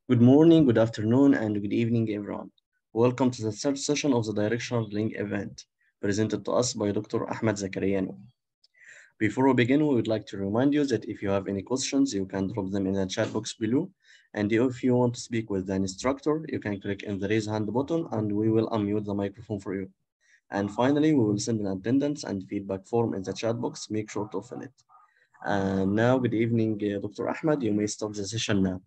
Good morning, good afternoon, and good evening, everyone. Welcome to the third session of the Directional Link event, presented to us by Dr. Ahmed Zakariano. Before we begin, we would like to remind you that if you have any questions, you can drop them in the chat box below. And if you want to speak with the instructor, you can click in the raise hand button and we will unmute the microphone for you. And finally, we will send an attendance and feedback form in the chat box. Make sure to fill it. And now, good evening, Dr. Ahmed. You may start the session now.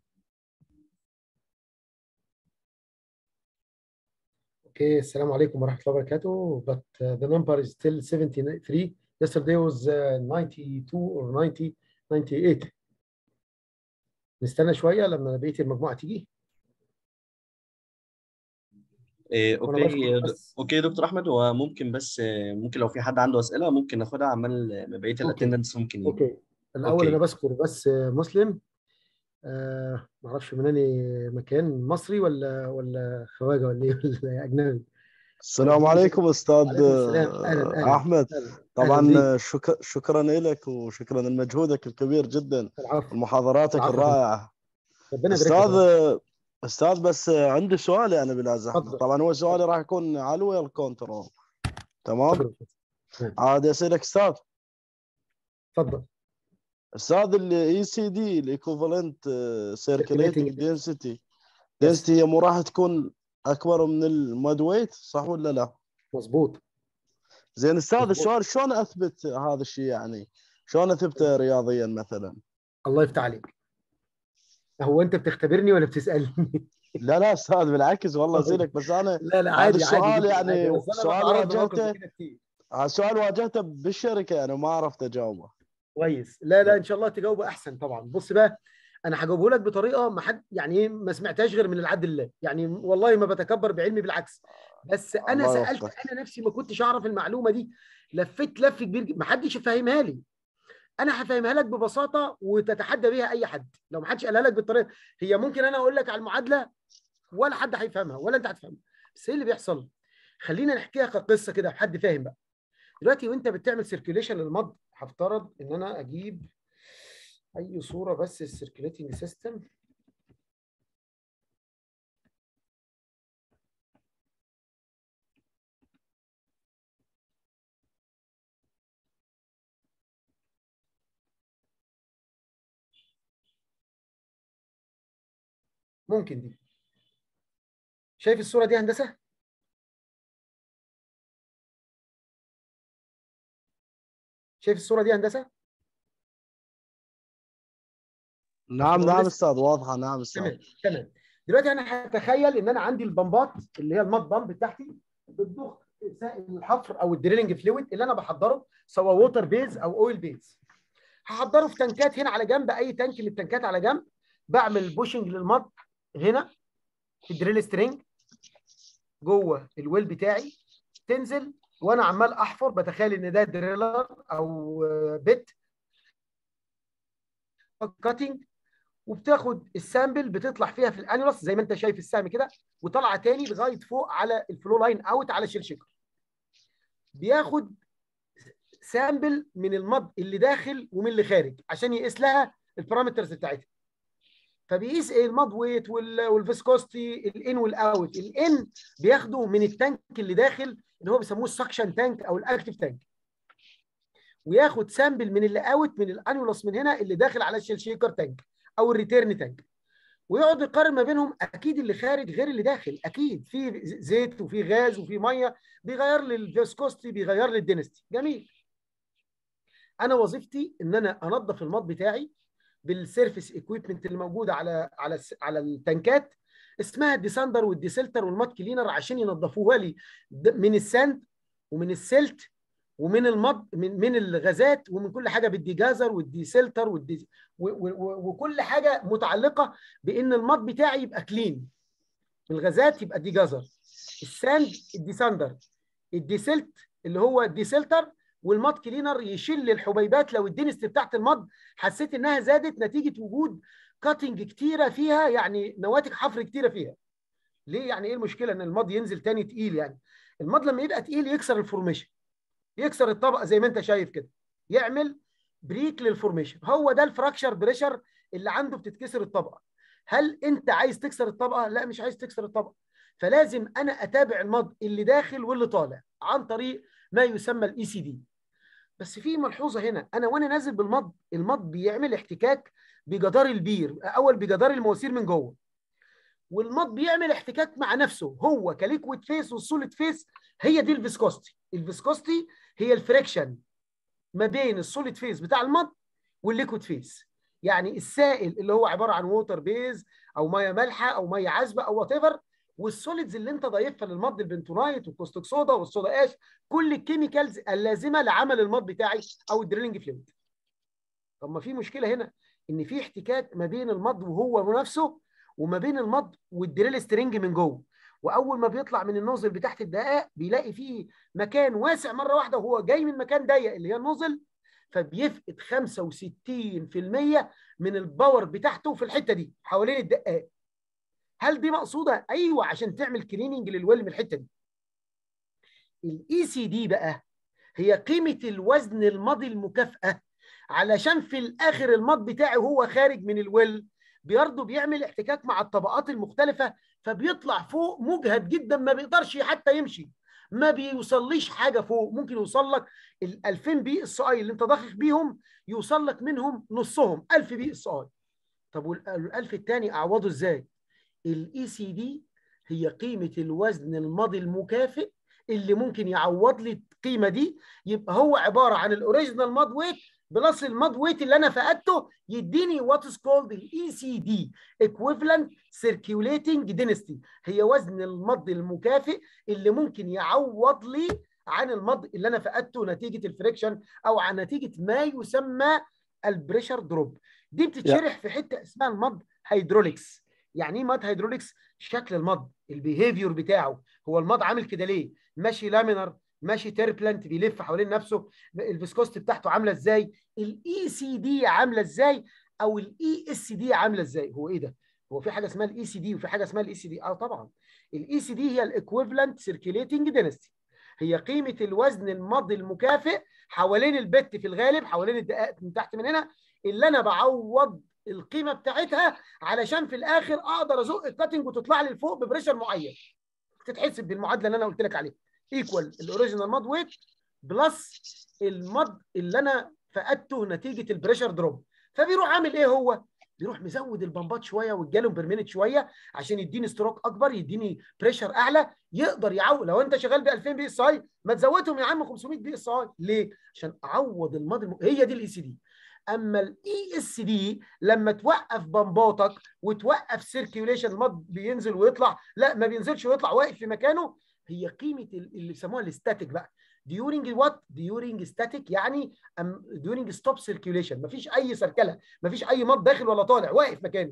Okay, Assalamu alaikum wa rahmatullahi wa barakatuh. But the number is still 73. Yesterday was 92 or 90, 98. نستنى شوية لما بقية المجموعة تيجي. اوكي دكتور احمد، هو ممكن بس ممكن لو في حد عنده اسئله ممكن ناخدها عمال بقيه الاتندنس ممكن يجي. اوكي الاول انا بذكر بس مسلم ما اعرفش من انهي مكان، مصري ولا خواجه ولا ايه ولا اجنبي. السلام عليكم استاذ أهلاً. احمد. أهلاً. طبعا شكرا لك وشكرا لمجهودك الكبير جدا ومحاضراتك الرائعه. ربنا يبارك استاذ بس عندي سؤال يعني بلا زحمه. طبعا هو سؤالي راح يكون على الوير كنترول. تمام. عاد اسالك استاذ. تفضل استاذ الاي سي دي الايكوفالنت سيركيليتنج دنسيتي هي مو راح تكون اكبر من المود ويت، صح ولا لا؟ مظبوط. زين استاذ، السؤال شلون اثبت هذا الشيء؟ يعني شلون اثبته رياضيا مثلا؟ الله يفتح عليك. هو انت بتختبرني ولا بتسالني؟ لا استاذ، بالعكس والله زينك. بس انا لا عادي السؤال عادي يعني سؤال واجهته بالشركه بالشركه يعني ما عرفت اجاوبه كويس. لا ان شاء الله تجاوبه احسن طبعا. بص بقى، انا هجاوبه لك بطريقه ما حد يعني ما سمعتهاش غير من العبد الله. يعني والله ما بتكبر بعلمي، بالعكس. بس انا سالت انا نفسي ما كنتش اعرف المعلومه دي، لفيت لف كبير ما حدش فاهمها لي. انا هفهمها لك ببساطه وتتحدى بيها اي حد. لو ما حدش قالها لك بالطريقه، هي ممكن انا اقول لك على المعادله ولا حد هيفهمها ولا انت هتفهمها. بس ايه اللي بيحصل؟ خلينا نحكيها كقصه كده حد فاهم بقى. دلوقتي وانت بتعمل سيركيوليشن للمض، هفترض ان انا اجيب اي صوره بس السيركيوليتنج سيستم. ممكن دي. شايف الصوره دي هندسه؟ شايف الصوره دي هندسه؟ نعم استاذ، واضحه. نعم استاذ. تمام. دلوقتي انا هتخيل ان انا عندي البمبات اللي هي المات بامب بتاعتي بتضخ سائل الحفر او الدريلنج فلويد اللي انا بحضره، سواء ووتر بيز او اويل بيز. هحضره في تنكات هنا على جنب، اي تانك من التنكات على جنب. بعمل بوشنج للمط هنا في الدريل سترينج جوه الويل بتاعي، تنزل وانا عمال احفر. بتخيل ان ده دريلر او بيت كاتنج، وبتاخد السامبل بتطلع فيها في الانيولس زي ما انت شايف السهم كده، وطالعه تاني لغايه فوق على الفلو لاين اوت على الشيل شيكر. بياخد سامبل من المض اللي داخل ومن اللي خارج عشان يقيس لها البارامترز بتاعتها. فبيقيس ايه؟ المض ويت والفيسكوستي، الان والاوت. الان بياخده من التانك اللي داخل اللي هو بيسموه السكشن تانك او الاكتف تانك، وياخد سامبل من اللي اوت من الانيولس من هنا اللي داخل على الشيل شيكر تانك او الريتيرن تانك، ويقعد يقارن ما بينهم. اكيد اللي خارج غير اللي داخل، اكيد في زيت وفي غاز وفي ميه، بيغير لي الفيسكوستي، بيغير لي الدنستي. جميل. انا وظيفتي ان انا انظف المض بتاعي بالسيرفيس اكويبمنت اللي موجوده على التنكات، اسمها الديساندر والديسلتر والمات كلينر، عشان ينظفوها لي من الساند ومن السلت ومن المض من الغازات ومن كل حاجه، بالديجازر والديسلتر وكل حاجه متعلقه بان المض بتاعي يبقى كلين. الغازات يبقى ديجازر، الساند الديساندر، الديسلت اللي هو الديسلتر، والمض كلينر يشيل الحبيبات لو الدنست بتاعت المض حسيت انها زادت نتيجه وجود كاتنج كتيره فيها، يعني نواتج حفر كتيره فيها. ليه؟ يعني ايه المشكله ان المض ينزل تاني تقيل؟ يعني المض لما يبقى تقيل يكسر الفورميشن، يكسر الطبقه زي ما انت شايف كده، يعمل بريك للفورميشن. هو ده الفراكشر بريشر اللي عنده، بتتكسر الطبقه. هل انت عايز تكسر الطبقه؟ لا مش عايز تكسر الطبقه. فلازم انا اتابع المض اللي داخل واللي طالع عن طريق ما يسمى الاي سي دي. بس في ملحوظه هنا، انا وانا نازل بالمض، المض بيعمل احتكاك بجدار البير، اول بجدار المواسير من جوه، والمض بيعمل احتكاك مع نفسه هو كليكويد فيس والسوليد فيس. هي دي الفيسكوستي. الفيسكوستي هي الفريكشن ما بين السوليد فيس بتاع المض والليكويد فيس. يعني السائل اللي هو عباره عن ووتر بيز او ميه مالحه او ميه عذبه او وات ايفر، والسوليدز اللي انت ضايفها للمض، البنتونايت والكوستيك صودا والصودا اش، كل الكيميكالز اللازمه لعمل المض بتاعي او الدريلنج فلويد. طب ما في مشكله هنا، ان في احتكاك ما بين المض وهو نفسه، وما بين المض والدريل سترينج من جوه. واول ما بيطلع من النوزل بتاعت الدقائق بيلاقي فيه مكان واسع مره واحده، وهو جاي من مكان ضيق اللي هي النوزل، فبيفقد 65% من الباور بتاعته في الحته دي حوالين الدقائق. هل دي مقصوده؟ ايوه، عشان تعمل كليننج للويل من الحته دي. الاي سي دي بقى هي قيمه الوزن المضي المكافاه، علشان في الاخر المض بتاعي وهو خارج من الويل برضه بيعمل احتكاك مع الطبقات المختلفه، فبيطلع فوق مجهد جدا، ما بيقدرش حتى يمشي، ما بيوصليش حاجه فوق. ممكن يوصل لك ال 2000 بي اس اي اللي انت ضاخخ بيهم، يوصل لك منهم نصهم 1000 بي اس اي. طب وال 1000 الثاني اعوضه ازاي؟ الاي سي دي هي قيمه الوزن المضي المكافئ اللي ممكن يعوض لي القيمه دي. يبقى هو عباره عن الاوريجينال ماد ويت بلس الماد ويت اللي انا فقدته، يديني وات از كولد الاي سي دي، ايكويفالنت سيركيوليتنج دينستي. هي وزن المض المكافئ اللي ممكن يعوض لي عن المض اللي انا فقدته نتيجه الفريكشن او عن نتيجه ما يسمى البريشر دروب. دي بتتشرح في حته اسمها المض هيدروليكس. يعني ايه مض هيدروليكس؟ شكل المض، البيهيفيور بتاعه. هو المض عامل كده ليه؟ ماشي لامينر، ماشي تيربلنت بيلف حوالين نفسه، الفيسكوست بتاعته عامله ازاي، الاي سي دي عامله ازاي، او الاي اس دي عامله ازاي. هو ايه ده؟ هو في حاجه اسمها الاي سي دي وفي حاجه اسمها الاي سي دي؟ اه طبعا. الاي سي دي هي الايكويفالنت سيركيليتنج دينستي، هي قيمه الوزن المضي المكافئ حوالين البت، في الغالب حوالين الدقائق من تحت من هنا، اللي انا بعوض القيمه بتاعتها علشان في الاخر اقدر ازق الكاتنج وتطلع لي لفوق ببريشر معين. تتحسب بالمعادله اللي انا قلت لك عليها، ايكوال الاوريجينال ماد ويت بلس المد اللي انا فقدته نتيجه البريشر دروب. فبيروح عامل ايه هو؟ بيروح مزود البمبات شويه والجالون بير مينت شويه عشان يديني ستروك اكبر، يديني بريشر اعلى، يقدر يعوض. لو انت شغال ب 2000 بي اس اي ما تزودهم يا عم 500 بي اس اي. ليه؟ عشان اعوض المد هي دي الاي سي دي. اما الاي اس دي لما توقف بمباتك وتوقف سيركيوليشن، المض بينزل ويطلع، لا ما بينزلش ويطلع، واقف في مكانه. هي قيمه اللي بيسموها الاستاتيك بقى. ديورنج وات؟ ديورنج ستاتيك، يعني ديورنج ستوب سيركيوليشن، مفيش اي سركله، مفيش اي مض داخل ولا طالع، واقف مكانه.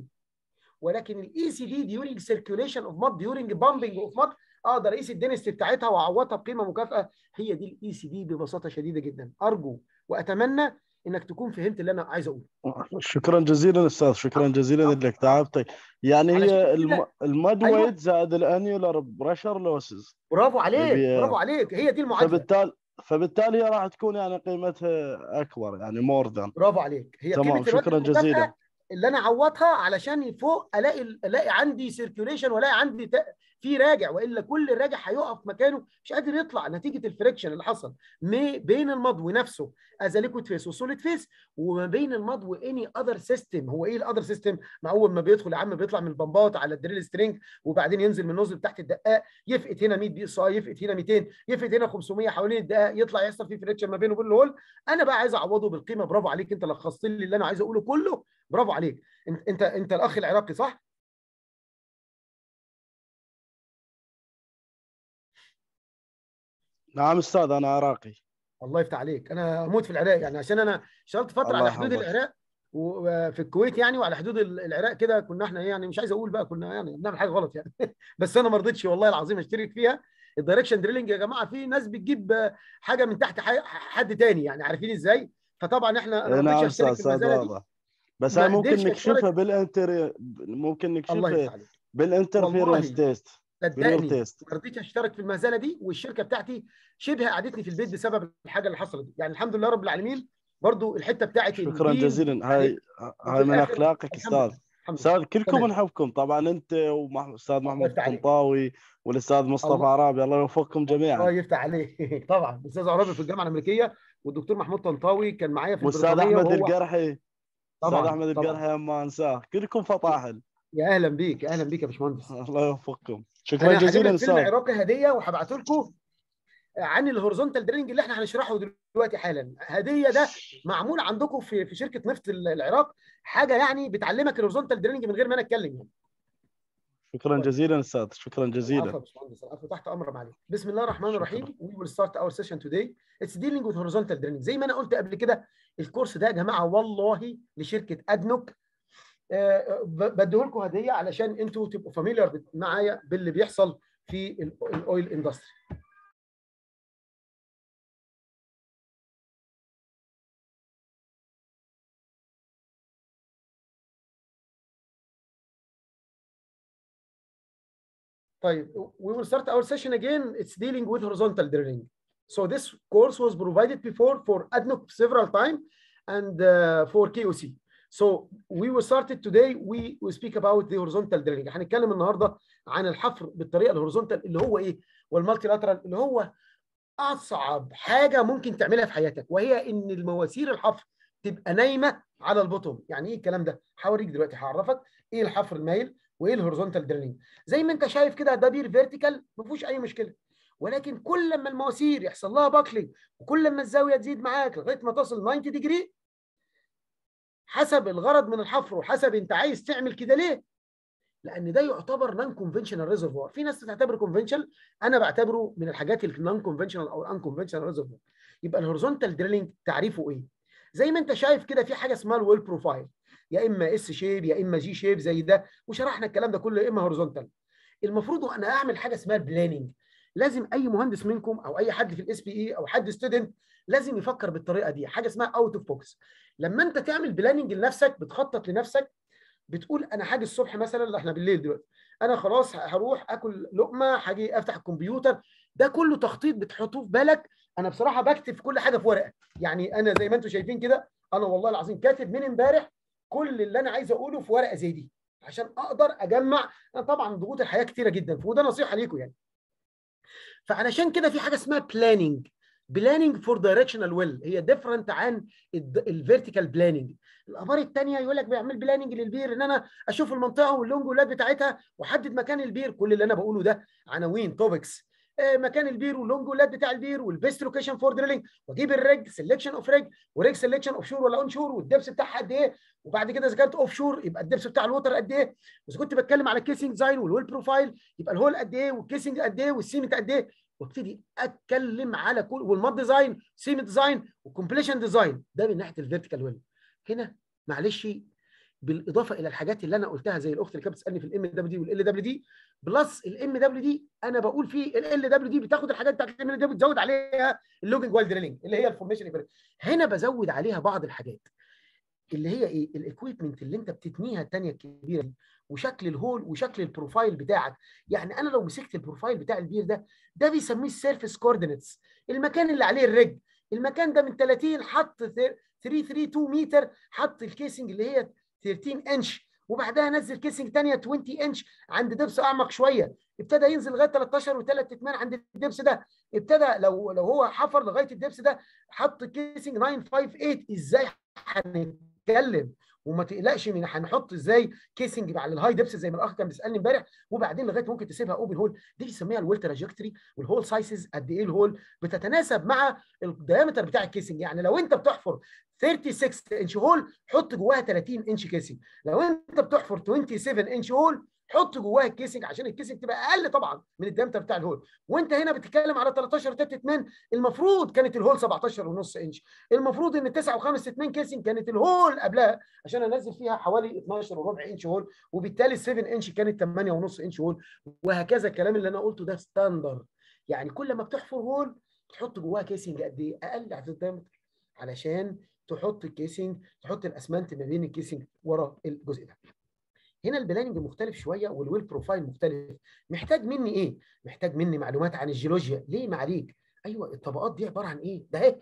ولكن الاي سي دي ديورنج سيركيوليشن اوف مض، ديورنج بامبنج اوف مض، اقدر اقيس الدنستي بتاعتها واعوضها بقيمه مكافاه. هي دي الاي سي دي ببساطه شديده جدا. ارجو واتمنى انك تكون فهمت اللي انا عايز اقوله. شكرا جزيلا استاذ، شكرا جزيلا انك تعبت. يعني هي الماد ويت زائد الانيولار بريشر لوسز. برافو عليك، برافو عليك، هي دي المعادله. فبالتالي هي راح تكون يعني قيمتها اكبر، يعني مور ذان. برافو عليك، هي تمام، قيمه شكرا جزيلا. اللي انا اعوضها علشان فوق الاقي عندي سيركيوليشن، والاقي عندي في راجع، والا كل الراجع هيقف مكانه مش قادر يطلع نتيجه الفريكشن اللي حصل بين المضو نفسه از ليكويد فيس وسوليد فيس، وما بين المضو اني اذر سيستم. هو ايه الاذر سيستم؟ ما اول ما بيدخل يا عم بيطلع من البمبات على الدريل سترينج، وبعدين ينزل من النوزل تحت الدقاق، يفقد هنا 100 بي اس اي، يفقد هنا 200، يفقد هنا 500 حوالين الدقاق، يطلع يحصل فيه فريكشن ما بينه وبين الهول. انا بقى عايز اعوضه بالقيمه. برافو عليك، انت لخصت لي اللي انا عايز اقوله كله. برافو عليك. انت الاخ العراقي صح؟ نعم استاذ، انا عراقي. الله يفتح عليك. انا اموت في العراق، يعني عشان انا اشتغلت فتره على حدود العراق وفي الكويت يعني، وعلى حدود العراق كده كنا احنا يعني مش عايز اقول بقى كنا يعني بنعمل حاجه غلط يعني بس انا ما رضيتش والله العظيم اشترك فيها. الدايركشن دريلنج يا جماعه في ناس بتجيب حاجه من تحت حد تاني، يعني عارفين ازاي. فطبعا انا ما رضيتش اشترك في المزاله دي. بس هاي ممكن نكشفها ممكن نكشفها بالانترفيرنس تيست. صدقني ما رضيتش اشترك في المزاله دي، والشركه بتاعتي شبه قعدتني في البيت بسبب الحاجه اللي حصلت دي. يعني الحمد لله رب العالمين، برضو الحته بتاعت شكرا جزيلا. هاي من اخلاقك استاذ. استاذ كلكم نحبكم طبعا، انت واستاذ محمود الطنطاوي والاستاذ مصطفى عرابي، الله يوفقكم جميعا. الله يفتح عليه. طبعا الاستاذ عرابي في الجامعه الامريكيه، والدكتور محمود طنطاوي كان معايا في البريطانيه، واستاذ احمد القرحي. استاذ احمد القرحي ما انساه، كلكم فطاحل. يا اهلا بيك، يا اهلا بيك يا باشمهندس. الله يوفقكم، شكرا جزيلا. انا فيلم عراقي هديه وهبعته لكم عن الهوريزونتال درينج اللي احنا هنشرحه دلوقتي حالا. هديه ده معمول عندكم في شركه نفط العراق، حاجه يعني بتعلمك الهوريزونتال درينج من غير ما انا اتكلم يعني. شكرا جزيلا استاذ، شكرا جزيلا. العفو يا باشمهندس، العفو، تحت امر معالي. بسم الله الرحمن الرحيم. We will start our session today. It's dealing with horizontal draining. زي ما انا قلت قبل كده، الكورس ده يا جماعه والله لشركه ادنوك، بديه لكم هديه علشان انتوا تبقوا فاميليار معايا باللي بيحصل في الاويل اندستري. طيب, we will start our session again. It's dealing with horizontal drilling. So this course was provided before for ADNOC several times and for KOC. So we will start it today. We speak about the horizontal drilling. هنتكلم النهارده عن الحفر بالطريقه الهوريزونتال، اللي هو ايه؟ والمالتي لاترال، اللي هو اصعب حاجه ممكن تعملها في حياتك، وهي ان المواسير الحفر تبقى نايمه على البوتوم. يعني ايه الكلام ده؟ هوريك دلوقتي، هعرفك ايه الحفر المايل وايه الهوريزونتال دريلينج. زي ما انت شايف كده، ده بير فيرتيكال ما فيهوش اي مشكله، ولكن كل ما المواسير يحصل لها باكلينج وكل ما الزاويه تزيد معاك لغايه ما تصل 90 ديجري، حسب الغرض من الحفر وحسب انت عايز تعمل كده ليه، لان ده يعتبر نون كونفنشنال ريزرفوار. في ناس بتعتبره كونفنشنال، انا بعتبره من الحاجات النون كونفنشنال او الان كونفنشنال ريزرفوار. يبقى الهوريزونتال دريلينج تعريفه ايه؟ زي ما انت شايف كده، في حاجه اسمها الويل بروفايل، يا اما اس شيب يا اما جي شيب زي ده، وشرحنا الكلام ده كله، يا اما هوريزونتال. المفروض انا اعمل حاجه اسمها بلاننج. لازم اي مهندس منكم او اي حد في الاس بي اي او حد ستودنت لازم يفكر بالطريقه دي، حاجه اسمها اوت اوف بوكس. لما انت تعمل بلاننج لنفسك، بتخطط لنفسك، بتقول انا هاجي الصبح مثلا، احنا بالليل دلوقتي، انا خلاص هروح اكل لقمه، هاجي افتح الكمبيوتر. ده كله تخطيط بتحطوه في بالك. انا بصراحه بكتب كل حاجه في ورقه، يعني انا زي ما انتم شايفين كده، انا والله العظيم كاتب من امبارح كل اللي انا عايز اقوله في ورقه زي دي عشان اقدر اجمع. أنا طبعا ضغوط الحياه كتيره جدا، وده نصيحه ليكم يعني. فعلشان كده في حاجه اسمها بلاننج فور دايركشنال ويل، هي ديفرنت عن الفيرتيكال بلاننج. الابار الثانيه يقول لك بيعمل بلاننج للبير، ان انا اشوف المنطقه واللونجولات بتاعتها واحدد مكان البير. كل اللي انا بقوله ده عناوين توبكس، مكان البير واللونجولات بتاع البير والبيست لوكيشن فور دريلينج، واجيب الريج سelection اوف ريج وريج سelection اوف شور ولا اون شور، والدبس بتاعها قد ايه، وبعد كده اذا كانت اوف شور يبقى الدبس بتاع الوتر قد ايه، واذا كنت بتكلم على الكيسنج ديزاين والويل بروفايل يبقى الهول قد ايه والكيسنج قد ايه والسيمنت قد ايه، وابتدي اتكلم على كل، والماد ديزاين سيمنت ديزاين والكومبليشن ديزاين. ده من ناحيه الفيرتيكال ويل. هنا معلش، بالاضافه الى الحاجات اللي انا قلتها زي الاخت اللي كانت بتسالني في الام دبليو دي والال دبليو دي، بلس الام دبليو دي انا بقول في ال دبليو دي بتاخد الحاجات بتاعت الام دبليو دي بتزود عليها اللوجنج وايل دريلينج اللي هي الفورميشن. هنا بزود عليها بعض الحاجات اللي هي ايه، الاكويبمنت اللي انت بتتنيها الثانيه الكبيره دي، وشكل الهول وشكل البروفايل بتاعك. يعني انا لو مسكت البروفايل بتاع البير ده بيسميه السيرفيس كوردينتس، المكان اللي عليه الرج. المكان ده من 30 حط 332 متر، حط الكيسنج اللي هي 13 انش، وبعدها نزل كيسنج ثانيه 20 انش عند دبس اعمق شويه، ابتدى ينزل لغايه 13 و3 اتمان عند الدبس ده، ابتدى لو هو حفر لغايه الدبس ده حط كيسنج 958. ازاي هنتكلم وما تقلقش من هنحط ازاي كيسنج على الهاي ديبس زي ما الاخ كان بيسالني امبارح، وبعدين لغايه ممكن تسيبها اوبن هول. دي بيسميها الويل تراجكتوري، والهول سايزز قد ايه الهول بتتناسب مع الدايمتر بتاع الكيسنج. يعني لو انت بتحفر 36 انش هول حط جواها 30 انش كيسنج، لو انت بتحفر 27 انش هول حط جواها الكيسنج عشان الكيسنج تبقى اقل طبعا من الدايمتر بتاع الهول. وانت هنا بتتكلم على 13 3 اتمان، المفروض كانت الهول 17 ونص انش، المفروض ان 9 و5 اتمان كيسنج كانت الهول قبلها عشان انزل فيها حوالي 12 وربع انش هول، وبالتالي 7 انش كانت 8 ونص انش هول، وهكذا. الكلام اللي انا قلته ده ستاندرد. يعني كل ما بتحفر هول تحط جواها كيسنج قد ايه اقل على الدايمتر علشان تحط الكيسنج، تحط الاسمنت ما بين الكيسنج ورا الجزء ده. هنا البلاننج مختلف شويه والويل بروفايل مختلف. محتاج مني ايه؟ محتاج مني معلومات عن الجيولوجيا. ليه معاليك؟ ايوه، الطبقات دي عباره عن ايه؟ ده اهي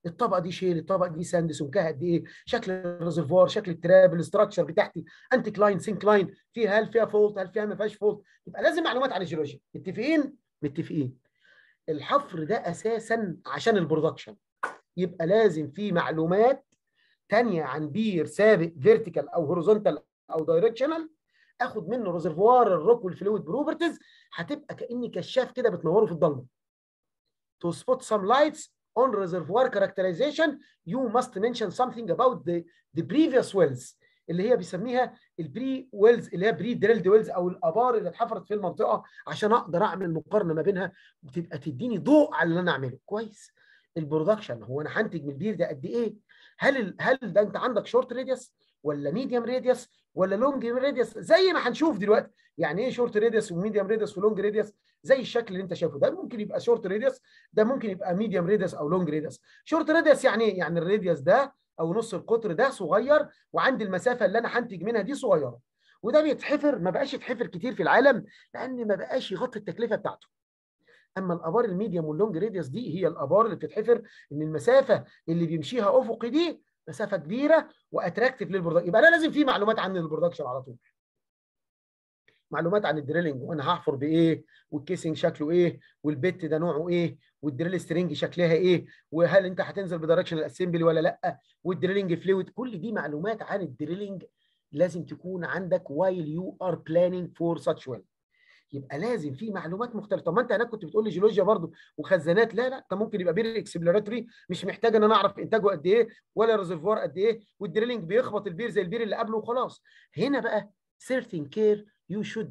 الطبقه دي شيل، الطبقه دي ساند، سمكها قد ايه، شكل الريزرفوار، شكل التراب، الاستراكشر بتاعتي، انتي كلاين، سين كلاين، فيها هل فيها فولت، هل فيها ما فيهاش فولت. يبقى لازم معلومات عن الجيولوجيا. متفقين؟ متفقين. الحفر ده اساسا عشان البرودكشن، يبقى لازم في معلومات تانية عن بير سابق فيرتيكال او هوريزونتال او دايركشنال، اخد منه ريزرفوار الروك والفلويد بروبرتيز، هتبقى كاني كشاف كده بتنوره في الضلمه. To spot some lights on reservoir characterization you must mention something about the previous wells اللي هي بيسميها البري ويلز، اللي هي بري دريلد ويلز او الابار اللي اتحفرت في المنطقه، عشان اقدر اعمل مقارنه ما بينها وتبقى تديني ضوء على اللي انا اعمله. كويس. البرودكشن، هو انا هنتج من البير ده قد ايه؟ هل ده انت عندك شورت راديوس ولا ميديوم راديوس ولا لونج راديوس؟ زي ما هنشوف دلوقتي يعني ايه شورت راديوس وميديوم راديوس ولونج راديوس. زي الشكل اللي انت شايفه ده، ممكن يبقى شورت راديوس، ده ممكن يبقى ميديوم راديوس او لونج راديوس. شورت راديوس يعني ايه؟ يعني الراديوس ده او نص القطر ده صغير، وعند المسافه اللي انا هنتج منها دي صغيره، وده بيتحفر، ما بقاش يتحفر كتير في العالم لان ما بقاش يغطي التكلفه بتاعته. اما الابار الميديوم واللونج راديوس دي هي الابار اللي بتتحفر ان المسافه اللي بيمشيها افقي دي مسافه كبيره واتراكتيف للبرودكشن. يبقى انا لازم في معلومات عن البرودكشن على طول، معلومات عن الدريلنج، وانا هحفر بايه، والكيسنج شكله ايه، والبت ده نوعه ايه، والدريل سترينج شكلها ايه، وهل انت هتنزل بدايركشن الاسمبلي ولا لا، والدريلنج فلويد. كل دي معلومات عن الدريلنج لازم تكون عندك while you are planning for such well. يبقى لازم في معلومات مختلفه. طب ما انت هناك كنت بتقول لي جيولوجيا برضو وخزانات، لا لا، انت ممكن يبقى بير اكسبلوراتوري مش محتاج ان انا اعرف انتاجه قد ايه ولا ريزرفوار قد ايه، والدريلنج بيخبط البير زي البير اللي قبله وخلاص. هنا بقى certain care you should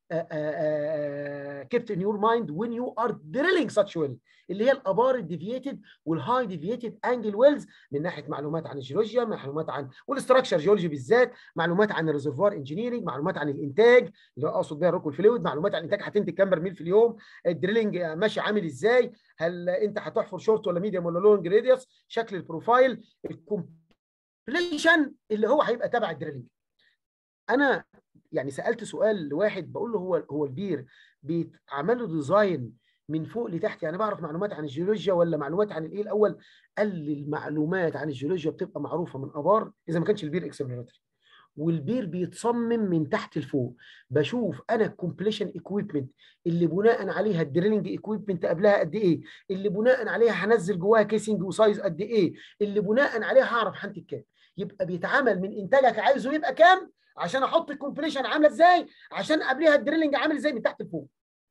kept in your mind when you are drilling such well، اللي هي الابار الديفييتد والهاي ديفييتد انجل ويلز، من ناحيه معلومات عن الجيولوجيا، معلومات عن والاستراكشر جيولوجي بالذات، معلومات عن الريزرفوار انجينيرنج، معلومات عن الانتاج اللي هو اقصد بيها الروك والفلويد، معلومات عن الانتاج هتنتج كام برميل في اليوم، الدريلنج ماشي عامل ازاي، هل انت هتحفر شورت ولا ميديوم ولا لونج راديوس، شكل البروفايل، الكومبليشن اللي هو هيبقى تبع الدريلنج. انا يعني سالت سؤال لواحد بقول له هو البير بيتعمل له ديزاين من فوق لتحت، يعني بعرف معلومات عن الجيولوجيا ولا معلومات عن الايه الاول؟ قال لي المعلومات عن الجيولوجيا بتبقى معروفه من ابار اذا ما كانش البير اكسبلوراتوري، والبير بيتصمم من تحت لفوق. بشوف انا الكومبليشن ايكويبمنت اللي بناء عليها الدريلنج ايكويبمنت قبلها قد ايه، اللي بناء عليها هنزل جواها كيسنج وسايز قد ايه، اللي بناء عليها هعرف هنتج كام. يبقى بيتعامل من انتاجك عايزه يبقى كام عشان احط الكومبليشن عامله ازاي، عشان قبلها الدريلنج عامل ازاي من تحت لفوق.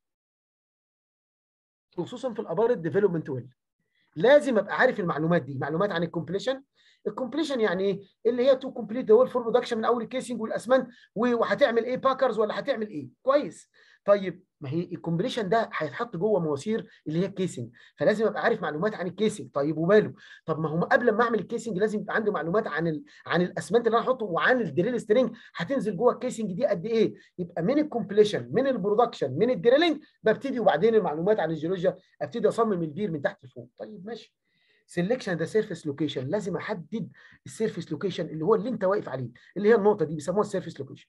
خصوصا في الابار الديفلوبمنت ويل لازم ابقى عارف المعلومات دي، معلومات عن الكومبليشن. الكومبليشن يعني ايه؟ اللي هي تو كومبليت ذا ويل فور برودكشن، من اول الكيسنج والاسمنت، وهتعمل ايه، باكرز ولا هتعمل ايه. كويس. طيب ما هي الكومبليشن ده هيتحط جوه مواسير اللي هي الكيسنج، فلازم ابقى عارف معلومات عن الكيسنج. طيب وماله؟ طب ما هم قبل ما اعمل الكيسنج لازم يبقى عندي معلومات عن الاسمنت اللي انا هحطه وعن الدريل سترينج هتنزل جوه الكيسنج دي قد ايه. يبقى من الكومبليشن، من البرودكشن، من الدريلنج ببتدي، وبعدين المعلومات عن الجيولوجيا ابتدي اصمم البير من تحت لفوق. طيب ماشي. سيلكشن ذا سيرفيس لوكيشن، لازم احدد السيرفيس لوكيشن اللي هو اللي انت واقف عليه، اللي هي النقطه دي بيسموها السيرفيس لوكيشن.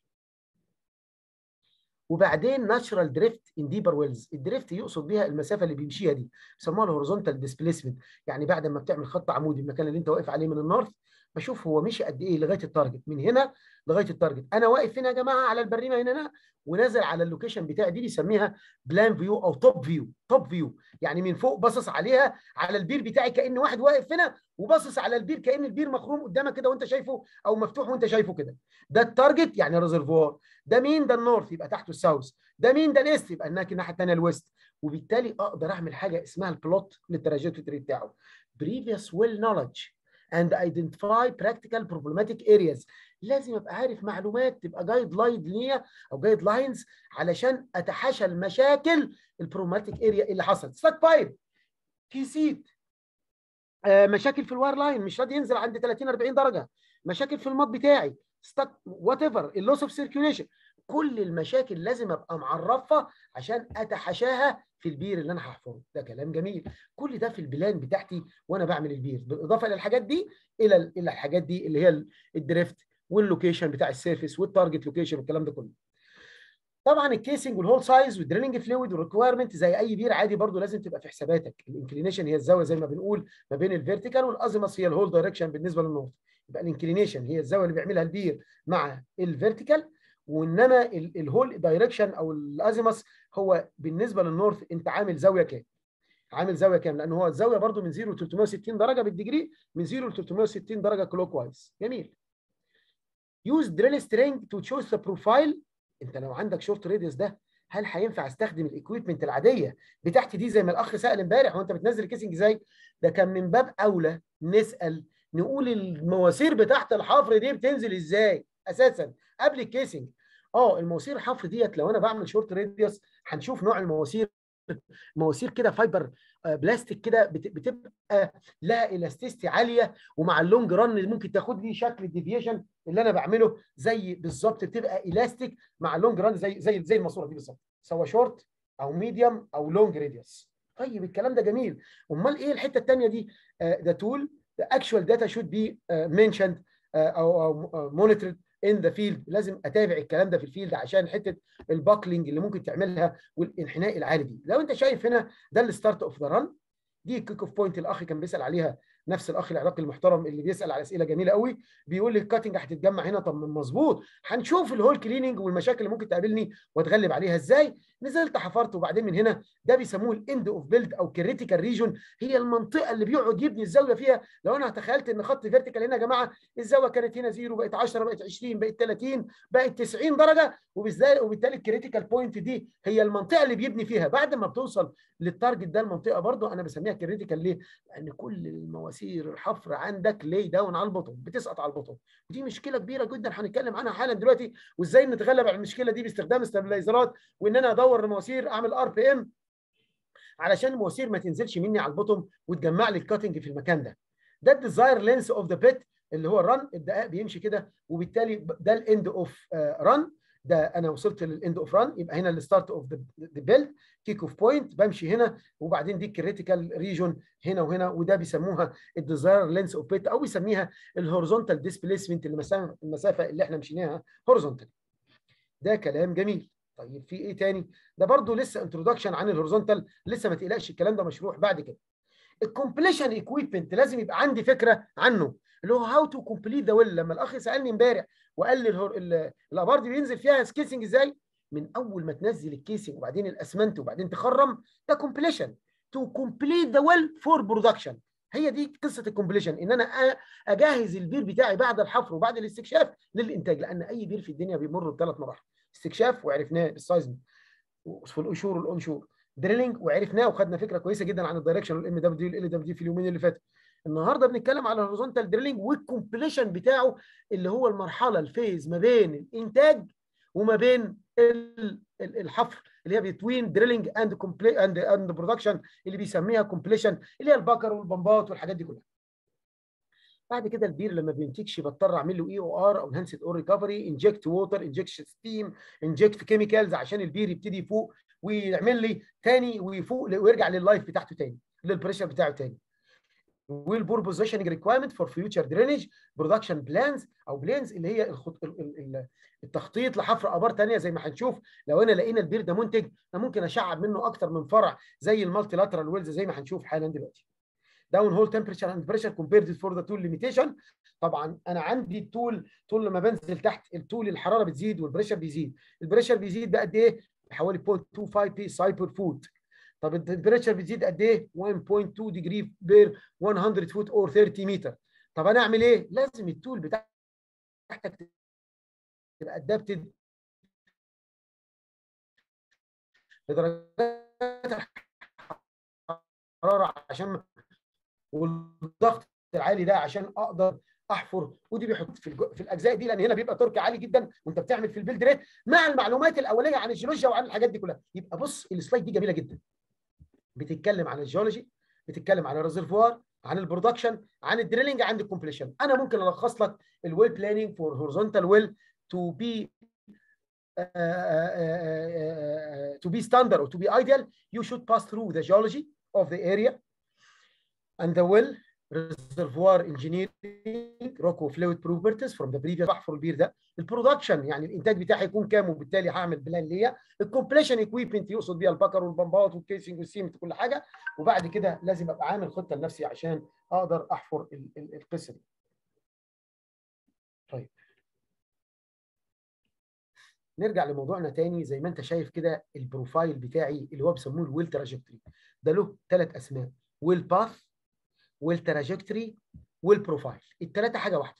وبعدين ناتشرال دريفت ان ديبر ويلز، الدريفت يقصد بيها المسافه اللي بيمشيها دي، بيسموها الهوريزونتال ديسبيسمنت، يعني بعد ما بتعمل خط عمودي المكان اللي انت واقف عليه من النورث، بشوف هو مشي قد ايه لغايه التارجت، من هنا لغايه التارجت. انا واقف هنا يا جماعه على البريمه هنا ونازل على اللوكيشن بتاعي، دي بيسميها بلان فيو او توب فيو. توب فيو يعني من فوق باصص عليها على البير بتاعي كأن واحد واقف هنا وباصص على البير كأن البير مخروم قدامك كده وانت شايفه، او مفتوح وانت شايفه كده. ده التارجت يعني ريزرفوار. ده مين؟ ده النورث، يبقى تحته الساوث. ده مين؟ ده الايست، يبقى هناك الناحيه الثانيه الويست. وبالتالي اقدر اعمل حاجه اسمها البلوت للتراجكتوري بتاعه. previous well knowledge and identify practical problematic areas. لازم ابقى عارف معلومات تبقى جايد لاين ليا او جايد لاينز علشان اتحاشى المشاكل البروبلماتيك اريا اللي حصلت. ستاك بايب، تيسيت، مشاكل في الواير لاين مش راضي ينزل عند 30 40 درجه، مشاكل في المط بتاعي، ستاك وات ايفر، اللوس اوف سيركيوليشن. كل المشاكل لازم ابقى معرفها عشان اتحاشاها في البير اللي انا هحفره. ده كلام جميل. كل ده في البلان بتاعتي وانا بعمل البير، بالاضافه الى الحاجات دي، الى الحاجات دي اللي هي الدريفت واللوكيشن بتاع السيرفيس والتارجت لوكيشن والكلام ده كله. طبعا الكيسنج والهول سايز والدريلنج فلويد والريكويرمنت زي اي بير عادي برضو لازم تبقى في حساباتك. الانكلينيشن هي الزاويه زي ما بنقول ما بين الفيرتيكال، والازيماس هي الهول دايركشن بالنسبه للنورث. يبقى الانكلينيشن هي الزاويه اللي بيعملها البير مع الفيرتيكال، وانما الهول دايركشن او الازيماس هو بالنسبه للنورث انت عامل زاويه كام؟ عامل زاويه كام؟ لان هو الزاويه برضو من 0 ل 360 درجه بالديجري، من 0 ل 360 درجه كلوك وايز. جميل. يوز دريل سترينج تو تشوز ذا بروفايل. انت لو عندك شورت راديوس ده، هل هينفع استخدم الاكويبمنت العاديه بتاعتي دي زي ما الاخ سال امبارح وانت بتنزل الكيسنج ازاي؟ ده كان من باب اولى نسال نقول المواسير بتاعت الحفر دي بتنزل ازاي اساسا قبل الكيسنج. المواسير الحفر ديت لو انا بعمل شورت راديوس هنشوف نوع المواسير. مواسير كده فايبر بلاستيك كده بتبقى لها الاستيستي عاليه، ومع اللونج ران ممكن تاخد لي شكل الديفيشن اللي انا بعمله زي بالظبط، بتبقى الاستيك مع اللونج ران زي الماسوره دي بالظبط، سواء شورت او ميديوم او لونج راديوس. طيب الكلام ده جميل. امال ايه الحته الثانيه دي؟ ده تول the actual data should be mentioned او monitored in the field. لازم اتابع الكلام ده في الفيلد عشان حته الباكلينج اللي ممكن تعملها والانحناء العالي دي. لو انت شايف هنا ده الستارت اوف ذا ران، دي الكيك اوف بوينت. الاخ كان بيسال عليها، نفس الاخ العراقي المحترم اللي بيسال على اسئله جميله قوي، بيقول لي الكاتنج هتتجمع هنا. طب مظبوط، هنشوف الهول كليننج والمشاكل اللي ممكن تقابلني واتغلب عليها ازاي. نزلت حفرت وبعدين من هنا ده بيسموه الاند اوف بيلد او كريتيكال ريجون، هي المنطقه اللي بيقعد يبني الزاويه فيها. لو انا تخيلت ان خط فيرتيكال هنا يا جماعه، الزاويه كانت هنا 0 بقت 10 بقت 20 بقت 30 بقت 90 درجه، وبالتالي الكريتيكال بوينت دي هي المنطقه اللي بيبني فيها. بعد ما بتوصل للتارجت ده المنطقه برضو انا بسميها كريتيكال. ليه؟ لان كل المواسير الحفر عندك لي داون على البطن، بتسقط على البطن، ودي مشكله كبيره جدا هنتكلم عنها حالا دلوقتي، وازاي نتغلب على المشكله دي باستخدام استابلايزرات، وان انا ادور المواسير اعمل RPM علشان المواسير ما تنزلش مني على البطن وتجمع لي الكاتنج في المكان ده. ده الديزاير لينس اوف ذا بيت اللي هو الرن. الدقائق بيمشي كده، وبالتالي ده الاند اوف رن. ده انا وصلت للاند اوف ران، يبقى هنا الستارت اوف ذا بيلد، كيك اوف بوينت، بمشي هنا، وبعدين دي الكريتيكال ريجون هنا وهنا، وده بيسموها الديزاير لينس اوف بيت، او بيسميها الهوريزونتال ديسبيسمنت، المسافه اللي احنا مشيناها هوريزونتال. ده كلام جميل. طيب في ايه تاني؟ ده برضو لسه انترودكشن عن الهوريزونتال، لسه ما تقلقش الكلام ده مشروح بعد كده. الكومبليشن ايكويبمنت لازم يبقى عندي فكره عنه، اللي هو هاو تو كومبليت ذا ويل. لما الاخ سالني امبارح وقال لي الابار دي بينزل فيها سكيسنج ازاي؟ من اول ما تنزل الكيسنج وبعدين الاسمنت وبعدين تخرم، ده كومبليشن تو كومبليت ذا ويل فور برودكشن. هي دي قصه الكومبليشن، ان انا اجهز البير بتاعي بعد الحفر وبعد الاستكشاف للانتاج. لان اي بير في الدنيا بيمر بثلاث مراحل: استكشاف وعرفناه بالسايزميك في القشور والانشور، دريلنج وعرفناه وخدنا فكره كويسه جدا عن الدايركشن والام دبليو والال دبليو في اليومين اللي فاتوا. النهارده بنتكلم على الهوريزونتال دريلنج والكومبليشن بتاعه، اللي هو المرحله الفيز ما بين الانتاج وما بين الحفر، اللي هي بتوين دريلنج اند برودكشن، اللي بيسميها كومبليشن، اللي هي البكر والبمبات والحاجات دي كلها. بعد كده البير لما بينتجش بضطر اعمل له EOR او انهانسد اور ريكفري، انجكت ووتر، انجكشن ستيم، انجكت كيميكالز عشان البير يبتدي يفوق ويعمل لي تاني ويفوق ويرجع لللايف بتاعته تاني، للبريشر بتاعه تاني. والبور بوزيشننج ريكوايرمنت فور فيوتشر درينج برودكشن بلانز او بلانز، اللي هي التخطيط لحفر ابار ثانيه. زي ما هنشوف لو انا لقينا البير ده منتج، انا ممكن اشعب منه اكتر من فرع زي المالتي لاترال ويلز زي ما هنشوف حالا دلوقتي. داون هول تمبريتشر اند بريشر كومبيرد فور ذا تول ليميتيشن. طبعا انا عندي التول طول لما بنزل تحت التول الحراره بتزيد والبريشر بيزيد. البريشر بيزيد بقد ايه؟ حوالي 0.25 بي ساي بير فوت. طب التمبريتشر بتزيد قد ايه؟ 1.2 ديجري بير 100 فوت اور 30 متر. طب انا اعمل ايه؟ لازم التول بتاعتك تبقى ادابتد لدرجات الحراره عشان والضغط العالي ده عشان اقدر احفر. ودي بيحط في الاجزاء دي، لان هنا بيبقى ترك عالي جدا وانت بتعمل في البيلد ريت مع المعلومات الاوليه عن الجيولوجيا وعن الحاجات دي كلها. يبقى بص السلايد دي جميله جدا، بتتكلم عن الجيولوجي، بتتكلم عن الريزرفوار، عن البرودكشن، عن الدريلنج، عن الكومبليشن. انا ممكن الخص لك الويل بلاننج فور هوريزونتال ويل تو بي standard or to be ideal. You should pass through the geology of the area and the well ريزرفوار انجينيرنج روك وفلويد بروبرتيز فروم ذا بريفيوس. بحفر البير ده. البرودكشن يعني الانتاج بتاعي يكون كام وبالتالي هعمل بلان ليا. الكومبليشن اكويبمنت يقصد بيها البكر والبمبات والكيسنج والسيمنت كل حاجه. وبعد كده لازم ابقى عامل خطه لنفسي عشان اقدر احفر القصه دي. طيب نرجع لموضوعنا تاني. زي ما انت شايف كده البروفايل بتاعي اللي هو بيسموه الويل تراجكتوري ده له 3 اسماء: ويل باث، ويل تراجكتوري، ويل بروفايل. الثلاثه حاجه واحده.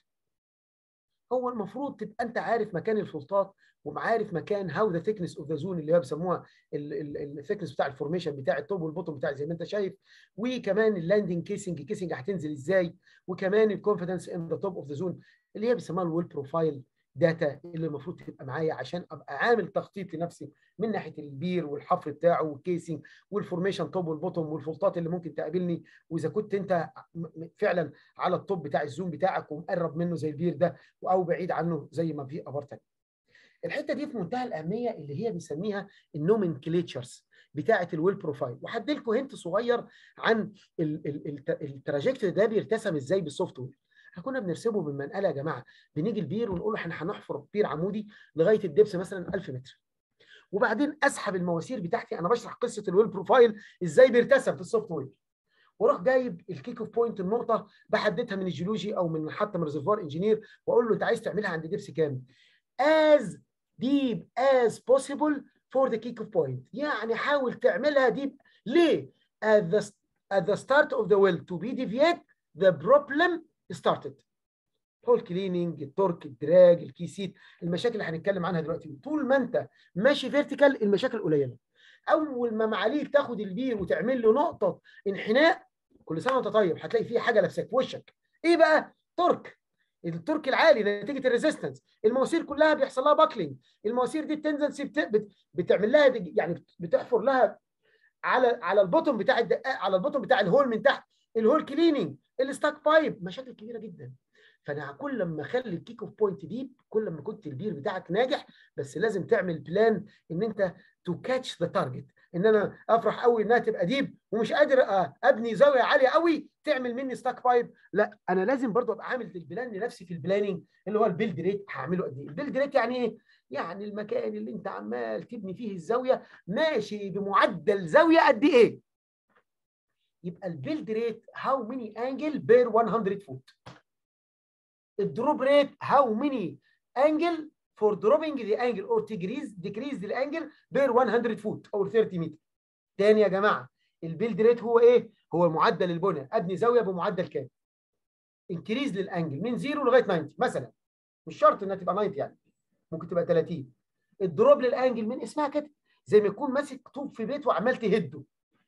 هو المفروض تبقى انت عارف مكان الفولتات وعارف مكان هاو ذا ثيكنس اوف ذا زون اللي هي بيسموها الثيكنس بتاع الفورميشن بتاع التوب والبوتوم بتاع زي ما انت شايف. وكمان اللاندنج كيسنج هتنزل ازاي. وكمان الكونفدنس ان ذا توب اوف ذا زون اللي هي بيسموها الويل بروفايل داتا اللي المفروض تبقى معايا عشان ابقى عامل تخطيط لنفسي من ناحيه البير والحفر بتاعه والكيسنج والفورميشن توب والبوتوم والفولتات اللي ممكن تقابلني. واذا كنت انت فعلا على التوب بتاع الزون بتاعك ومقرب منه زي البير ده او بعيد عنه زي ما في ابار تانية. الحته دي في منتهى الاهميه اللي هي بنسميها النومنكليتشرز بتاعه الويل بروفايل. وهدي لكم هنت صغير عن التراجكتوري ده بيرتسم ازاي بالسوفت وير. كنا بنرسمه بالمنقله يا جماعه. بنيجي البير ونقول له احنا هنحفر بير عمودي لغايه الدبس مثلا 1000 متر. وبعدين اسحب المواسير بتاعتي. انا بشرح قصه الويل بروفايل ازاي بيرتسم في السوفت وير. واروح جايب الكيك اوف بوينت النقطه بحددها من الجيولوجي او من حتى من ريزرفوار انجينير واقول له انت عايز تعملها عند دبس كام؟ as deep as possible for the kick off point. يعني حاول تعملها ديب. ليه؟ at the start of the well to be deviate the problem started. هول كليننج، التورك، الدراج، الكيسيت، المشاكل اللي هنتكلم عنها دلوقتي. طول ما انت ماشي فيرتيكال المشاكل قليله. اول ما معاليك تاخد البير وتعمل له نقطه انحناء كل سنه وانت طيب هتلاقي فيه حاجه لابساك في وشك. ايه بقى؟ تورك. التورك العالي نتيجه الريزيستنس. المواسير كلها بيحصل لها باكلينج. المواسير دي التندنسي بتعمل لها يعني بتحفر لها على البوتوم بتاع الدقاق، على البوتوم بتاع الهول من تحت. الهول كليننج، الستاك بايب، مشاكل كبيره جدا. فانا كل ما اخلي الكيك اوف بوينت ديب كل ما كنت البير بتاعك ناجح. بس لازم تعمل بلان ان انت تو كاتش ذا تارجت. ان انا افرح قوي انها تبقى ديب ومش قادر ابني زاويه عاليه قوي تعمل مني ستاك بايب. لا، انا لازم برضو ابقى عامل البلان لنفسي في البلاننج اللي هو البيلد ريت. هعمله قد ايه؟ البيلد ريت يعني ايه؟ يعني المكان اللي انت عمال تبني فيه الزاويه ماشي بمعدل زاويه قد ايه. يبقى البيلد ريت هاو ماني انجل بير 100 فوت. الدروب ريت هاو ماني انجل فور دروبينج ذا انجل اور decrease the angle بير 100 فوت او 30 متر. تاني يا جماعه، البيلد ريت هو ايه؟ هو معدل البناء. ابني زاويه بمعدل كام؟ انكريز للانجل من 0 لغايه 90 مثلا. مش شرط انها تبقى 90 يعني، ممكن تبقى 30. الدروب للانجل من اسمها كده، زي ما يكون ماسك طوب في بيت وعمال تهده.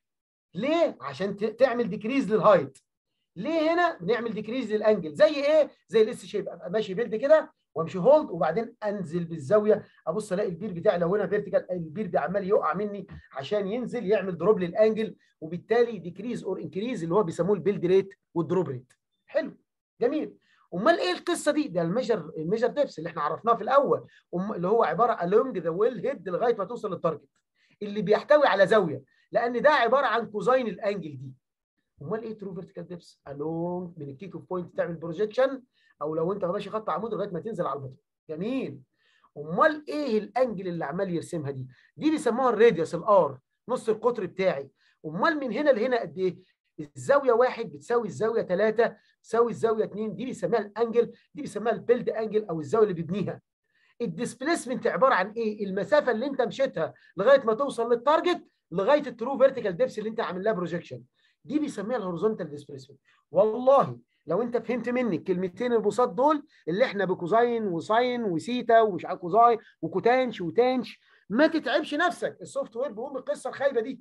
ليه؟ عشان تعمل ديكريز للهايت. ليه هنا بنعمل ديكريز للانجل؟ زي ايه؟ زي الاس شيب. ابقى ماشي بيلد كده وامشي هولد وبعدين انزل بالزاويه ابص الاقي البير بتاعي لو هنا فيرتيكال البير عمال يقع مني عشان ينزل يعمل دروب للانجل. وبالتالي ديكريز اور انكريز اللي هو بيسموه البيلد ريت والدروب ريت. حلو جميل. امال ايه القصه دي؟ ده الميجر ديبس اللي احنا عرفناه في الاول اللي هو عباره along the well head لغايه ما توصل للتارجت اللي بيحتوي على زاويه، لان ده عباره عن كوزاين الانجل دي. امال ايه ترو فيرتيكال ديبس؟ along من الكيك اوف بوينت تعمل بروجيكشن او لو انت ماشي خط عمود لغايه ما تنزل على البطن. جميل. امال ايه الانجل اللي عمال يرسمها دي؟ دي بيسموها الراديوس الار، نص القطر بتاعي. امال من هنا لهنا قد ايه؟ الزاويه 1 بتساوي الزاويه 3 تساوي الزاويه 2. دي بيسميها الانجل، دي بيسميها البيلد انجل او الزاويه اللي بيبنيها. الديسبيسمنت عباره عن ايه؟ المسافه اللي انت مشيتها لغايه ما توصل للتارجت لغايه الترو فيرتيكال ديبس اللي انت عامل لها بروجيكشن. دي بيسميها الهوريزونتال ديسبيسمنت. والله لو انت فهمت مني الكلمتين البساط دول اللي احنا بكوزاين وساين وسيتا ومش عارف كوزاين وكوتانش وتانش، ما تتعبش نفسك. السوفت وير بيقوم بالقصه الخايبه دي.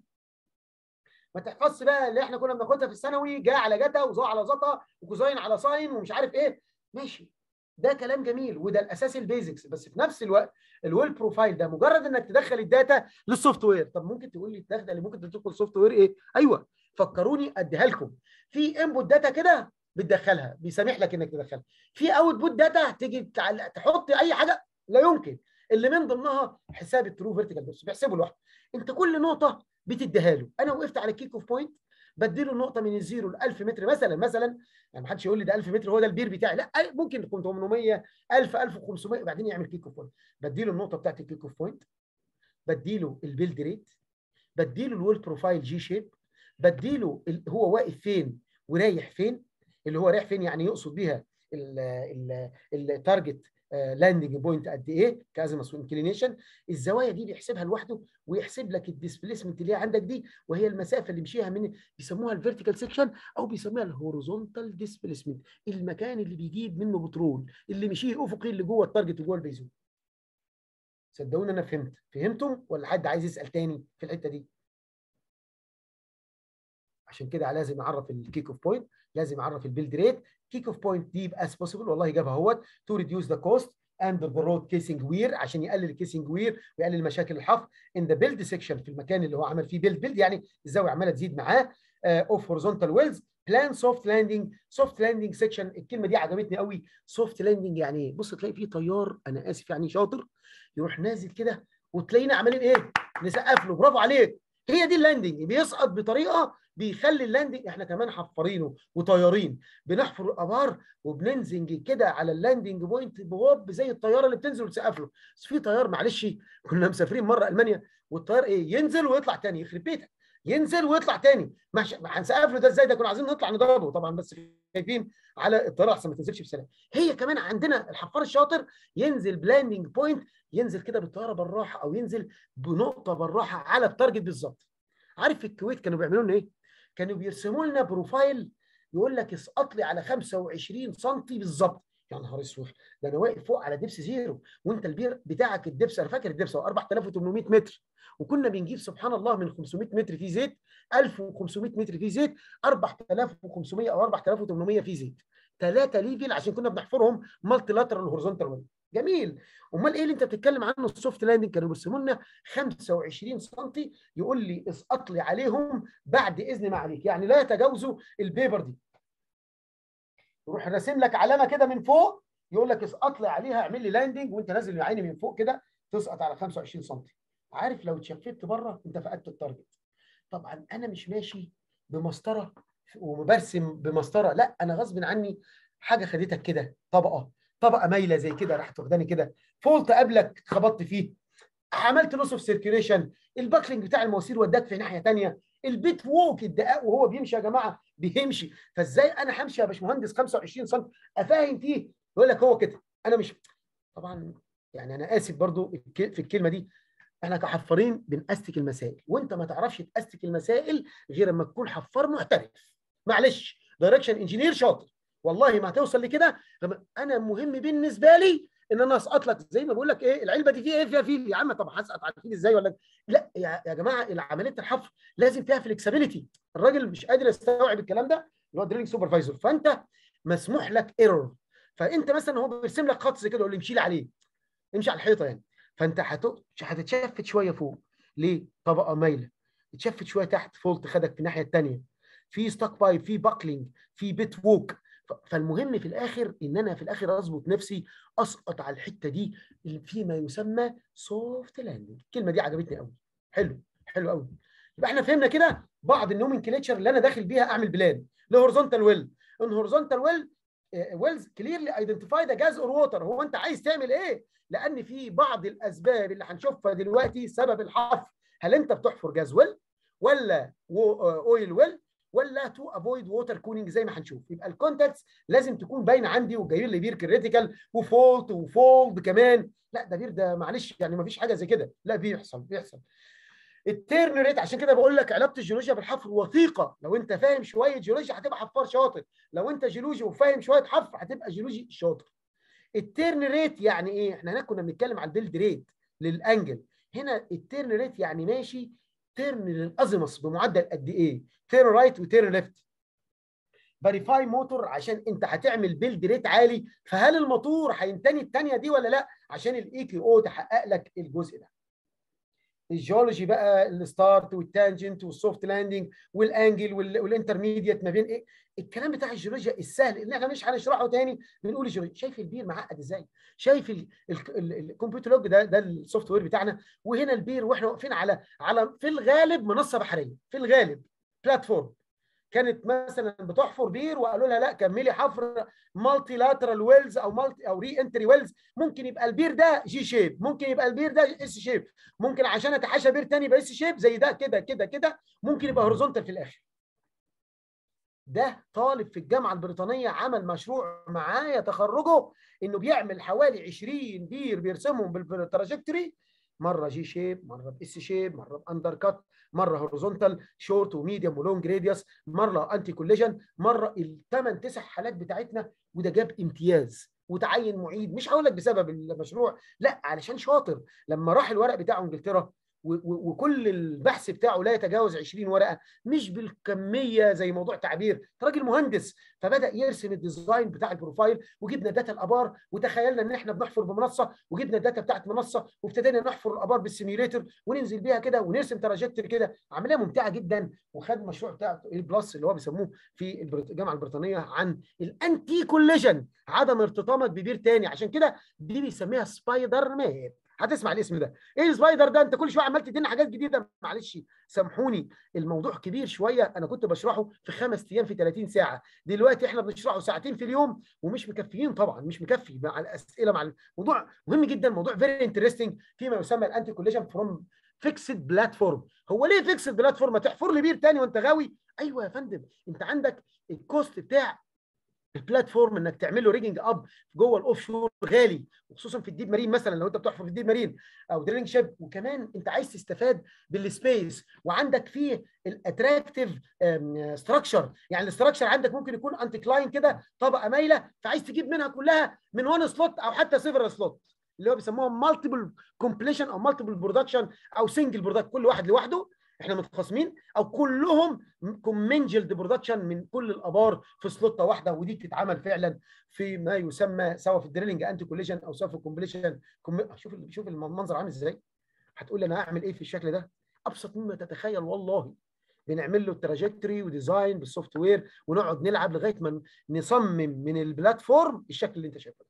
ما تحفظش بقى اللي احنا كنا بناخدها في الثانوي، جا على جتا وزو على زتا وكوزاين على ساين ومش عارف ايه. ماشي، ده كلام جميل وده الاساس البيزكس. بس في نفس الوقت الويل بروفايل ده مجرد انك تدخل الداتا للسوفت وير. طب ممكن تقول لي الداتا اللي ممكن تدخل السوفت وير ايه؟ ايوه، فكروني اديها لكم. في انبوت داتا كده بتدخلها، بيسامح لك انك تدخلها. في اوت بوت داتا تيجي تحط اي حاجه لا يمكن، اللي من ضمنها حساب الترو فيرتيكال ديبس بيحسبه لوحده. انت كل نقطه بتديها له. انا وقفت على الكيك اوف بوينت بديله النقطه من الزيرو ل 1000 متر مثلا يعني ما حدش يقول لي ده 1000 متر هو ده البير بتاعي، لا ممكن تكون 800 1000 1500 وبعدين يعمل كيك اوف بوينت. بديله النقطه بتاعت الكيك اوف بوينت، بديله البيلد ريت، بديله الويل بروفايل جي شيب، بديله هو واقف فين ورايح فين. اللي هو رايح فين يعني يقصد بيها التارجت لاندنج بوينت قد ايه كازيموث انكلينيشن. الزوايا دي بيحسبها لوحده، ويحسب لك الديسبيسمنت اللي عندك دي، وهي المسافه اللي مشيها من بيسموها الفيرتيكال سيكشن او بيسموها الهوريزونتال ديسبيسمنت، المكان اللي بيجيب منه بترول اللي مشيه افقي اللي جوه التارجت وجوه البيزون. صدقوني انا فهمتم ولا حد عايز يسال تاني في الحته دي؟ عشان كده لازم اعرف الكيك اوف بوينت، لازم اعرف البيلد ريت. كيك اوف بوينت ديب از بوسيبل، والله جابها اهوت، تو ريديوس ذا كوست اند ذا رود كيسنج وير، عشان يقلل الكيسنج وير ويقلل مشاكل الحفر ان ذا بيلد سيكشن، في المكان اللي هو عمل فيه بيلد يعني الزاويه عماله تزيد معاه. اوف هوريزونتال ويلز بلان سوفت لاندنج. سوفت لاندنج سيكشن، الكلمه دي عجبتني قوي. سوفت لاندنج يعني ايه؟ بص تلاقي فيه طيار، انا اسف يعني شاطر، يروح نازل كده وتلاقينا عمالين ايه؟ نسقف له برافو عليك. هي دي اللاندنج، بيسقط بطريقه بيخلي اللاندنج. احنا كمان حفارينه وطيارين، بنحفر الابار وبننزل كده على اللاندنج بوينت بوب زي الطياره اللي بتنزل وتسقف له. بس في طيار معلش، كنا مسافرين مره المانيا والطيار ايه ينزل ويطلع تاني، يخرب بيتك ينزل ويطلع تاني، مش هنسقف له ده ازاي؟ ده كنا عايزين نطلع نضربه طبعا، بس خايفين على الطياره احسن ما تنزلش بسلام. هي كمان عندنا الحفار الشاطر ينزل بلاندنج بوينت، ينزل كده بالطياره بالراحه او ينزل بنقطه بالراحه على التارجت بالظبط. عارف في الكويت كانوا بيعملوا لنا ايه؟ كانوا بيرسموا لنا بروفايل يقول لك اسقط لي على 25 سم بالظبط. يا نهار اسود، ده انا واقف فوق على دبس زيرو، وانت البير بتاعك الدبس، انا فاكر الدبس هو 4800 متر، وكنا بنجيب سبحان الله من 500 متر فيه زيت، 1500 متر فيه زيت، 4500 او 4800 فيه زيت. 3 ليفل عشان كنا بنحفرهم مالتي لاترال هوريزونتال ويل. جميل. امال ايه اللي انت بتتكلم عنه السوفت لاندنج؟ كانوا بيرسموا لنا 25 سم، يقول لي اسقط لي عليهم بعد اذن معاليك، يعني لا يتجاوزوا البيبر دي. يروح راسم لك علامه كده من فوق، يقول لك اسقط لي عليها، اعمل لي لاندنج وانت نازل يا عيني من فوق كده تسقط على 25 سم. عارف لو اتشفت بره انت فقدت التارجت. طبعا انا مش ماشي بمسطره وبرسم بمسطره، لا انا غصب عني حاجه خدتك كده، طبقه مايله زي كده راحت واخداني كده، فولت قبلك خبطت فيه، عملت لوس اوف سيركيوليشن، الباكلينج بتاع المواسير وداك في ناحيه ثانيه، البيت ووك الدقاق وهو بيمشي يا جماعه بيمشي، فازاي انا همشي يا باشمهندس 25 سم افاهم فيه؟ يقول لك هو كده. انا مش طبعا يعني انا اسف برضو في الكلمه دي، احنا كحفارين بنأستك المسائل، وانت ما تعرفش تأستك المسائل غير لما تكون حفار محترف. معلش دايركشن انجينير شاطر والله ما هتوصل لكده. انا مهم بالنسبه لي ان انا اسقط لك زي ما بقول لك ايه العلبه دي فيها ايه؟ فيها فيل يا عم. طب هسقط على الفيل ازاي؟ ولا لا يا جماعه عمليه الحفر لازم فيها فلكسبيليتي. الراجل مش قادر يستوعب الكلام ده اللي هو دريلنج سوبرفايزر، فانت مسموح لك ايرور. فانت مثلا هو بيرسم لك خط زي كده يقول لي امشي لي عليه، امشي على الحيطه يعني، فانت هتتشفت شويه فوق، ليه؟ طبقه مايله، اتشفت شويه تحت، فولت خدك في الناحيه الثانيه، في ستاك بايب، في باكلينج، في بيت ووك. فالمهم في الاخر ان انا في الاخر اظبط نفسي اسقط على الحته دي فيما يسمى سوفت لاندنج. الكلمه دي عجبتني قوي. حلو حلو قوي. يبقى احنا فهمنا كده بعض النومنكليتشر اللي انا داخل بيها اعمل بلان لهورزونتال ويل. ان هورزونتال ويل ويلز كليرلي ايدنتيفاي ذا جاز اور ووتر. هو انت عايز تعمل ايه؟ لان في بعض الاسباب اللي هنشوفها دلوقتي سبب الحفر. هل انت بتحفر جاز ويل ولا اويل ويل ولا تو افويد ووتر كولينج زي ما هنشوف؟ يبقى الكونتاكتس لازم تكون باينه عندي، وجايين لي بير كريتيكال وفولت وفولد كمان. لا ده بير ده معلش يعني ما فيش حاجه زي كده، لا بيحصل. التيرن ريت، عشان كده بقول لك علاقه الجيولوجيا بالحفر وثيقه. لو انت فاهم شويه جيولوجيا هتبقى حفار شاطر، لو انت جيولوجي وفاهم شويه حفر هتبقى جيولوجي شاطر. التيرن ريت يعني ايه؟ احنا هناك كنا بنتكلم على البيلد ريت للانجل، هنا التيرن ريت يعني ماشي تيرن للازيموس بمعدل قد ايه؟ تيرن رايت وتيرن ليفت. فيريفاي موتور عشان انت هتعمل بيلد ريت عالي، فهل الموتور هينتني الثانيه دي ولا لا؟ عشان الاي كيو او تحقق لك الجزء ده. الجيولوجي بقى الستارت والتانجنت والسوفت لاندنج والانجل والانترميديت ما بين ايه الكلام بتاع الجيولوجيا السهل اللي احنا مش هنشرحه تاني. بنقول الجيولوجيا. شايف البير معقد ازاي؟ شايف الكمبيوتر لوج ده السوفت وير بتاعنا، وهنا البير واحنا واقفين على في الغالب منصه بحريه، في الغالب بلاتفورم. كانت مثلا بتحفر بير وقالوا لها لا كملي حفر مالتي لاترال ويلز او مالتي او ري انتري ويلز، ممكن يبقى البير ده جي شيب، ممكن يبقى البير ده اس شيب، ممكن عشان اتحاشى بير تاني يبقى اس شيب زي ده كده كده كده، ممكن يبقى هوريزونتال في الاخر. ده طالب في الجامعه البريطانيه عمل مشروع معايا تخرجه انه بيعمل حوالي 20 بير بيرسمهم بالتراجكتوري، مره جي شيب، مره باس شيب، مره باندر كات، مره هوريزونتال شورت وميديوم ولونج راديوس، مره انتي كوليجن، مره الثمان 9 حالات بتاعتنا، وده جاب امتياز وتعين معيد. مش هقول لك بسبب المشروع، لا علشان شاطر. لما راح الورق بتاعه انجلترا وكل البحث بتاعه لا يتجاوز 20 ورقه، مش بالكميه زي موضوع تعبير، راجل مهندس، فبدا يرسم الديزاين بتاع البروفايل، وجبنا داتا الابار، وتخيلنا ان احنا بنحفر بمنصه، وجبنا الداتا بتاعت منصه، وابتدينا نحفر الابار بالسيميوليتر وننزل بيها كده ونرسم تراجكتوري كده، عمليه ممتعه جدا. وخد مشروع بتاع البلس اللي هو بيسموه في الجامعه البريطانيه عن الانتي كوليجن، عدم ارتطامك ببير تاني، عشان كده دي بيسميها سبايدر ماب. هتسمع الاسم ده، ايه السبايدر ده؟ انت كل شويه عمال تدينا حاجات جديده. معلش سامحوني، الموضوع كبير شويه، انا كنت بشرحه في 5 ايام في 30 ساعه، دلوقتي احنا بنشرحه ساعتين في اليوم ومش مكفيين طبعا، مش مكفي مع الاسئله، مع الموضوع مهم جدا، موضوع فيري انترستنج فيما يسمى الانتي كوليجن فروم فيكسد بلاتفورم. هو ليه فيكسد بلاتفورم؟ ما تحفر لي بير تاني وانت غاوي. ايوه يا فندم، انت عندك الكوست بتاع البلاتفورم انك تعمل له ريجنج اب جوه الاوف شور غالي، وخصوصا في الديب مارين، مثلا لو انت بتحفر في الديب مارين او دريلنج شيب، وكمان انت عايز تستفاد بالسبيس، وعندك فيه الاتراكتيف ستراكشر، يعني الاستراكشر عندك ممكن يكون انتكلاين كده، طبقه مايله، فعايز تجيب منها كلها من وان سلوت او حتى سيفرال سلوت، اللي هو بيسموها مالتيبل كومبليشن او مالتيبل برودكشن او سنجل برودكت، كل واحد لوحده احنا متخاصمين، او كلهم كومنجلد برودكشن من كل الابار في سلوته واحده. ودي بتتعمل فعلا في ما يسمى سواء في الدريلنج انتي كوليجن او سواء في الكومبليشن. شوف المنظر عامل ازاي. هتقول لي انا هعمل ايه في الشكل ده؟ ابسط مما تتخيل والله. بنعمل له تراجكتوري وديزاين بالسوفت وير، ونقعد نلعب لغايه ما نصمم من البلاتفورم الشكل اللي انت شايفه ده.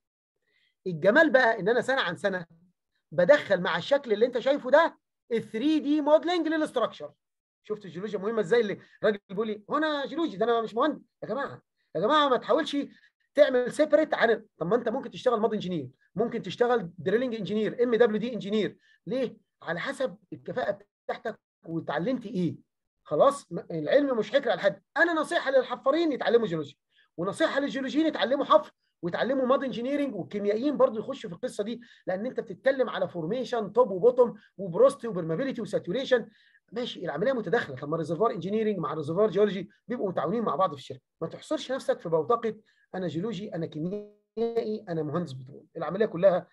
الجمال بقى ان انا سنه عن سنه بدخل مع الشكل اللي انت شايفه ده ال 3 دي موديلنج للاستراكشر. شفت الجيولوجيا مهمه ازاي؟ اللي الراجل بيقول لي هو انا جيولوجي، ده انا مش مهندس. يا جماعه يا جماعه، ما تحاولش تعمل سيبريت عن، طب ما انت ممكن تشتغل مود انجينير، ممكن تشتغل دريلنج انجينير، ام دبليو دي انجينير، ليه؟ على حسب الكفاءه بتاعتك واتعلمت ايه. خلاص، العلم مش حكر على حد. انا نصيحه للحفارين يتعلموا جيولوجيا، ونصيحه للجيولوجيين يتعلموا حفر ويتعلموا مود انجينيرنج، والكيميائيين برضو يخشوا في القصه دي، لان انت بتتكلم على فورميشن توب وبوتوم وبروستي وبرمابيلتي وساتوريشن. ماشي، العمليه متداخله. طب ما ريزرفوار انجينيرنج مع ريزرفوار جيولوجي بيبقوا متعاونين مع بعض في الشركه. ما تحصرش نفسك في بوتقه انا جيولوجي، انا كيميائي، انا مهندس بترول. العمليه كلها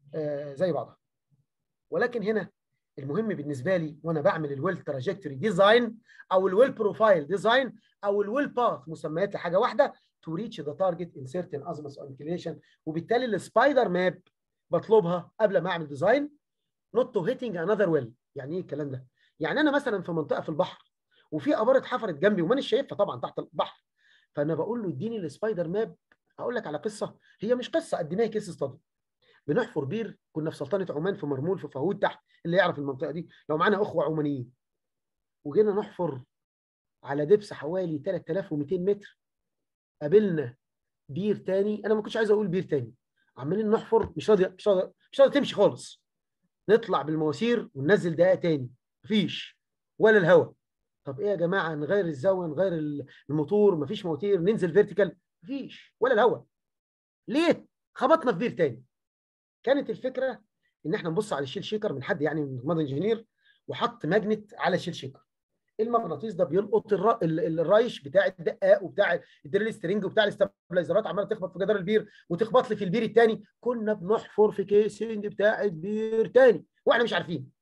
زي بعضها. ولكن هنا المهم بالنسبه لي وانا بعمل الويل تراجكتوري ديزاين او الويل بروفايل ديزاين او الويل باث، مسميات لحاجه واحده، تو ريتش ذا تارجت ان سيرتن ازمس او انكلينيشن. وبالتالي السبايدر ماب بطلبها قبل ما اعمل ديزاين، نوت تو هيتنج انذر ويل. يعني ايه الكلام ده؟ يعني انا مثلا في منطقه في البحر وفي ابار اتحفرت جنبي ومانيش شايفها طبعا تحت البحر، فانا بقول له اديني السبايدر ماب. اقول لك على قصه، هي مش قصه قد ما هي كيس ستادي. بنحفر بير، كنا في سلطنه عمان في مرمول في فهود تحت، اللي يعرف المنطقه دي لو معانا اخوه عمانيين، وجينا نحفر على دبس حوالي 3200 متر، قابلنا بير تاني. انا ما كنتش عايز اقول بير تاني، عمالين نحفر مش راضي تمشي خالص. نطلع بالمواسير وننزل دقيقه تاني، مفيش ولا الهواء. طب ايه يا جماعه، نغير الزاويه، نغير الموتور، مفيش مواتير، ننزل فيرتيكال، مفيش ولا الهواء. ليه؟ خبطنا في بير تاني. كانت الفكره ان احنا نبص على الشيل شيكر من حد يعني من ماد انجينير، وحط ماجنت على الشيل شيكر. المغناطيس ده بيلقط الرايش بتاع الدقاق وبتاع الدريل سترينج وبتاع الاستابلايزرات، عماله تخبط في جدار البير وتخبط لي في البير الثاني. كنا بنحفر في كيسنج بتاع البير ثاني واحنا مش عارفين.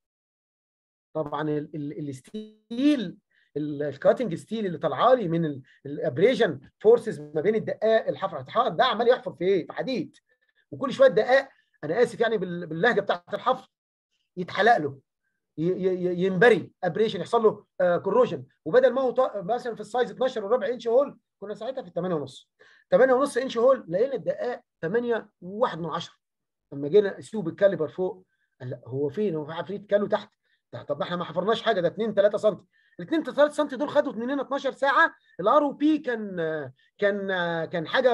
طبعا الستيل، الكاتنج ستيل اللي طالعه لي من الابريجن فورسز ما بين الدقاق، الحفر ده عمال يحفر في ايه؟ في حديد. وكل شويه الدقاق، انا اسف يعني باللهجه بتاعت الحفر، يتحلق له، ينبري ابريشن، يحصل له كوروجن. وبدل ما هو مثلا في السايز 12 وربع انش هول، كنا ساعتها في 8.5 انش هول، لقينا الدقاق 8.1. لما جينا اسيوب الكاليبر فوق، قال لا هو فين؟ هو في عفريت كالو تحت. طب ما احنا ما حفرناش حاجه، ده 2 3 سم. ال 2 3 سم دول خدوا مننا 12 ساعه. الار او بي كان حاجه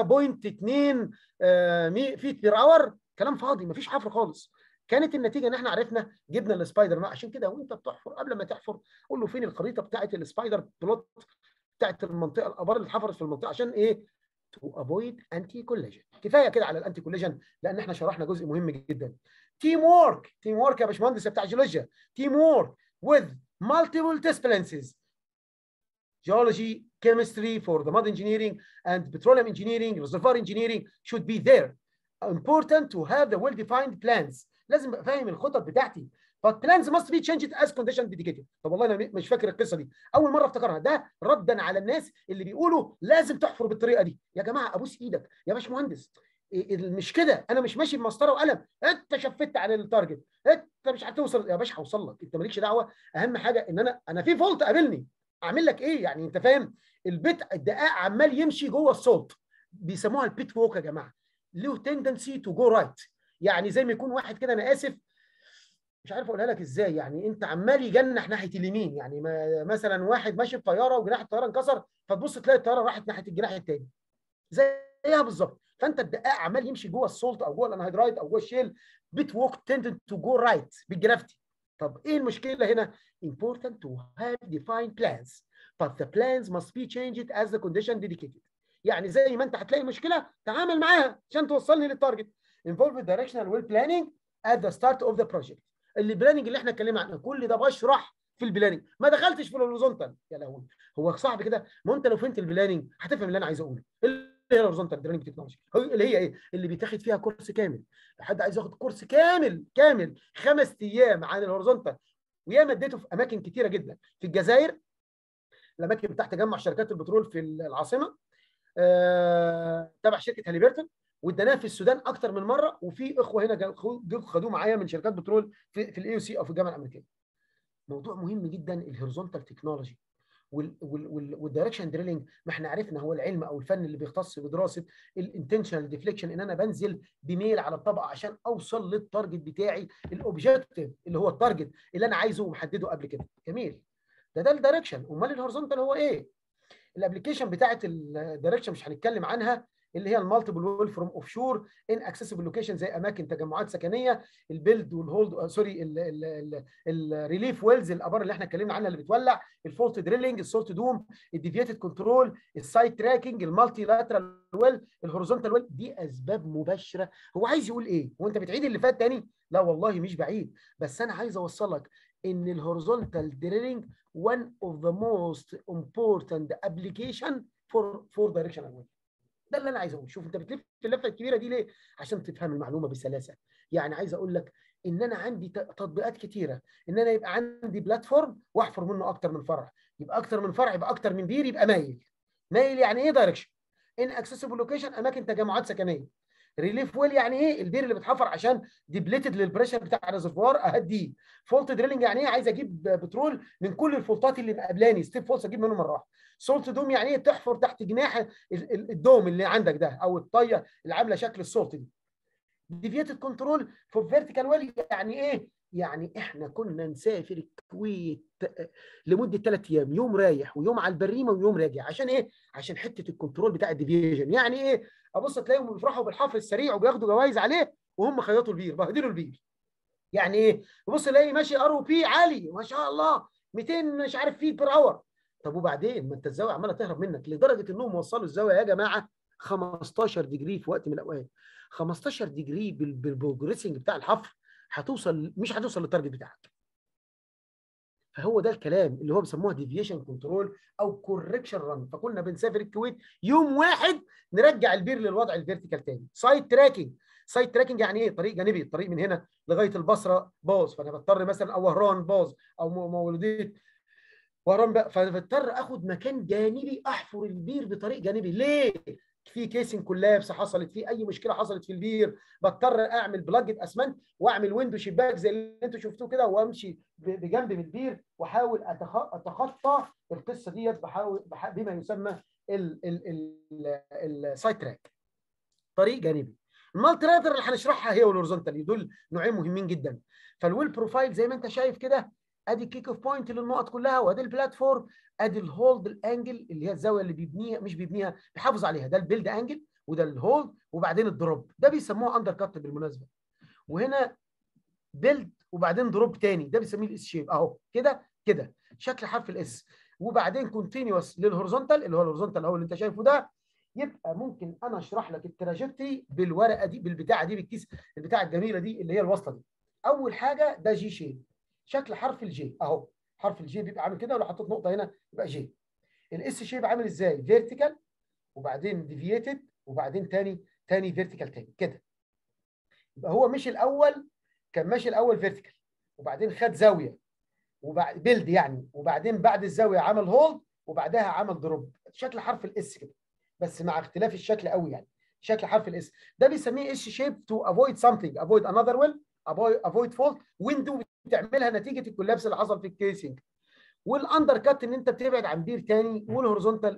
0.2 فيت بير اور، كلام فاضي مفيش حفر خالص. كانت النتيجه ان احنا عرفنا جبنا السبايدر. عشان كده وانت بتحفر قبل ما تحفر قول له فين الخريطه بتاعت السبايدر بلوت بتاعت المنطقه، الابار اللي اتحفرت في المنطقه، عشان ايه؟ تو افويد انتي كوليجن. كفايه كده على الانتي كوليجن لان احنا شرحنا جزء مهم جدا. تيم وورك يا باشمهندس بتاع جيولوجيا. تيم وورك with multiple disciplines: geology, chemistry for the mud engineering, and petroleum engineering, reservoir engineering should be there. Important to have the well-defined plans. لازم ابقى فاهم الخطط بتاعتي. But plans must be changed as condition dedicated. طب والله انا مش فاكر القصه دي، اول مره افتكرها. ده ردا على الناس اللي بيقولوا لازم تحفر بالطريقه دي. يا جماعه ابوس ايدك يا باشمهندس، مش كده. انا مش ماشي بمسطره وقلم، انت شفت على التارجت، انت مش هتوصل يا باشا. هوصل لك، انت مالكش دعوه. اهم حاجه ان انا في فولت قابلني، اعمل لك ايه يعني؟ انت فاهم؟ الدقاق عمال يمشي جوه الصوت، بيسموها البيت ووك يا جماعه. له تندنسي تو جو رايت، يعني زي ما يكون واحد كده، انا اسف مش عارف اقولها لك ازاي، يعني انت عمال يجنح ناحيه اليمين. يعني مثلا واحد ماشي بطياره وجناح الطياره انكسر، فتبص تلاقي الطياره راحت ناحيه الجناح الثاني زيها بالظبط. فانت الدقاق عمال يمشي جوه السولت او جوه الانهيدرايت او جوه الشيل، بيت ووك تندنت تو جو رايت بالجرافتي. طب ايه المشكله هنا؟ important to have defined plans but the plans must be changed as the condition dedicated. يعني زي ما انت هتلاقي مشكله تعامل معاها عشان توصلني للتارجت. involve directional well planning at the start of the project. البلاننج اللي احنا اتكلمنا عنه كل ده بشرح في البلاننج، ما دخلتش في الهوريزونتال. يا لهوي، هو صعب كده؟ ما انت لو فهمت البلاننج هتفهم اللي انا عايز اقوله. اللي هي الهوريزونتال درينج تكنولوجي، اللي هي ايه؟ اللي بيتاخد فيها كورس كامل. حد عايز ياخد كورس كامل 5 ايام عن الهوريزونتال، وياما اديته في اماكن كتيره جدا في الجزائر، الاماكن بتاعت تجمع شركات البترول في العاصمه، تبع شركه هاليبرتون، واديناها في السودان اكتر من مره، وفي اخوه هنا خدوه معايا من شركات بترول في الاي او سي او في الجامعه الامريكيه. موضوع مهم جدا الهوريزونتال تكنولوجي والدايركشن دريلينج. ما احنا عرفنا هو العلم او الفن اللي بيختص بدراسه الانتنشنال ديفليكشن، ان انا بنزل بميل على الطبقه عشان اوصل للتارجت بتاعي، الاوبجيكتيف اللي هو التارجت اللي انا عايزه ومحدده قبل كده. جميل، ده الدايركشن. امال الهوريزونتال هو ايه؟ الابلكيشن بتاعت الدايركشن مش هنتكلم عنها، اللي هي المالتيبل ويل فروم اوف شور ان اكسسبل لوكيشن، زي اماكن تجمعات سكنيه، البيلد والهولد سوري الريليف ويلز، الابار اللي احنا اتكلمنا عنها اللي بتولع، الفولت دريلينج، السولت دوم، الديفييتد كنترول، السايت تراكنج، المالتي لاترال ويل، الهوريزونتال ويل. دي اسباب مباشره. هو عايز يقول ايه؟ هو انت بتعيد اللي فات تاني؟ لا والله مش بعيد، بس انا عايز اوصلك ان الهوريزونتال دريلينج one of the most important application for directional well. ده اللي انا عايز اقوله. شوف انت بتلف اللفه الكبيره دي ليه؟ عشان تفهم المعلومه بسلاسه. يعني عايز اقول لك ان انا عندي تطبيقات كتيره، ان انا يبقى عندي بلاتفورم واحفر منه اكتر من فرع، يبقى اكتر من فرع، يبقى اكتر من بير، يبقى مايل. يعني ايه دايركشن؟ ان اكسسبل لوكيشن، اماكن تجمعات سكنيه. ريليف ويل يعني ايه؟ البير اللي بتحفر عشان ديبليتد للبريشر بتاع الريزرفوار اهديه. فولت دريلنج يعني ايه؟ عايز اجيب بترول من كل الفولتات اللي مقابلاني، ستيب فولس اجيب منه مره واحده. سولت دوم يعني ايه؟ تحفر تحت جناح الدوم اللي عندك ده، او الطيه اللي عامله شكل السولت دي. ديفييتد كنترول فور فيرتيكال ويل يعني ايه؟ يعني احنا كنا نسافر الكويت لمده 3 ايام، يوم رايح ويوم على البريمه ويوم راجع. عشان ايه؟ عشان حته الكنترول بتاع الديفيجن. يعني ايه؟ ابص تلاقيهم بيفرحوا بالحفر السريع وبياخدوا جوائز عليه وهم خيطوا البير، بهدلوا البير. يعني ايه؟ بص الاقي ماشي ار او بي عالي ما شاء الله 200 مش عارف فيت بير اور. طب وبعدين ما انت الزاويه عماله تهرب منك، لدرجه انهم وصلوا الزاويه يا جماعه 15 ديجري في وقت من الاوقات. 15 ديجري بالبروجريسنج بتاع الحفر مش هتوصل للتارجت بتاعك. فهو ده الكلام اللي هو بيسموها ديفيشن كنترول او كوركشن ران. فكنا بنسافر الكويت يوم واحد نرجع البير للوضع الفيرتيكال تاني. سايت تراكنج يعني ايه؟ طريق جانبي، الطريق من هنا لغايه البصره باظ، فانا بضطر مثلا، او وهران باظ، او مولوديه وهران بقى، فبضطر اخد مكان جانبي احفر البير بطريق جانبي. ليه؟ في كيسنج كولابس حصلت، في اي مشكله حصلت في البير، بضطر اعمل بلاجة اسمنت واعمل ويندو شباك زي اللي انتوا شفتوه كده، وامشي بجنب من البير واحاول اتخطى القصه ديت، بما يسمى السايد تراك، طريق جانبي. المالتي لاترال اللي هنشرحها هي والهوريزونتال، دول نوعين مهمين جدا. فالويل بروفايل زي ما انت شايف كده ادي الكيك اوف بوينت للنقط كلها، وادي البلاتفورم، ادي الهولد الانجل اللي هي الزاويه اللي بيبنيها، مش بيبنيها، بيحافظ عليها، ده البيلد انجل، وده الهولد، وبعدين الدروب، ده بيسموه اندر كات بالمناسبه. وهنا بيلد وبعدين دروب تاني، ده بيسميه الاس شيب اهو كده كده شكل حرف الاس، وبعدين كونتينيوس للهوريزونتال اللي هو الهوريزونتال اهو اللي انت شايفه ده. يبقى ممكن انا اشرح لك التراجكتوري بالورقه دي، بالبتاعه دي، بالكيس البتاعه الجميله دي اللي هي الوصله دي. اول حاجه ده جي شيب، شكل حرف الجي اهو، حرف الجي بيبقى عامل كده، ولو حطيت نقطه هنا يبقى جي. الاس شيب عامل ازاي؟ فيرتيكال وبعدين ديفييتد وبعدين تاني فيرتيكال تاني كده. يبقى هو مش الاول، كان ماشي الاول فيرتيكال وبعدين خد زاويه وبعد بيلد يعني، وبعدين بعد الزاويه عمل هولد وبعدها عمل دروب، شكل حرف الاس كده، بس مع اختلاف الشكل قوي يعني. شكل حرف الاس ده بيسميه اس شيب تو افويد سمثينج، افويد انذر ويل، افويد فولت ويندو بتعملها نتيجه الكولابس اللي حصل في الكيسنج. والاندر كات ان انت بتبعد عن بير تاني، والهوريزونتال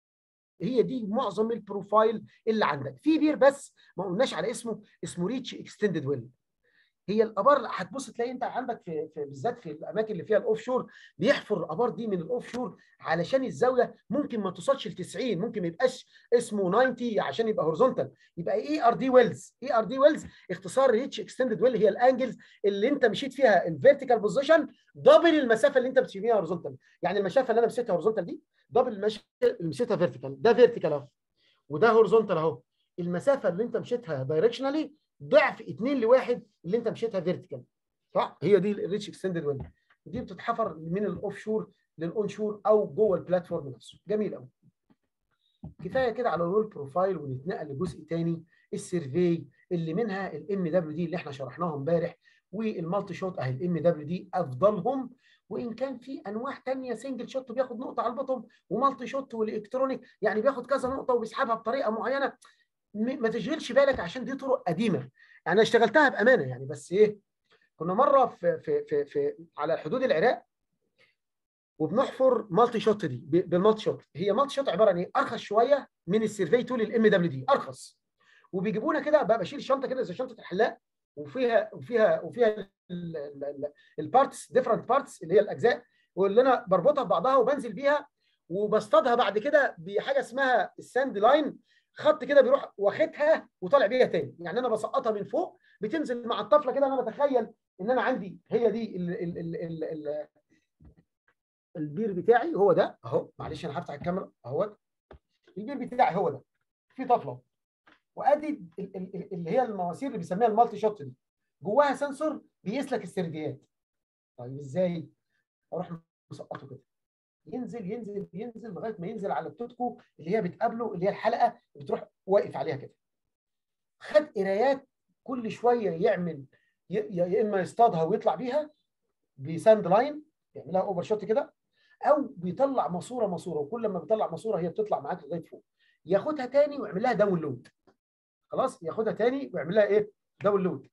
هي دي معظم البروفايل اللي عندك. في بير بس ما قلناش على اسمه ريتش اكستندد ويل. هي الابار هتبص تلاقي انت عندك في بالذات في الاماكن اللي فيها الاوف شور بيحفر الابار دي من الاوف شور علشان الزاويه ممكن ما توصلش ل 90، ممكن ما يبقاش اسمه 90 عشان يبقى هورزونتال، يبقى اي ار دي ويلز. اي ار دي ويلز اختصار ريتش اكستندد ويل، هي الانجلز اللي انت مشيت فيها الفيرتيكال بوزيشن دبل المسافه اللي انت مشيت فيها هورزونتال. يعني المسافه اللي انا مشيتها هورزونتال دي دبل المسافه اللي مشيتها فيرتيكال، ده فيرتيكال اهو وده هورزونتال اهو. المسافه اللي انت مشيتها دايركشنالي ضعف 2 ل1 اللي انت مشيتها فيرتيكال، صح؟ هي دي الريتش اكستندد ويل، دي بتتحفر من الاوف شور للاون شور او جوه البلاتفورم نفسه. جميل قوي. كفايه كده على الويل بروفايل، ونتنقل لجزء ثاني، السيرفي اللي منها الام دبليو دي اللي احنا شرحناها امبارح، والمالتي شوت اهي الام دبليو دي افضلهم، وان كان في انواع ثانيه سنجل شوت بياخد نقطه على البطن، ومالتي شوت والالكترونيك يعني بياخد كذا نقطه وبيسحبها بطريقه معينه. ما تشغلش بالك عشان دي طرق قديمه، يعني انا اشتغلتها بامانه يعني، بس ايه، كنا مره في على حدود العراق وبنحفر مالتي شوت دي بالمالتي شوت. هي مالتي شوت عباره عن ايه؟ ارخص شويه من السيرفي تول الام دبليو دي، ارخص. وبيجيبونا كده بقى بشيل الشنطه كده زي شنطه الحلاق، وفيها البارتس، ديفرنت بارتس اللي هي الاجزاء، واللي انا بربطها ببعضها وبنزل بيها وبصطادها بعد كده بحاجه اسمها الساند لاين، خط كده بيروح واخدها وطالع بيها تاني. يعني انا بسقطها من فوق بتنزل مع الطفله كده، انا بتخيل ان انا عندي هي دي البير بتاعي هو ده اهو. معلش انا هفتح الكاميرا اهوت، البير بتاعي هو ده في طفله، وادي اللي هي المواسير اللي بيسميها المالتي شوت دي، جواها سنسور بيقيس لك السرديات. طيب ازاي؟ اروح مسقطه كده، ينزل ينزل ينزل لغايه ما ينزل على التوتكو اللي هي بتقابله، اللي هي الحلقه بتروح واقف عليها كده. خد قرايات كل شويه يعمل، يا اما يصطادها ويطلع بيها بساند لاين يعملها اوفر شوت كده، او بيطلع ماسوره، وكل ما بيطلع ماسوره هي بتطلع معاك لغايه فوق، ياخدها تاني ويعمل لها داونلود. خلاص ياخدها تاني ويعمل لها ايه؟ داونلود.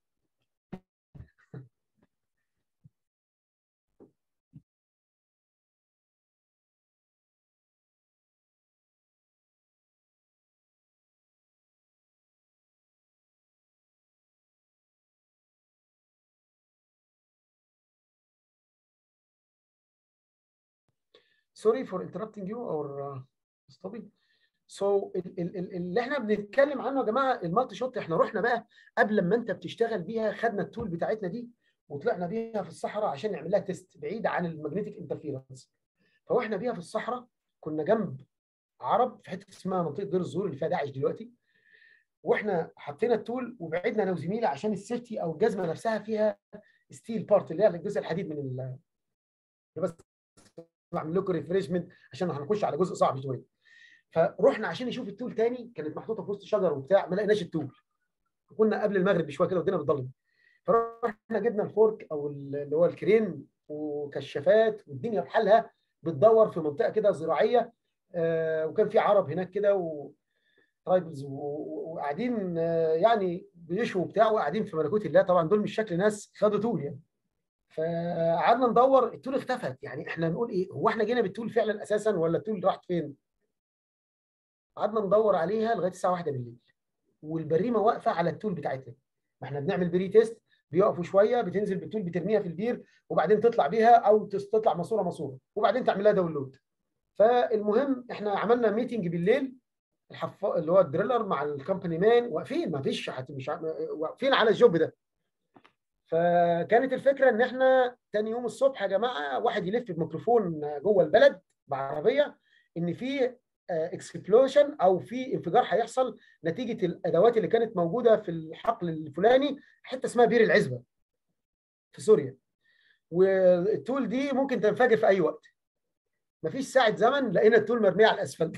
Sorry for interrupting you or stopping. So اللي احنا بنتكلم عنه يا جماعه المالتي شوت، احنا رحنا بقى قبل ما انت بتشتغل بيها، خدنا التول بتاعتنا دي وطلعنا بيها في الصحراء عشان نعمل لها تيست بعيد عن المagnetic انترفيرنس. فاحنا بيها في الصحراء كنا جنب عرب في حته اسمها منطقه دير الزور اللي فيها داعش دلوقتي، واحنا حطينا التول وبعدنا انا وزميلي عشان السيفتي او الجزمه نفسها فيها ستيل بارت اللي هي الجزء الحديد من بس بعمل لكم ريفريشمنت عشان هنخش على جزء صعب شويه. فروحنا عشان نشوف التول تاني، كانت محطوطه في وسط شجر وبتاع، ما لقيناش التول، كنا قبل المغرب بشويه كده والدنيا بتضلم. فرحنا جبنا الفورك او اللي هو الكرين وكشافات والدنيا بحالها بتدور في منطقه كده زراعيه، وكان في عرب هناك كده وترايبلز وقاعدين يعني بيشوا وبتاع، وقاعدين في ملكوت الله. طبعا دول مش شكل ناس خدوا تول يعني. فقعدنا ندور، التول اختفت. يعني احنا نقول ايه، هو احنا جينا بالتول فعلا اساسا ولا التول راحت فين؟ قعدنا ندور عليها لغايه الساعه 1 بالليل، والبريمه واقفه على التول بتاعتنا. ما احنا بنعمل بري تيست بيقفوا شويه، بتنزل بالتول بترميها في البير وبعدين تطلع بيها او تطلع ماسوره وبعدين تعمل لها داونلود. فالمهم احنا عملنا ميتنج بالليل، اللي هو الدريلر مع الكومباني مان واقفين، ما فيش واقفين على الجوب ده. فكانت الفكره ان احنا تاني يوم الصبح يا جماعه واحد يلف بميكروفون جوه البلد بعربيه ان في اكسبلوشن او في انفجار هيحصل نتيجه الادوات اللي كانت موجوده في الحقل الفلاني، حته اسمها بير العزبه في سوريا، والتول دي ممكن تنفجر في اي وقت. مفيش ساعه زمن لقينا التول مرميه على الاسفلت.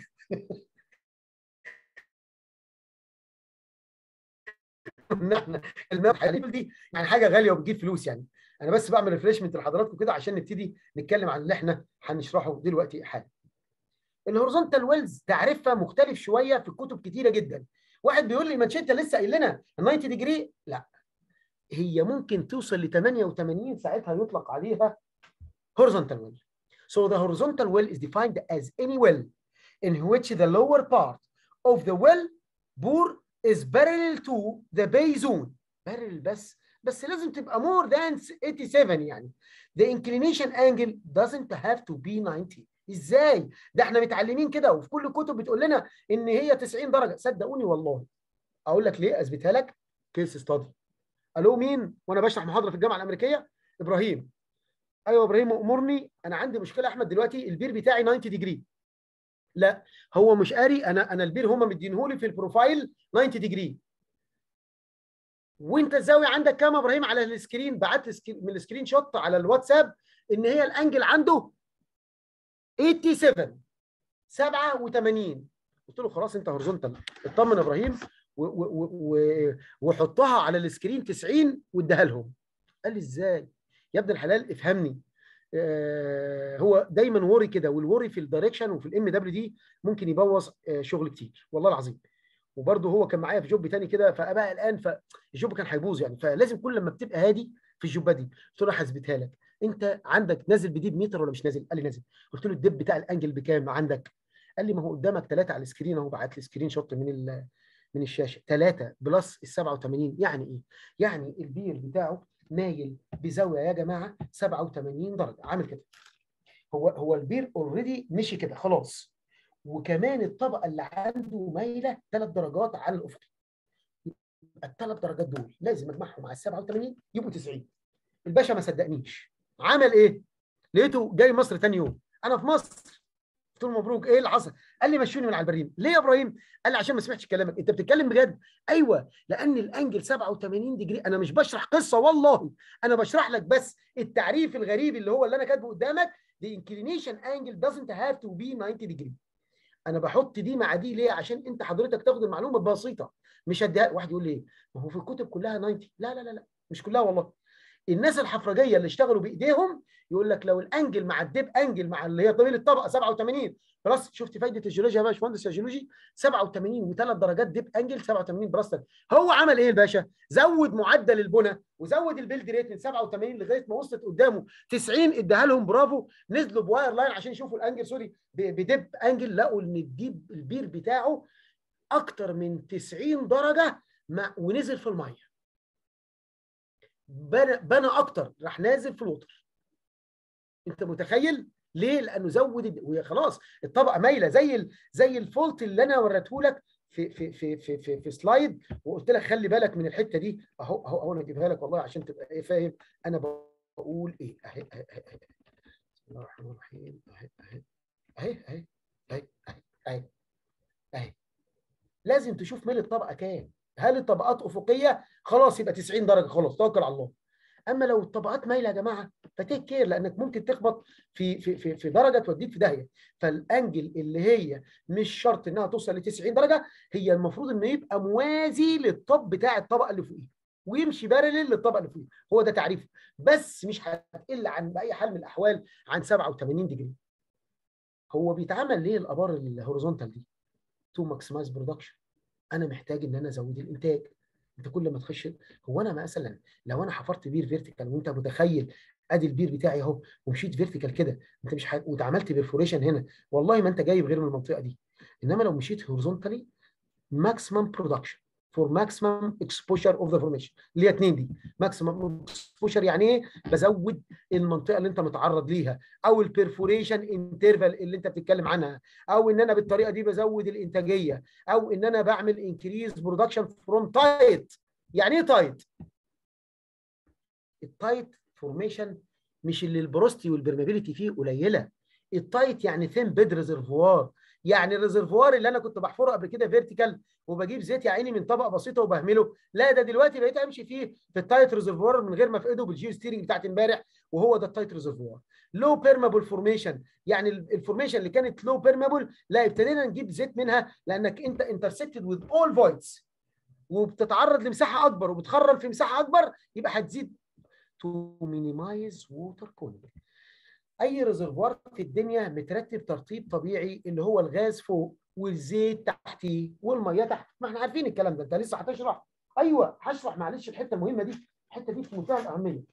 الماب دي يعني حاجه غاليه وبتجيب فلوس يعني. انا بس بعمل ريفريشمنت لحضراتكم كده عشان نبتدي نتكلم عن اللي احنا هنشرحه دلوقتي حالا. الهوريزونتال ويلز تعريفها مختلف شويه في الكتب كتيره جدا. واحد بيقول لي مانشيتا لسه قايل لنا 90 ديجري، لا هي ممكن توصل ل 88 ساعتها يطلق عليها horizontal well. So the horizontal well is defined as any well in which the lower part of the well bore is parallel to the bay zone. parallel بس لازم تبقى more than 87 يعني. The inclination angle doesn't have to be 90. ازاي؟ ده احنا متعلمين كده وفي كل الكتب بتقول لنا ان هي 90 درجه. صدقوني والله اقول لك ليه، اثبتها لك. كيس ستادي. الو مين؟ وانا بشرح محاضره في الجامعه الامريكيه. ابراهيم. ايوه ابراهيم امرني، انا عندي مشكله احمد دلوقتي البير بتاعي 90 ديجري. لا هو مش قاري، انا البير هم مدينهولي في البروفايل 90 ديجري. وانت الزاويه عندك كام يا ابراهيم على السكرين؟ بعت من السكرين شوت على الواتساب ان هي الانجل عنده 87. قلت له خلاص انت هورزونتال، اطمن يا ابراهيم وحطها على السكرين 90 واديها لهم. قال لي ازاي؟ يا ابن الحلال افهمني. هو دايما وري كده، والوري في الدايركشن وفي الام دبليو دي ممكن يبوظ شغل كتير والله العظيم. وبرده هو كان معايا في جوب تاني كده فابقى قلقان، فالجوب كان هيبوظ يعني. فلازم كل لما بتبقى هادي في الجوبه دي. قلت له هثبتها لك. انت عندك نازل بديب متر ولا مش نازل؟ قال لي نازل. قلت له الدب بتاع الانجل بكام عندك؟ قال لي ما هو قدامك 3 على السكرين اهو. بعت لي سكرين شوت من الشاشه. 3 بلس ال 87 يعني ايه؟ يعني البير بتاعه مايل بزاويه يا جماعه 87 درجه، عامل كده. هو البير اوريدي مشي كده خلاص، وكمان الطبقه اللي عنده مايله 3 درجات على الافق. ال3 درجات دول لازم اجمعهم على ال 87 يبقوا 90. الباشا ما صدقنيش، عمل ايه؟ لقيته جاي مصر ثاني يوم. انا في مصر. قلت له مبروك، ايه اللي حصل؟ قال لي مشوني من على البريم. ليه يا ابراهيم؟ قال لي عشان ما سمعتش كلامك. انت بتتكلم بجد؟ ايوه، لان الانجل 87 ديجري. انا مش بشرح قصه والله، انا بشرح لك بس التعريف الغريب اللي هو اللي انا كاتبه قدامك. The inclination angle doesn't have to be 90 degree. انا بحط دي مع دي ليه؟ عشان انت حضرتك تاخد المعلومه بسيطه، مش هديها. واحد يقول لي ما هو في الكتب كلها 90. لا لا لا لا، مش كلها والله. الناس الحفرجيه اللي اشتغلوا بايديهم يقول لك لو الانجل مع الديب انجل مع اللي هي طويل الطبقه 87 بلس. شفت فايده الجيولوجيا يا باشمهندس يا جيولوجي؟ 87 و3 درجات ديب انجل 87 بلس. هو عمل ايه الباشا؟ زود معدل البنى وزود البيلد ريت من 87 لغايه ما وصلت قدامه 90. اداها لهم برافو. نزلوا بواير لاين عشان يشوفوا الانجل، سوري بديب انجل، لقوا ان البير بتاعه اكتر من 90 درجه ونزل في الميه. بنى اكتر، راح نازل في الوتر. انت متخيل ليه؟ لانه زود وخلاص الطبقه مايله زي الفولت اللي انا وريته لك في سلايد، وقلت لك خلي بالك من الحته دي. اهو انا اجيبها لك والله عشان تبقى ايه فاهم انا بقول ايه. اهي اهي اهي بسم الله الرحمن الرحيم. اهي اهي اهي اهي اهي اهي. لازم تشوف ميل الطبقه كام. هل الطبقات افقيه؟ خلاص يبقى 90 درجه، خلاص توكل على الله. اما لو الطبقات مايله يا جماعه فتيك كير، لانك ممكن تخبط في درجه توديك في داهيه. فالانجل اللي هي مش شرط انها توصل ل 90 درجه، هي المفروض انه يبقى موازي للطب بتاع الطبقه اللي فوقيه ويمشي بارلل للطبقه اللي فوقيه. هو ده تعريفه، بس مش هتقل عن باي حال من الاحوال عن 87 ديجري. هو بيتعمل ليه الابار الهوريزونتال دي؟ تو ماكسمايز برودكشن. انا محتاج ان انا ازود الانتاج. انت كل ما تخش، هو انا مثلا لو انا حفرت بير فيرتيكال وانت متخيل ادي البير بتاعي اهو ومشيت فيرتيكال كده، انت مش واتعملت بيرفوريشن هنا، والله ما انت جايب غير من المنطقه دي. انما لو مشيت هوريزونتالي ماكسيمم برودكشن. for maximum exposure of the formation. اللي هي 2 دي. maximum exposure يعني ايه؟ بزود المنطقه اللي انت متعرض ليها، او البرفوريشن انترفال اللي انت بتتكلم عنها، او ان انا بالطريقه دي بزود الانتاجيه، او ان انا بعمل انكريز برودكشن فروم تايت. يعني ايه تايت؟ التايت فورميشن مش اللي البروستي والبرمابيلتي فيه قليله. التايت يعني ثين بيد ريزرفوار، يعني الريزرفوار اللي انا كنت بحفره قبل كده فيرتيكال وبجيب زيت يا عيني من طبقه بسيطه وبهمله، لا ده دلوقتي بقيت امشي فيه في التايت ريزرفوار من غير ما افقده بالجيو ستيرنج بتاعت امبارح، وهو ده التايت ريزرفوار. لو بيرمابل فورميشن، يعني الفورميشن اللي كانت لو بيرمابل لا ابتدينا نجيب زيت منها لانك انت انترسكتد وذ اول فويدز وبتتعرض لمساحه اكبر وبتخرم في مساحه اكبر، يبقى هتزيد تو مينيمايز ووتر كولينج. اي ريزرفوار في الدنيا مترتب ترتيب طبيعي اللي هو الغاز فوق والزيت تحتيه والميه تحت، ما احنا عارفين الكلام ده. انت لسه هتشرح؟ ايوه هشرح، معلش الحته المهمه دي، الحته دي في منتهى الاهميه.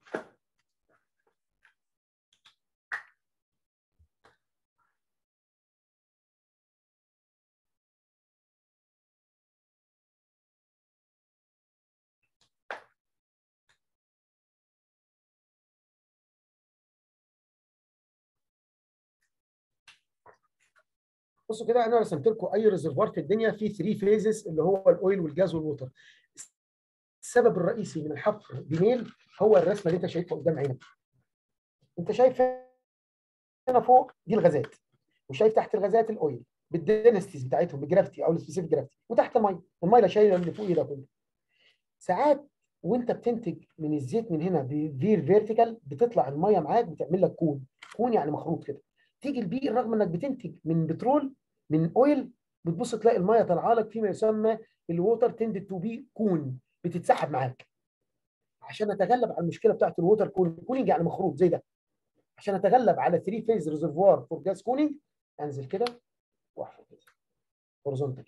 بصوا كده، انا رسمت لكم اي ريزرفوار في الدنيا فيه 3 فيزز اللي هو الاويل والجاز والووتر. السبب الرئيسي من الحفر بميل هو الرسمه اللي انت شايفها قدام عينك. انت شايف هنا فوق دي الغازات، وشايف تحت الغازات الاويل بالدنستيز بتاعتهم بالجرافتي او السبيسيفيك جرافتي، وتحت الميه اللي شايله اللي فوق ده كله. ساعات وانت بتنتج من الزيت من هنا بفير فيرتيكال بتطلع الميه معاك بتعمل لك كون، كون يعني مخروط كده. تيجي البير رغم انك بتنتج من بترول من اويل، بتبص تلاقي الميه طالعه لك فيما يسمى الووتر تندد تو بي كون، بتتسحب معاك. عشان اتغلب على المشكله بتاعت الووتر كولينج يعني مخروط زي ده، عشان اتغلب على 3 فيز ريزرفوار فور جاز كولينج، انزل كده واحفر كده هوريزونتالي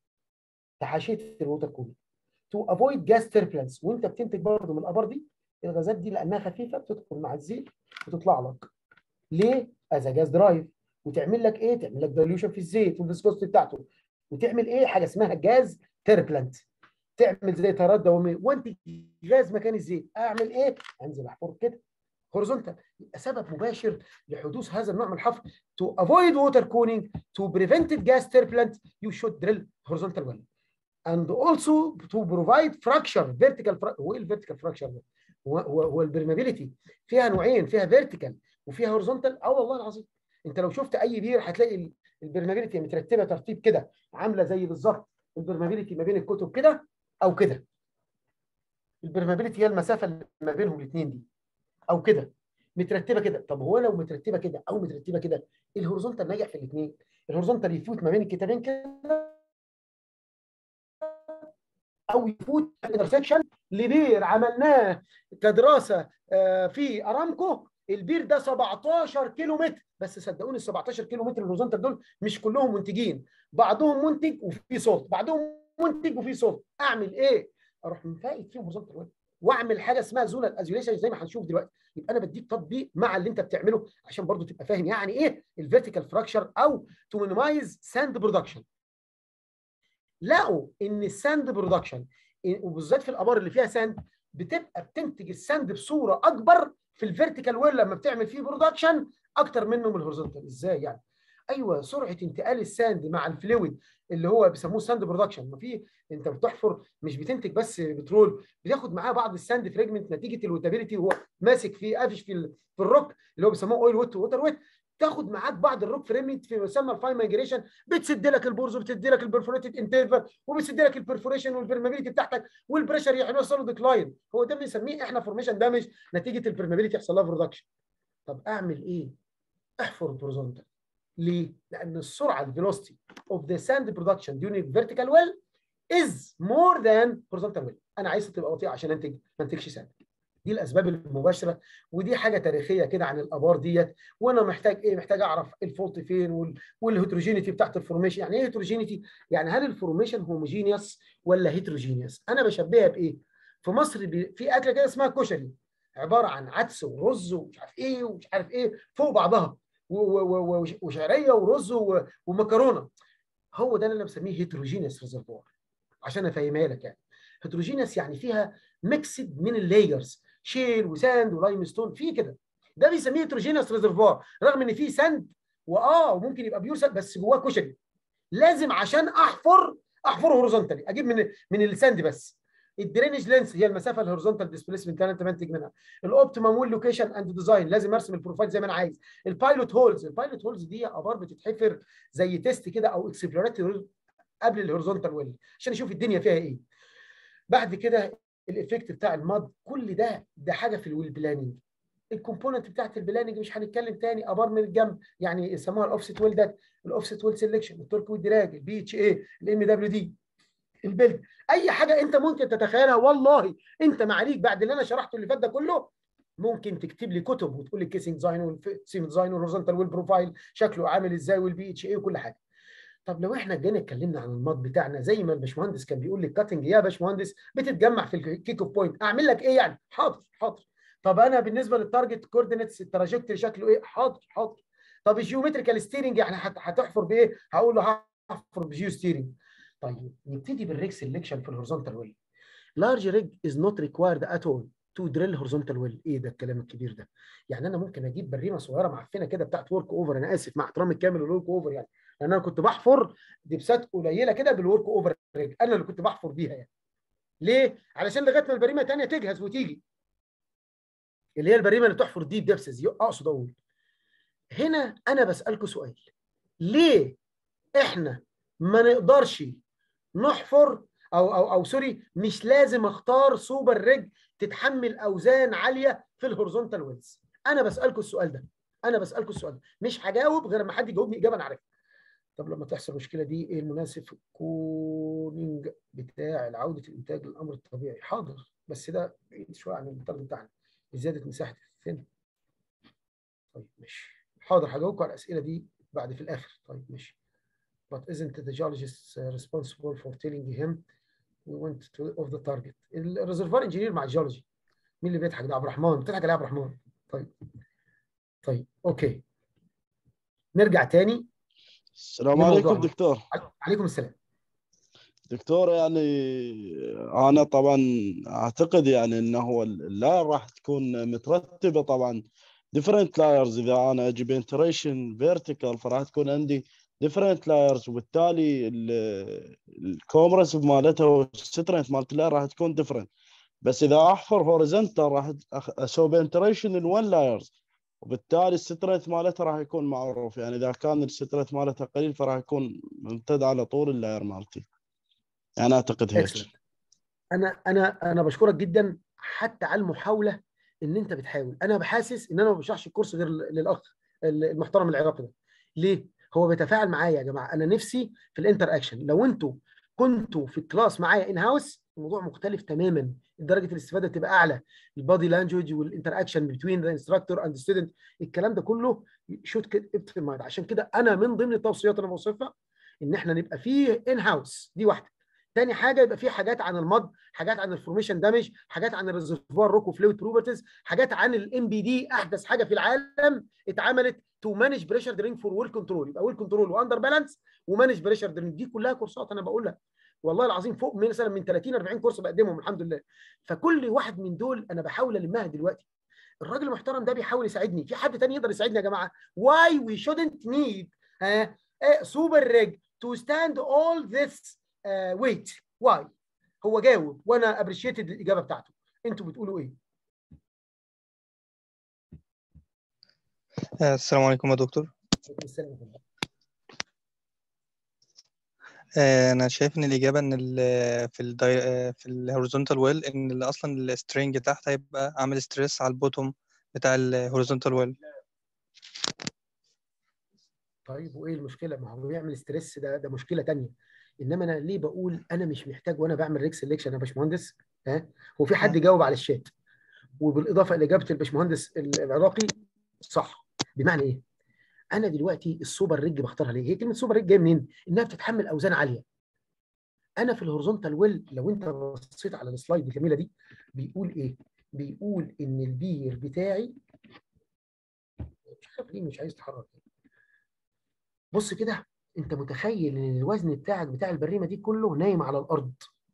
تحاشيه الووتر كولينج تو افويد جاز تيربلنس. وانت بتنتج برضه من الابار دي الغازات دي لانها خفيفه بتدخل مع الزيت وتطلع لك ليه؟ از جاز درايف، وتعمل لك ايه؟ تعمل لك دايلوشن في الزيت والفيسكوستي بتاعته، وتعمل ايه؟ حاجه اسمها جاز تيربلنت، تعمل زي تيارات دواميه وانت غاز مكان الزيت. اعمل ايه؟ انزل احفر كده هوريزونتال. يبقى سبب مباشر لحدوث هذا النوع من الحفر. to avoid water cooling to prevent gas turbulence you should drill horizontal well and also to provide fracture vertical. هو ايه الفيرتيكال فراكشر ده؟ هو البرمابيلتي فيها نوعين، فيها فيرتيكال وفيها هوريزونتال. اه والله العظيم انت لو شفت اي بير هتلاقي البرمابيلتي مترتبه ترتيب كده، عامله زي بالظبط البرمابيلتي ما بين الكتب كده او كده. البرمابيلتي هي المسافه اللي ما بينهم الاثنين دي، او كده مترتبه كده. طب هو لو مترتبه كده او مترتبه كده، الهوريزونتال ناجح في الاثنين. الهوريزونتال يفوت ما بين الكتابين كده او يفوت انترسكشن. لبير عملناه كدراسه في ارامكو، البير ده 17 كيلو متر، بس صدقوني ال 17 كيلو متر الهوريزونتال دول مش كلهم منتجين، بعضهم منتج وفي صوت، بعضهم منتج وفي صوت. اعمل ايه؟ اروح مفايت فيهم هوريزونتال واعمل حاجه اسمها زونال ازوليشن زي ما هنشوف دلوقتي. يبقى انا بديك تطبيق مع اللي انت بتعمله عشان برضو تبقى فاهم يعني ايه الفيرتيكال فراكشر او تو مينيمايز ساند برودكشن. لقوا ان الساند برودكشن وبالذات في الابار اللي فيها ساند بتبقى بتنتج الساند بصوره اكبر في الفيرتيكال ويل لما بتعمل فيه برودكشن اكتر منه من الهوريزونتال. ازاي يعني؟ ايوه سرعه انتقال الساند مع الفلويد اللي هو بيسموه ساند برودكشن. ما في انت بتحفر مش بتنتج بس بترول، بتاخد معاه بعض الساند فريجمنت نتيجه الوتابيلتي وهو ماسك فيه قافش في الروك اللي هو بيسموه اويل ووت ووتر ويت. تاخد معاك بعض الروك فريمنت في يسمى الفاين مايجريشن، بتسد لك البورز وبتدي لك البرفوريتد انترفال وبتسد لك البرفوريشن والبرمابيلتي بتاعتك والبريشر يحصل له ديكلاين. هو ده بنسميه احنا فورميشن دامج نتيجه البرمابيلتي يحصل لها برودكشن. طب اعمل ايه؟ احفر هوريزونتال. ليه؟ لان السرعه الفيلوسيتي اوف ذا ساند برودكشن during vertical well is more than horizontal well. انا عايز تبقى بطيئه عشان ما انتجش ساند. دي الاسباب المباشره، ودي حاجه تاريخيه كده عن الابار ديت. وانا محتاج ايه؟ محتاج اعرف الفولت فين والهيتروجينيتي بتاعت الفورميشن. يعني ايه هيتروجينيتي؟ يعني هل الفورميشن هوموجينيوس ولا هيتروجينيوس؟ انا بشبهها بايه؟ في مصر في اكله كده اسمها كشري، عباره عن عدس ورز ومش عارف ايه ومش عارف ايه فوق بعضها وشعريه ورز ومكرونه. هو ده اللي انا بسميه هيتروجينيوس ريزرفوار عشان افهمها لك يعني. هيتروجينس يعني فيها ميكسد من اللايرز، شيل وساند ولايم ستون في كده، ده بيسميه هيتروجينس ريزرفوار، رغم ان فيه ساند وممكن يبقى بيور ساند بس جواه كشري. لازم عشان احفر هوريزونتالي، اجيب من الساند بس. الدرينج لينس هي المسافه الهوريزونتال ديسبيسمنت اللي انت منتج منها. الاوبتيمم ويل لوكيشن اند ديزاين، لازم ارسم البروفايل زي ما انا عايز. البايلوت هولز دي ابار بتتحفر زي تيست كده او اكسبلوراتوري قبل الهوريزونتال ويل عشان اشوف الدنيا فيها ايه. بعد كده الايفكت بتاع الماد، كل ده حاجه في الويل بلاننج. الكومبوننت بتاعت البلاننج مش هنتكلم تاني، ابار من الجنب يعني يسموها الاوفست ويل دات، الاوفست ويل سيلكشن، التورك والدراج، البي اتش اي، الام دبليو دي، البيلد، اي حاجه انت ممكن تتخيلها. والله انت معاليك بعد اللي انا شرحته اللي فات ده كله ممكن تكتب لي كتب وتقول لي الكيسنج ديزاين والسيم ديزاين والهوريزونتال ويل بروفايل شكله عامل ازاي والبي اتش اي وكل حاجه. طب لو احنا جينا اتكلمنا عن الماض بتاعنا زي ما الباشمهندس كان بيقول لي الكاتنج يا باشمهندس بتتجمع في الكيك اوف بوينت، اعمل لك ايه يعني؟ حاضر. طب انا بالنسبه للتارجت كوردينيتس التراجكتوري شكله ايه؟ حاضر. طب الجيومتريكال ستيرنج يعني هتحفر بايه؟ هقول له هحفر بجيو ستيرنج. طيب نبتدي بالريج سيلكشن في الهوريزونتال ويل. لارج ريج از نوت ريكوايرد ات اول تو دريل هوريزونتال ويل. ايه ده الكلام الكبير ده؟ يعني انا ممكن اجيب بريمه صغيره معفنه كده بتاعت ورك اوفر، انا اسف مع احترامي الكامل للورك اوفر يعني، لان انا كنت بحفر دبسات قليله كده بالورك اوفر ريج، انا اللي كنت بحفر بيها يعني. ليه؟ علشان لغايه ما البريمه ثانيه تجهز وتيجي، اللي هي البريمه اللي تحفر ديب دبسز. اقصد اقول هنا انا بسالكم سؤال، ليه احنا ما نقدرش نحفر او سوري، مش لازم اختار سوبر ريج تتحمل اوزان عاليه في الهوريزونتال ويلز؟ انا بسالكم السؤال ده، مش هجاوب غير ما حد يجاوبني اجابه انا عارفها. طب لما تحصل المشكله دي ايه المناسب في الكونينج بتاع عوده الانتاج للامر الطبيعي؟ حاضر، بس ده بعيد شويه عن التارجت بتاعنا، زياده مساحه الثن. طيب ماشي، حاضر هجاوبكم على الاسئله دي بعد في الاخر. طيب ماشي. But isn't the geologist responsible for telling him we went to of the target؟ الريزرفوار انجينير مع الجيولوجي. مين اللي بيضحك ده؟ عبد الرحمن بتضحك عليه؟ عبد الرحمن. طيب اوكي، نرجع تاني السلام عليكم لموضوعنا. دكتور. عليكم السلام. دكتور يعني انا طبعا اعتقد يعني انه هو اللاير راح تكون مترتبه طبعا different layers. اذا انا اجيب انتريشن فيرتيكال فراح تكون عندي different layers، وبالتالي الكومرسيف مالتها والسترنث مالت اللاير راح تكون different. بس اذا احفر هوريزونتال راح اسوي بانتريشن ان 1 لايرز، وبالتالي السترنث مالتها راح يكون معروف. يعني اذا كان السترنث مالتها قليل فراح يكون ممتد على طول اللاير مالتي. انا اعتقد هيك. اكسلنت. انا بشكرك جدا حتى على المحاوله ان انت بتحاول. انا بحاسس ان انا ما بشرحش الكورس غير للاخ المحترم العراقي ده. ليه؟ هو بيتفاعل معايا يا جماعه. انا نفسي في الانتر اكشن. لو انتوا كنتوا في الكلاس معايا ان هاوس الموضوع مختلف تماما، درجه الاستفاده تبقى اعلى، البادي لانجوج والانتر اكشن بتوين ذا انستراكتور اند ستودنت، الكلام ده كله شوت كت في المايند. عشان كده انا من ضمن التوصيات اللي انا بوصفها ان احنا نبقى فيه ان هاوس، دي واحده. تاني حاجه يبقى في حاجات عن المض، حاجات عن الفورميشن دامج، حاجات عن الريزرفوار روك وفلويد بروبرتيز، حاجات عن الام بي دي احدث حاجه في العالم اتعملت تو مانج بريشر درينج فور ويل كنترول. يبقى ويل كنترول واندر بالانس ومانج بريشر درينج، دي كلها كورسات انا بقولها والله العظيم فوق مثلا من 30 40 كورس بقدمهم الحمد لله. فكل واحد من دول انا بحاول المها دلوقتي. الراجل المحترم ده بيحاول يساعدني، في حد تاني يقدر يساعدني يا جماعه؟ واي وي شودنت نيد سوبر ريج تو ستاند اول ذس ويت؟ واي؟ هو جاوب وانا ابريشيتد الاجابه بتاعته. انتوا بتقولوا ايه؟ السلام عليكم يا دكتور. عليكم السلام ورحمه الله. انا شايف ان الاجابه ان في الهوريزونتال ويل ان اصلا السترينج تحت هيبقى عامل ستريس على البوتوم بتاع الهوريزونتال ويل. طيب وايه المشكله؟ ما هو بيعمل ستريس، ده مشكله ثانيه. انما انا ليه بقول انا مش محتاج وانا بعمل ريك سelection يا باشمهندس؟ هو في حد جاوب على الشات وبالاضافه الى اجابه الباشمهندس العراقي صح. بمعنى ايه؟ انا دلوقتي السوبر ريج بختارها ليه؟ هي كلمه سوبر ريج جايه منين؟ انها بتتحمل اوزان عاليه. انا في الهوريزونتال ويل لو انت بصيت على السلايد الجميله دي بيقول ايه؟ بيقول ان البير بتاعي مش عارف ليه مش عايز يتحرك. بص كده، انت متخيل ان الوزن بتاعك بتاع البريمه دي كله نايم على الارض؟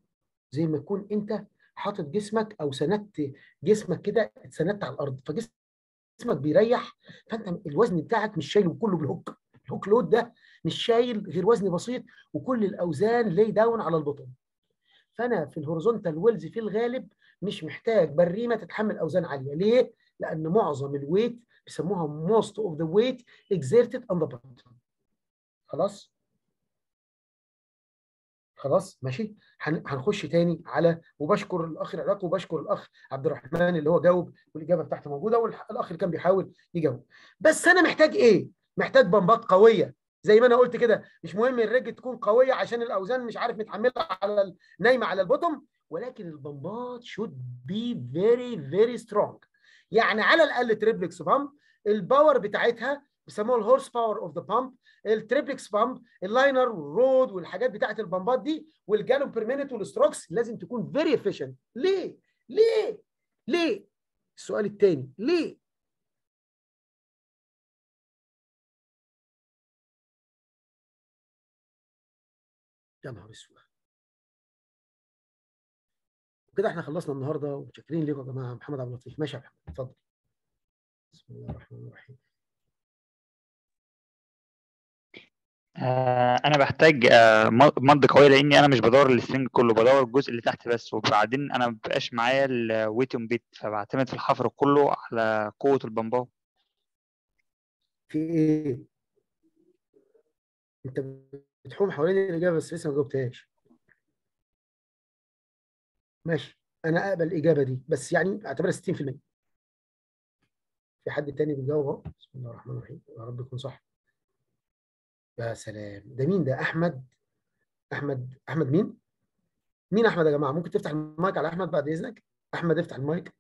زي ما تكون انت حاطط جسمك او سندت جسمك كده، اتسندت على الارض، فجسمك بيريح، فانت الوزن بتاعك مش شايله كله بالهوك. الهوك لود ده مش شايل غير وزن بسيط، وكل الاوزان لي داون على البطن. فانا في الهوريزونتال ويلز في الغالب مش محتاج بريمه تتحمل اوزان عاليه. ليه؟ لان معظم الويت بيسموها most of the weight exerted on the bottom. خلاص ماشي. هنخش تاني على، وبشكر الاخ العراقي وبشكر الاخ عبد الرحمن اللي هو جاوب والاجابه بتاعته موجوده، والاخ اللي كان بيحاول يجاوب. بس انا محتاج ايه؟ محتاج بمبات قويه، زي ما انا قلت كده. مش مهم الرجل تكون قويه عشان الاوزان مش عارف متحمله على نايمه على البوتوم، ولكن البمبات should be very very strong. يعني على الاقل تريبلكس بامب الباور بتاعتها بيسموها الهورس باور اوف ذا بامب، التريبلكس بامب، اللاينر والرود والحاجات بتاعت البمبات دي، والجالون بير مينيت والستروكس لازم تكون فيري افيشنت. ليه؟ ليه؟ ليه؟ السؤال الثاني ليه؟ يا نهار اسود. كده احنا خلصنا النهارده، ومتشكرين لكم يا جماعه. محمد عبد اللطيف. ماشي يا محمد، اتفضل. بسم الله الرحمن الرحيم. انا بحتاج مض قوي، لاني انا مش بدور السترنج كله، بدور الجزء اللي تحت بس. وبعدين انا ما بقاش معايا الويت اون بيت، فبعتمد في الحفر كله على قوه البمباو. في ايه؟ انت بتحوم حوالين الاجابه بس لسه ما جاوبتهاش. ماشي، انا اقبل الاجابه دي، بس يعني اعتبرها 60%. في حد تاني بيجاوب اهو؟ بسم الله الرحمن الرحيم، يا رب يكون صح. يا سلام، ده مين ده؟ احمد مين؟ مين احمد يا جماعه؟ ممكن تفتح المايك على احمد بعد اذنك؟ احمد افتح المايك.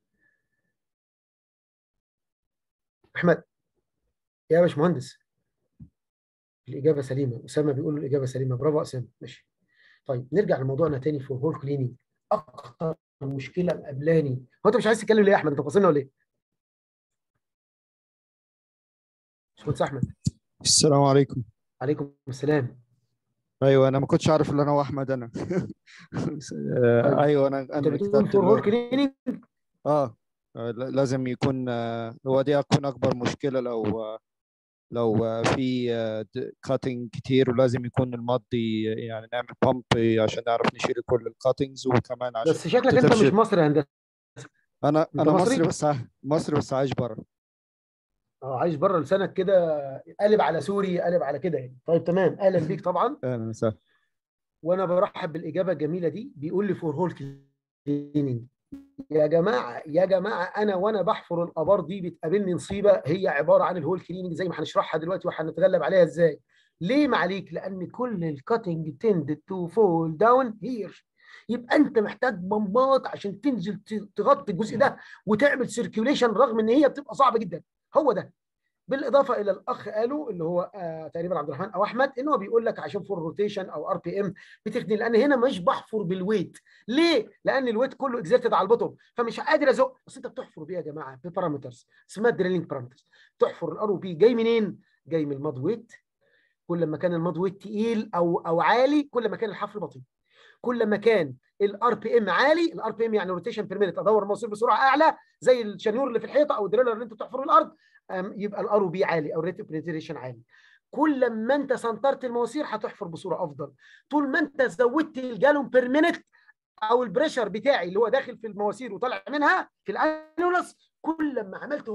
احمد يا باشمهندس. الاجابه سليمه، اسامه بيقول الاجابه سليمه، برافو اسامه. ماشي. طيب نرجع لموضوعنا تاني في هول كليننج. اكتر مشكله مقابلاني، هو انت مش عايز تتكلم ليه يا احمد؟ انت فاصلنا ولا ايه؟ باشمهندس احمد. السلام عليكم. عليكم السلام. ايوه انا ما كنتش عارف ان انا هو احمد انا. طيب ايوه انا انت اللي بتقول كتبت فور هول كليننج. لازم يكون هو دي هتكون اكبر مشكله لو في كاتنج كتير، ولازم يكون الماضي يعني نعمل بامب عشان نعرف نشيل كل الكاتنجز، وكمان عشان بس شكلك انت مش مصري يا هندسه. انت انا مصري؟ مصري بس عايش بره. عايش بره، لسانك كده قالب على سوري، قالب على كده يعني. طيب تمام، اهلا بيك طبعا. اهلا وسهلا. وانا برحب بالاجابه الجميله دي. بيقول لي فور هول كليننج. يا جماعه يا جماعه، انا وانا بحفر الابار دي بتقابلني نصيبه، هي عباره عن الهول كليننج زي ما هنشرحها دلوقتي وهنتغلب عليها ازاي. ليه معليك؟ لان كل الكاتنج تند تو فول داون هير. يبقى انت محتاج بمبات عشان تنزل تغطي الجزء ده وتعمل سيركيوليشن، رغم ان هي بتبقى صعبه جدا. هو ده. بالاضافه الى الاخ قالوا اللي هو تقريبا عبد الرحمن او احمد، ان هو بيقول لك عشان فور روتيشن او ار بي ام بتخدم، لان هنا مش بحفر بالويت. ليه؟ لان الويت كله اكزerted على البطن، فمش قادر ازق. بس انت بتحفر بيه يا جماعه ببارامترز اسمها دريلينج بارامترز. تحفر الار او بي جاي منين؟ جاي من الماد ويت. كل ما كان الماد ويت تقيل او عالي، كل ما كان الحفر بطيء. كل ما كان الار بي ام عالي، الار بي ام يعني روتيشن بير مينت، ادور المواسير بسرعه اعلى زي الشنيور اللي في الحيطه او الدريلر اللي انت بتحفره الارض، يبقى الار او بي عالي او ريت اوف بنتريشن عالي. كل ما انت سنترت المواسير هتحفر بصوره افضل. طول ما انت زودت الجالون بير مينت او البريشر بتاعي اللي هو داخل في المواسير وطالع منها في الانولس، كل ما عملت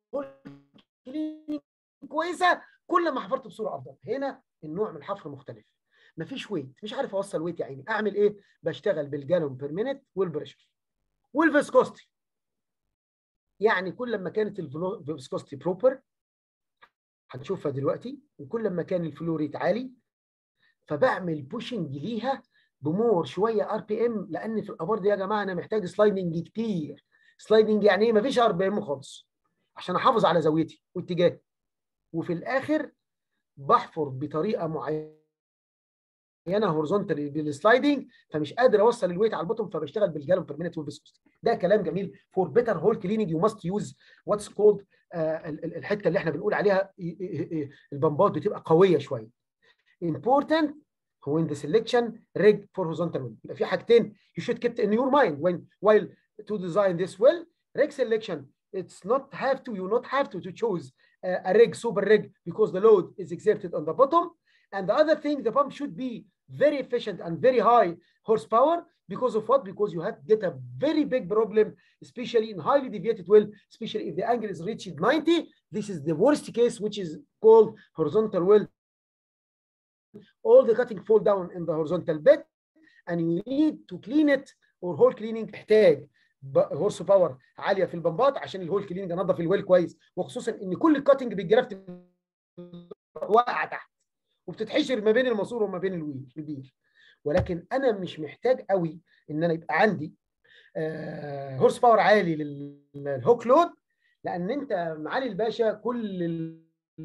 كويسه كل ما حفرت بصوره افضل. هنا النوع من الحفر مختلف. مفيش ويت، مش عارف اوصل ويت يا عيني. اعمل ايه؟ بشتغل بالجالون بير مينت والبريشر والفيسكوستي. يعني كل ما كانت الفيسكوستي بروبر هنشوفها دلوقتي، وكل ما كان الفلو ريت عالي، فبعمل بوشنج ليها بمور شويه ار بي ام. لان في الابار دي يا جماعه انا محتاج سلايدنج كتير. سلايدنج يعني ايه؟ مفيش ار بي ام خالص عشان احافظ على زاويتي واتجاهي. وفي الاخر بحفر بطريقه معينه هورزونتالي بالسلايدنج، فمش قادر اوصل الويت على البوتوم، فبشتغل بالجالون بير مينت والفيسكوستي. ده كلام جميل. فور بيتر هول كليننج يو ماست يوز واتس كولد، الحته اللي احنا بنقول عليها البمبات بتبقى قويه شويه. important when the selection rig for horizontal well. يبقى في حاجتين you should keep in your mind while to design this well. Rig selection, it's not have to, you not have to choose a rig, super rig, because the load is exerted on the bottom. And the other thing, the pump should be very efficient and very high horsepower. Because of what? Because you have get a very big problem, especially in highly deviated well, especially if the angle is reached 90. This is the worst case, which is called horizontal well. All the cutting fall down in the horizontal bed, and you need to clean it, or hole cleaning. محتاج هورس باور عاليه في البمبات عشان الهول كليننج انضف الويل كويس، وخصوصا ان كل الكاتنج بالجرافت واقعه تحت وبتتحشر ما بين الماسور وما بين البير. ولكن انا مش محتاج قوي ان انا يبقى عندي هورس باور عالي للهوك لود، لان انت معالي الباشا كل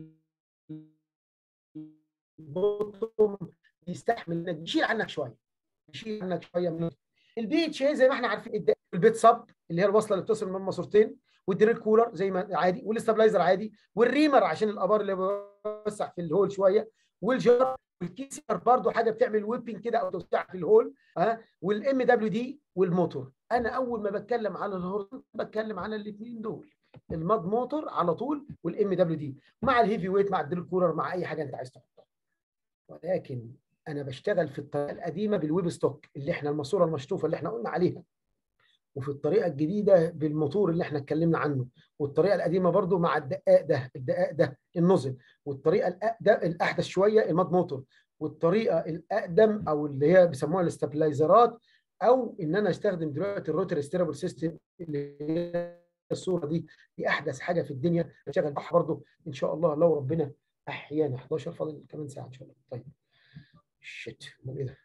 البوتوم بيستحمل انك بيشيل عنك شويه، بيشيل عنك شويه من البي اتش اي. زي ما احنا عارفين البيت سب اللي هي الوصله اللي بتصل من الماسورتين، والدريل كولر زي ما عادي، والاستابلايزر عادي، والريمر عشان الابار اللي بيوسع في الهول شويه، والجار والكيسر برضه حاجه بتعمل ويبنج كده او توسع في الهول، والام دبليو دي والموتور. انا اول ما بتكلم على الهورن بتكلم على الاثنين دول، الماد موتور على طول والام دبليو دي، مع الهيفي ويت، مع الدريل كولر، مع اي حاجه انت عايز تحطها. ولكن انا بشتغل في الطريقه القديمه بالويب ستوك اللي احنا الماسوره المشطوفه اللي احنا قلنا عليها، وفي الطريقه الجديده بالموتور اللي احنا اتكلمنا عنه، والطريقه القديمه برضو مع الدقاق ده النوزل، والطريقه الاحدث شويه الماد موتور، والطريقه الاقدم او اللي هي بيسموها الاستابلايزرات، او ان انا استخدم دلوقتي الروتري ستيرابل سيستم اللي هي الصوره دي احدث حاجه في الدنيا. بشتغل بيها برضو ان شاء الله لو ربنا احيانا. 11 فاضل كمان ساعه ان شاء الله. طيب شيت، ايه ده؟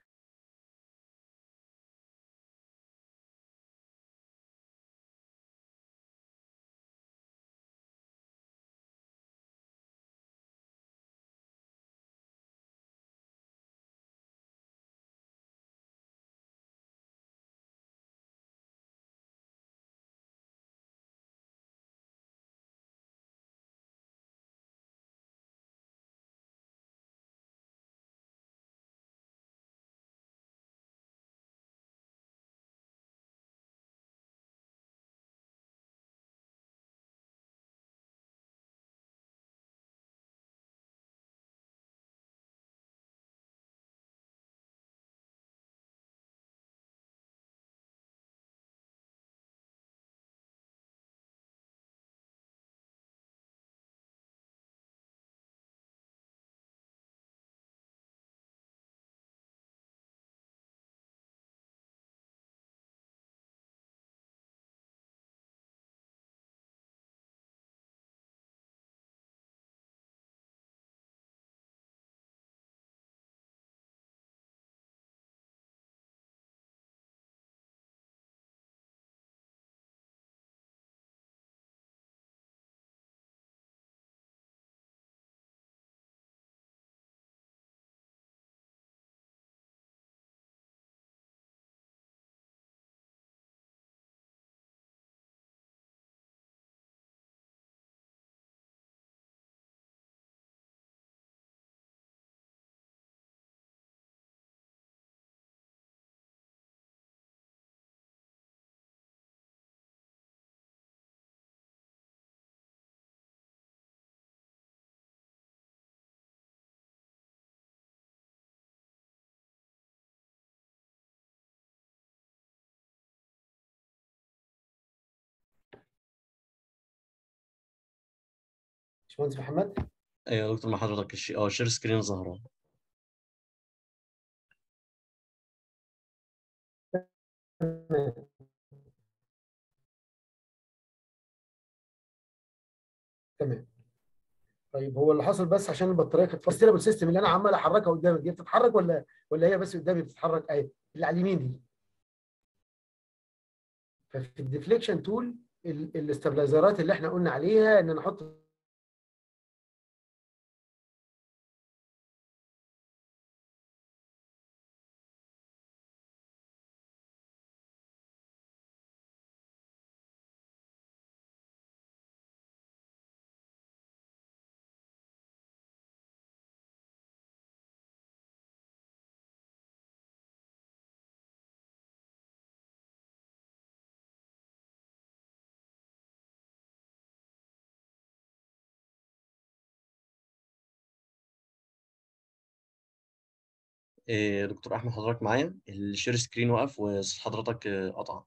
باشمهندس محمد. ايوه يا دكتور، مع حضرتك شير سكرين ظاهره. تمام. طيب هو اللي حصل بس عشان البطاريه كانت فاصله بالسيستم اللي انا عمال احركها قدامك دي بتتحرك ولا هي بس قدامي بتتحرك؟ اهي اللي على اليمين دي. ففي الديفليكشن تول الاستابلايزرات اللي احنا قلنا عليها ان انا احط دكتور احمد حضرتك معايا؟ الشير سكرين وقف وحضرتك قطع.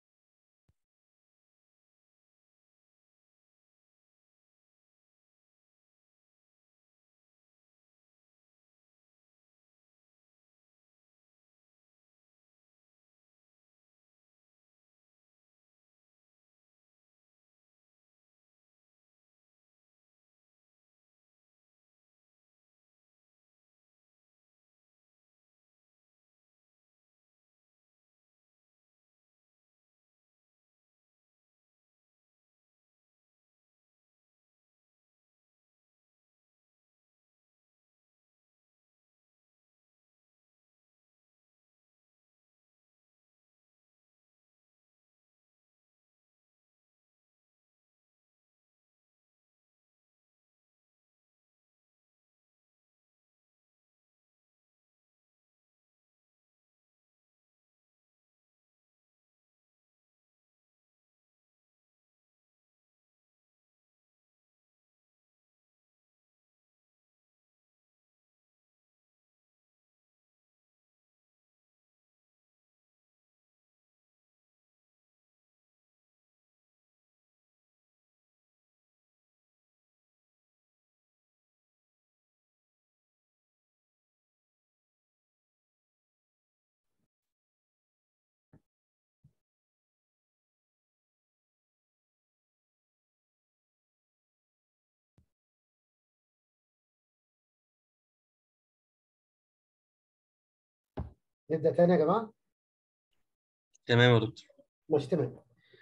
نبدا تاني يا جماعه. تمام يا دكتور. مش تمام.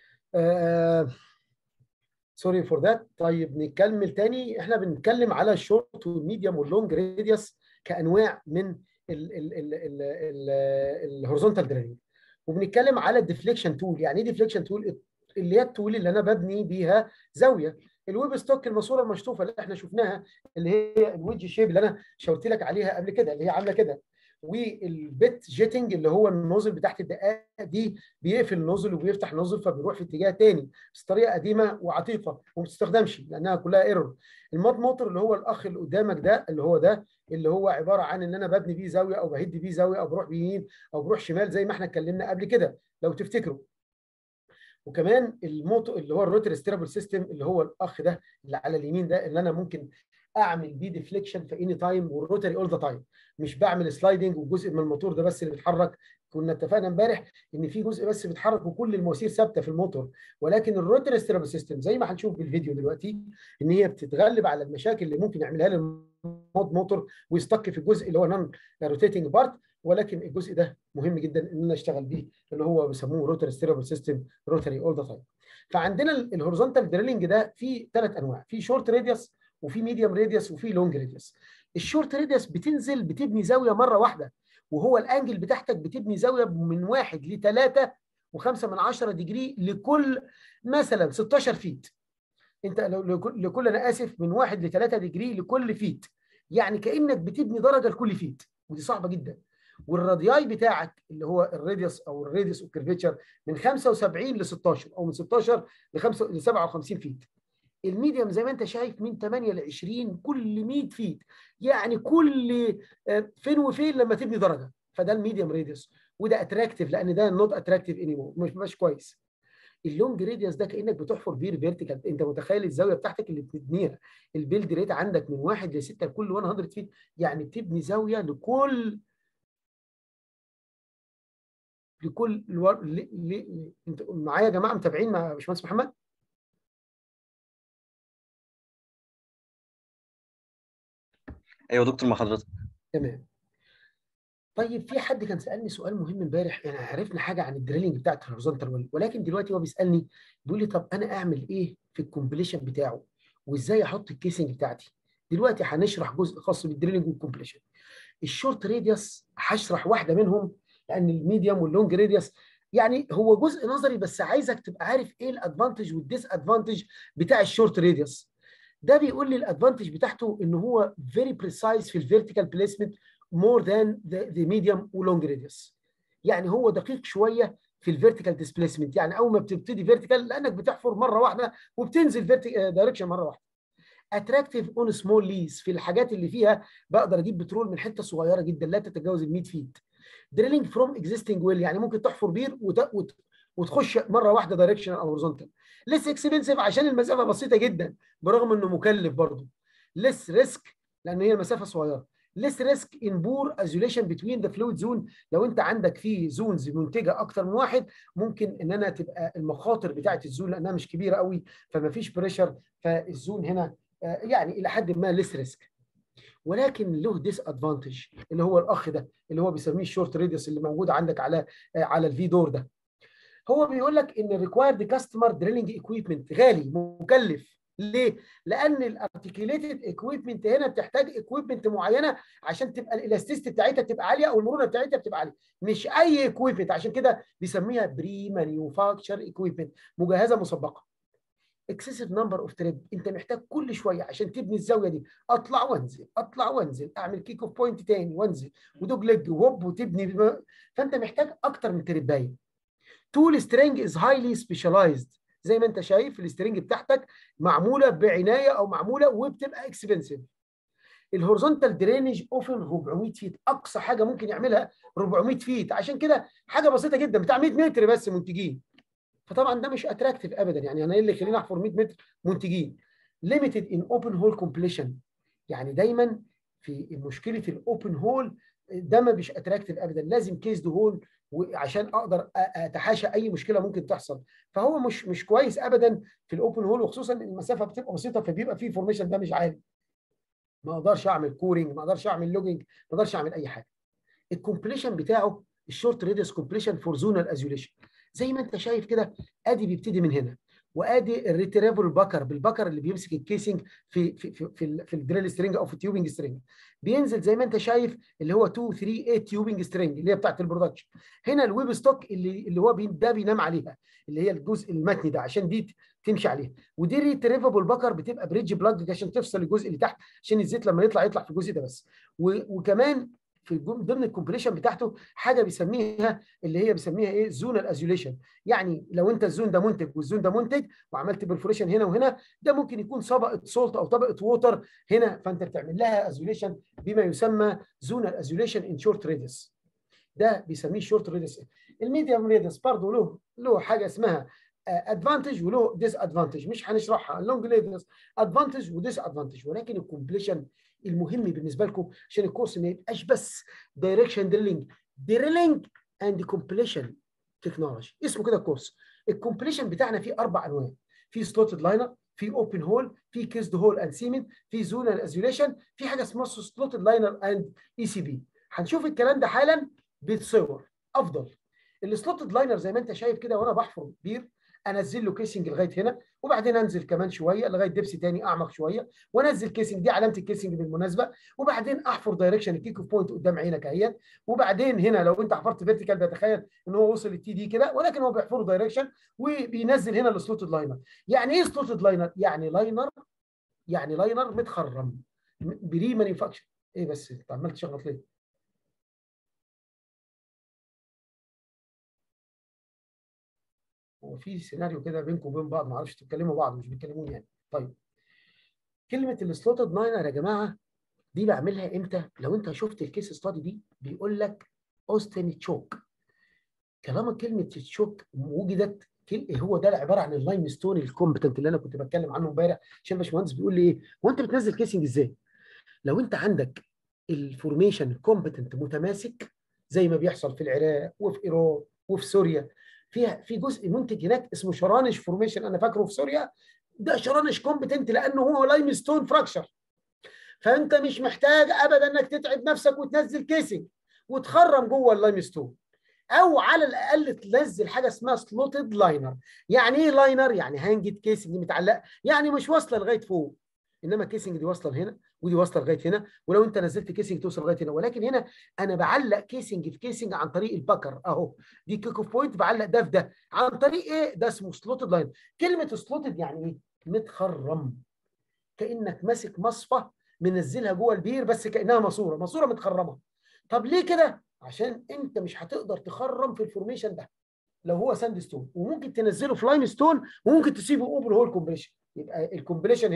سوري فور ذات. طيب نكمل تاني. احنا بنتكلم على الشورت والميديوم واللونج راديوس كانواع من الهوريزونتال دريلنج، وبنتكلم على الديفليكشن تول. يعني ايه ديفليكشن تول؟ اللي هي التول اللي انا ببني بيها زاويه. الويب ستوك الماسوره المشطوفه اللي احنا شفناها، اللي هي الويدج شيب اللي انا شاورت لك عليها قبل كده، اللي هي عامله كده. والبيت جيتنج اللي هو النوزل بتاعت الدقائق دي، بيقفل النوزل وبيفتح النوزل فبيروح في اتجاه تاني، بس طريقه قديمه وعتيقه وما بتستخدمش لانها كلها ايرور. الماد موتور اللي هو الاخ اللي قدامك ده، اللي هو عباره عن ان انا ببني بيه زاويه او بهد بيه زاويه او بروح بيمين او بروح شمال زي ما احنا اتكلمنا قبل كده لو تفتكروا. وكمان الموتو اللي هو الروتري ستيرابل سيستم اللي هو الاخ ده اللي على اليمين ده، اللي انا ممكن اعمل بيه ديفليكشن في اني تايم والروتري اول ذا تايم، مش بعمل سلايدنج وجزء من الموتور ده بس اللي بيتحرك. كنا اتفقنا امبارح ان في جزء بس بيتحرك وكل المواسير ثابته في الموتور، ولكن الروتري ستيرابل سيستم زي ما هنشوف بالفيديو دلوقتي ان هي بتتغلب على المشاكل اللي ممكن يعملها لي المود موتور ويستك في الجزء اللي هو نون روتيتنج بارت. ولكن الجزء ده مهم جدا ان انا اشتغل بيه، اللي هو بيسموه روتري ستيرابل سيستم روتري اول ذا تايم. فعندنا الهوريزونتال دريلنج ده في 3 انواع، في شورت راديوس وفي ميديوم راديوس وفي لونج راديوس. الشورت راديوس بتنزل بتبني زاويه مره واحده، وهو الانجل بتاعتك بتبني زاويه من 1 ل 3.5 ديجري لكل مثلا 16 فيت. انت لكل انا اسف من 1 ل 3 ديجري لكل فيت، يعني كانك بتبني درجه لكل فيت، ودي صعبه جدا. والرادياي بتاعك اللي هو الراديوس او الراديوس اوف كيرفيتشر من 75 ل 16 او من 16 ل 57 فيت. الميديوم زي ما انت شايف من 8 ل 20 كل 100 فيت، يعني كل فين وفين لما تبني درجه، فده الميديوم راديوس. وده اتراكتيف لان ده نوت اتراكتيف انيمور، مش كويس. اللونج راديوس ده كانك بتحفر بير فيرتيكال. انت متخيل الزاويه بتاعتك اللي بتبنيها البيلد ريت عندك من 1 ل 6 لكل 100 فيت، يعني بتبني زاويه لكل انتوا معايا يا جماعه متابعين مع باشمهندس محمد؟ ايوه دكتور مع حضرتك. تمام. طيب في حد كان سالني سؤال مهم امبارح، يعني عرفنا حاجه عن الدريلنج بتاعت الهوريزونتال ويل، ولكن دلوقتي هو بيسالني بيقول لي طب انا اعمل ايه في الكومبليشن بتاعه وازاي احط الكيسنج بتاعتي. دلوقتي هنشرح جزء خاص بالدريلنج والكومبليشن. الشورت راديوس هشرح واحده منهم، لان الميديوم واللونج راديوس يعني هو جزء نظري، بس عايزك تبقى عارف ايه الادفانتج والديس ادفانتج بتاع الشورت راديوس. ده بيقول لي الادفانتج بتاعته ان هو فيري بريسايز في الفيرتيكال بليسمنت مور ذان ذا ميديوم ولونج راديوس. يعني هو دقيق شويه في الفيرتيكال ديسبيسمنت، يعني اول ما بتبتدي فيرتيكال لانك بتحفر مره واحده وبتنزل دايركشن مره واحده. اتراكتيف اون سمول ليز، في الحاجات اللي فيها بقدر اجيب بترول من حته صغيره جدا لا تتجاوز ال 100 فيت. دريلينج فروم اكزيستنج ويل، يعني ممكن تحفر بير وتخش مره واحده دايركشنال او هورزونتال. ليس اكسبنسيف عشان المسافه بسيطه جدا برغم انه مكلف برضه. ليس ريسك لان هي المسافه صغيره. ليس ريسك ان بور ايزوليشن بتوين ذا فلويد زون، لو انت عندك في زونز منتجه اكتر من واحد ممكن ان انا تبقى المخاطر بتاعه الزون لانها مش كبيره قوي فما فيش بريشر، فالزون هنا يعني الى حد ما ليس ريسك. ولكن له ديس ادفانتج اللي هو الاخ ده اللي هو بيسميه الشورت ريديوس اللي موجود عندك على الفي دور ده. هو بيقول لك ان الريكوايرد كاستمر دريلنج اكويبمنت غالي مكلف. ليه؟ لان الارتكيوليتد اكويبمنت هنا بتحتاج اكويبمنت معينه عشان تبقى الالاستيستي بتاعتها تبقى عاليه او المرونه بتاعتها بتبقى عاليه، مش اي اكويبمنت. عشان كده بيسميها بري مانيفاكتشر اكويبمنت، مجهزه مسبقه. اكسسيف نمبر اوف تريب، انت محتاج كل شويه عشان تبني الزاويه دي اطلع وانزل اطلع وانزل، اعمل كيك اوف بوينت تاني وانزل ودوج ليج وهوب وتبني، فانت محتاج اكتر من تربايه. تول سترينج از هايلي سبيشاليزد، زي ما انت شايف السترينج بتاعتك معموله بعنايه او معموله وبتبقى اكسبنسيف. الهورزونتال درينج اوفن 400 فيت، اقصى حاجه ممكن يعملها 400 فيت، عشان كده حاجه بسيطه جدا بتاع 100 متر بس منتجين. فطبعا ده مش اتراكتيف ابدا، يعني انا ايه اللي يخليني احفر 100 متر منتجين؟ ليميتد ان اوبن هول كومبليشن، يعني دايما في مشكله الاوبن هول ده ما مش اتراكتيف ابدا، لازم كيس هول وعشان اقدر اتحاشى اي مشكله ممكن تحصل. فهو مش كويس ابدا في الاوبن هول، وخصوصا ان المسافه بتبقى بسيطه فبيبقى فيه فورميشن ده مش عالي. ما اقدرش اعمل كورنج، ما اقدرش اعمل لوجنج، ما اقدرش اعمل اي حاجه. الكومبليشن بتاعه الشورت ريديوس كومبليشن فور زونال ازوليشن، زي ما انت شايف كده. ادي بيبتدي من هنا، وادي الريتريفل باكر بالبكر اللي بيمسك الكيسنج في الدريل سترينج او في التيوبنج سترينج، بينزل زي ما انت شايف اللي هو 2 3 8 تيوبنج سترينج اللي هي بتاعت البرودكشن. هنا الويب ستوك اللي هو ده بينام عليها، اللي هي الجزء المتني ده عشان دي تمشي عليها. ودي الريتريفل باكر بتبقى بريدج بلاج عشان تفصل الجزء اللي تحت عشان الزيت لما يطلع في الجزء ده بس. وكمان في ضمن الكومبليشن بتاعته حاجه بيسميها اللي هي بيسميها ايه؟ زونال ازوليشن. يعني لو انت الزون ده منتج والزون ده منتج وعملت برفوريشن هنا وهنا، ده ممكن يكون طبقه سولت او طبقه ووتر هنا، فانت بتعمل لها ازوليشن بما يسمى زونال ازوليشن ان شورت ريديوس. ده بيسميه شورت ريديوس. الميديوم ريديوس برضه له حاجه اسمها ادفانتج وله ديس ادفانتج، مش هنشرحها. اللونج ريديوس ادفانتج وديس ادفانتج، ولكن الكومبليشن المهم بالنسبه لكم عشان الكورس ما يبقاش بس دايركشن دريلينج اند كومبليشن تكنولوجي، اسمه كده الكورس. الكومبليشن بتاعنا فيه 4 انواع، في سلوتد لاينر، في اوبن هول، في كيسد هول اند سيمن، في زونال ازوليشن، في حاجه اسمها سلوتد لاينر اند اي سي بي. هنشوف الكلام ده حالا بيتصور افضل. السلوتد لاينر زي ما انت شايف كده، وانا بحفر بير انزل له كيسنج لغايه هنا، وبعدين انزل كمان شويه لغايه دبس تاني اعمق شويه، وانزل كيسنج، دي علامه الكيسنج بالمناسبه، وبعدين احفر دايركشن الكيك اوف بوينت قدام عينك اهيت. وبعدين هنا لو انت حفرت فيرتيكال بتخيل ان هو وصل للتي دي كده، ولكن هو بيحفره دايركشن وبينزل هنا السلوتد لاينر. يعني ايه سلوتد لاينر؟ يعني لاينر متخرم بري مانيفاكتشر. ايه بس انت عمال تشخبط ليه؟ هو في سيناريو كده بينكم وبين بعض، ما اعرفش تتكلموا بعض مش بيتكلمون يعني. طيب كلمه السلوتد لاينر يا جماعه دي بعملها امتى؟ لو انت شفت الكيس ستادي دي بيقول لك اوستن تشوك. كلمه تشوك وجدت هو ده عباره عن اللايم ستون الكومبتنت اللي انا كنت بتكلم عنه امبارح، عشان الباشمهندس بيقول لي ايه؟ هو انت بتنزل كيسنج ازاي؟ لو انت عندك الفورميشن كومبتنت متماسك زي ما بيحصل في العراق وفي ايران وفي سوريا، في جزء منتج هناك اسمه شرانش فورميشن، انا فاكره في سوريا ده شرانش كومبتنت لانه هو لايم ستون فراكشر. فانت مش محتاج ابدا انك تتعب نفسك وتنزل كيسنج وتخرم جوه اللايم ستون، او على الاقل تنزل حاجه اسمها سلوتد لاينر. يعني ايه لاينر؟ يعني هانجد كيسنج متعلقه، يعني مش واصله لغايه فوق، انما الكيسنج دي واصله هنا ودي واصله لغايه هنا، ولو انت نزلت كيسنج توصل لغايه هنا. ولكن هنا انا بعلق كيسنج في كيسنج عن طريق الباكر اهو، دي كيك اوف بوينت، بعلق ده في ده عن طريق ايه؟ ده اسمه سلوتد لاين. كلمه سلوتد يعني ايه؟ متخرم، كانك ماسك مصفى منزلها جوه البير بس كانها ماسوره متخرمه. طب ليه كده؟ عشان انت مش هتقدر تخرم في الفورميشن ده لو هو ساند ستون، وممكن تنزله في لايم ستون، وممكن تسيبه اوبن هول كومبريشن. يبقى الكومبريشن هنا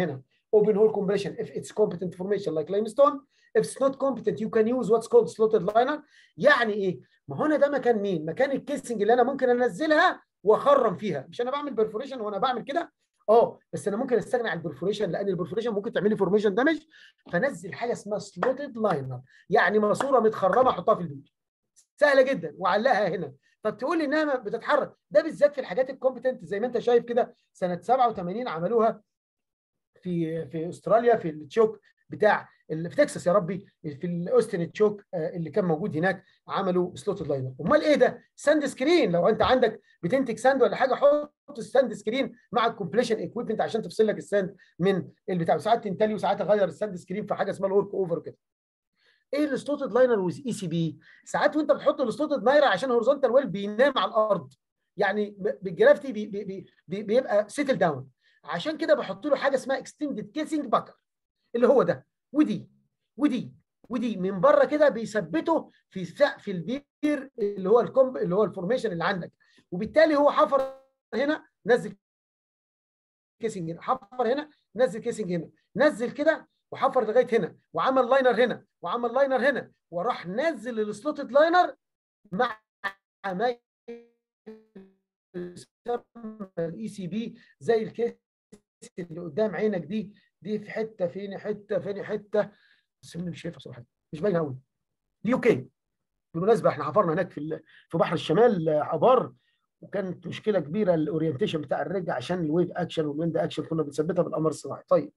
open hole compression if it's competent formation like limestone. If it's not competent you can use what's called slotted liner. يعني ايه؟ ما هنا ده مكان مين؟ مكان الكيسنج اللي انا ممكن انزلها واخرم فيها. مش انا بعمل برفوريشن وانا بعمل كده؟ بس انا ممكن استغنى عن البرفوريشن لان البرفوريشن ممكن تعمل لي فورميشن دامج، فنزل حاجه اسمها سلوتد لاينر، يعني ماسوره متخرمه احطها في البيت. سهله جدا واعلقها هنا. طب تقول لي انها بتتحرك، ده بالذات في الحاجات الكومبتنت زي ما انت شايف كده. سنه 87 عملوها في استراليا في التشوك بتاع في تكساس يا ربي، في الاوستن تشوك اللي كان موجود هناك عملوا سلوتد لاينر. امال ايه ده؟ ساند سكرين. لو انت عندك بتنتج ساند ولا حاجه حط الساند سكرين مع الكومبليشن ايكويبمنت عشان تفصل لك الساند من البتاع. ساعات تنتلي وساعات اغير الساند سكرين في حاجه اسمها الورك اوفر كده. ايه السلوتد لاينر ويز اي سي بي؟ ساعات وانت بتحط السلوتد لاينر عشان هورزونتال ويل بينام على الارض، يعني بالجرافتي بيبقى سيتل داون. عشان كده بحط له حاجه اسمها اكستندد كيسنج باكر اللي هو ده، ودي من بره كده بيثبته في سقف البير اللي هو اللي هو الفورميشن اللي عندك. وبالتالي هو حفر هنا نزل كيسنج هنا، حفر هنا نزل كيسنج هنا، نزل كده وحفر لغايه هنا وعمل لاينر هنا وعمل لاينر هنا، وراح نزل السلوتد لاينر مع ما يسمى الاي سي بي زي الكيس اللي قدام عينك دي في حته فين حته بس مش شايفها بصراحه، مش باينه قوي. دي اوكي. بالمناسبه احنا حفرنا هناك في بحر الشمال ابار، وكانت مشكله كبيره الاورينتيشن بتاع الرجل عشان الويف اكشن والويند اكشن كنا بنثبتها بالقمر الصناعي. طيب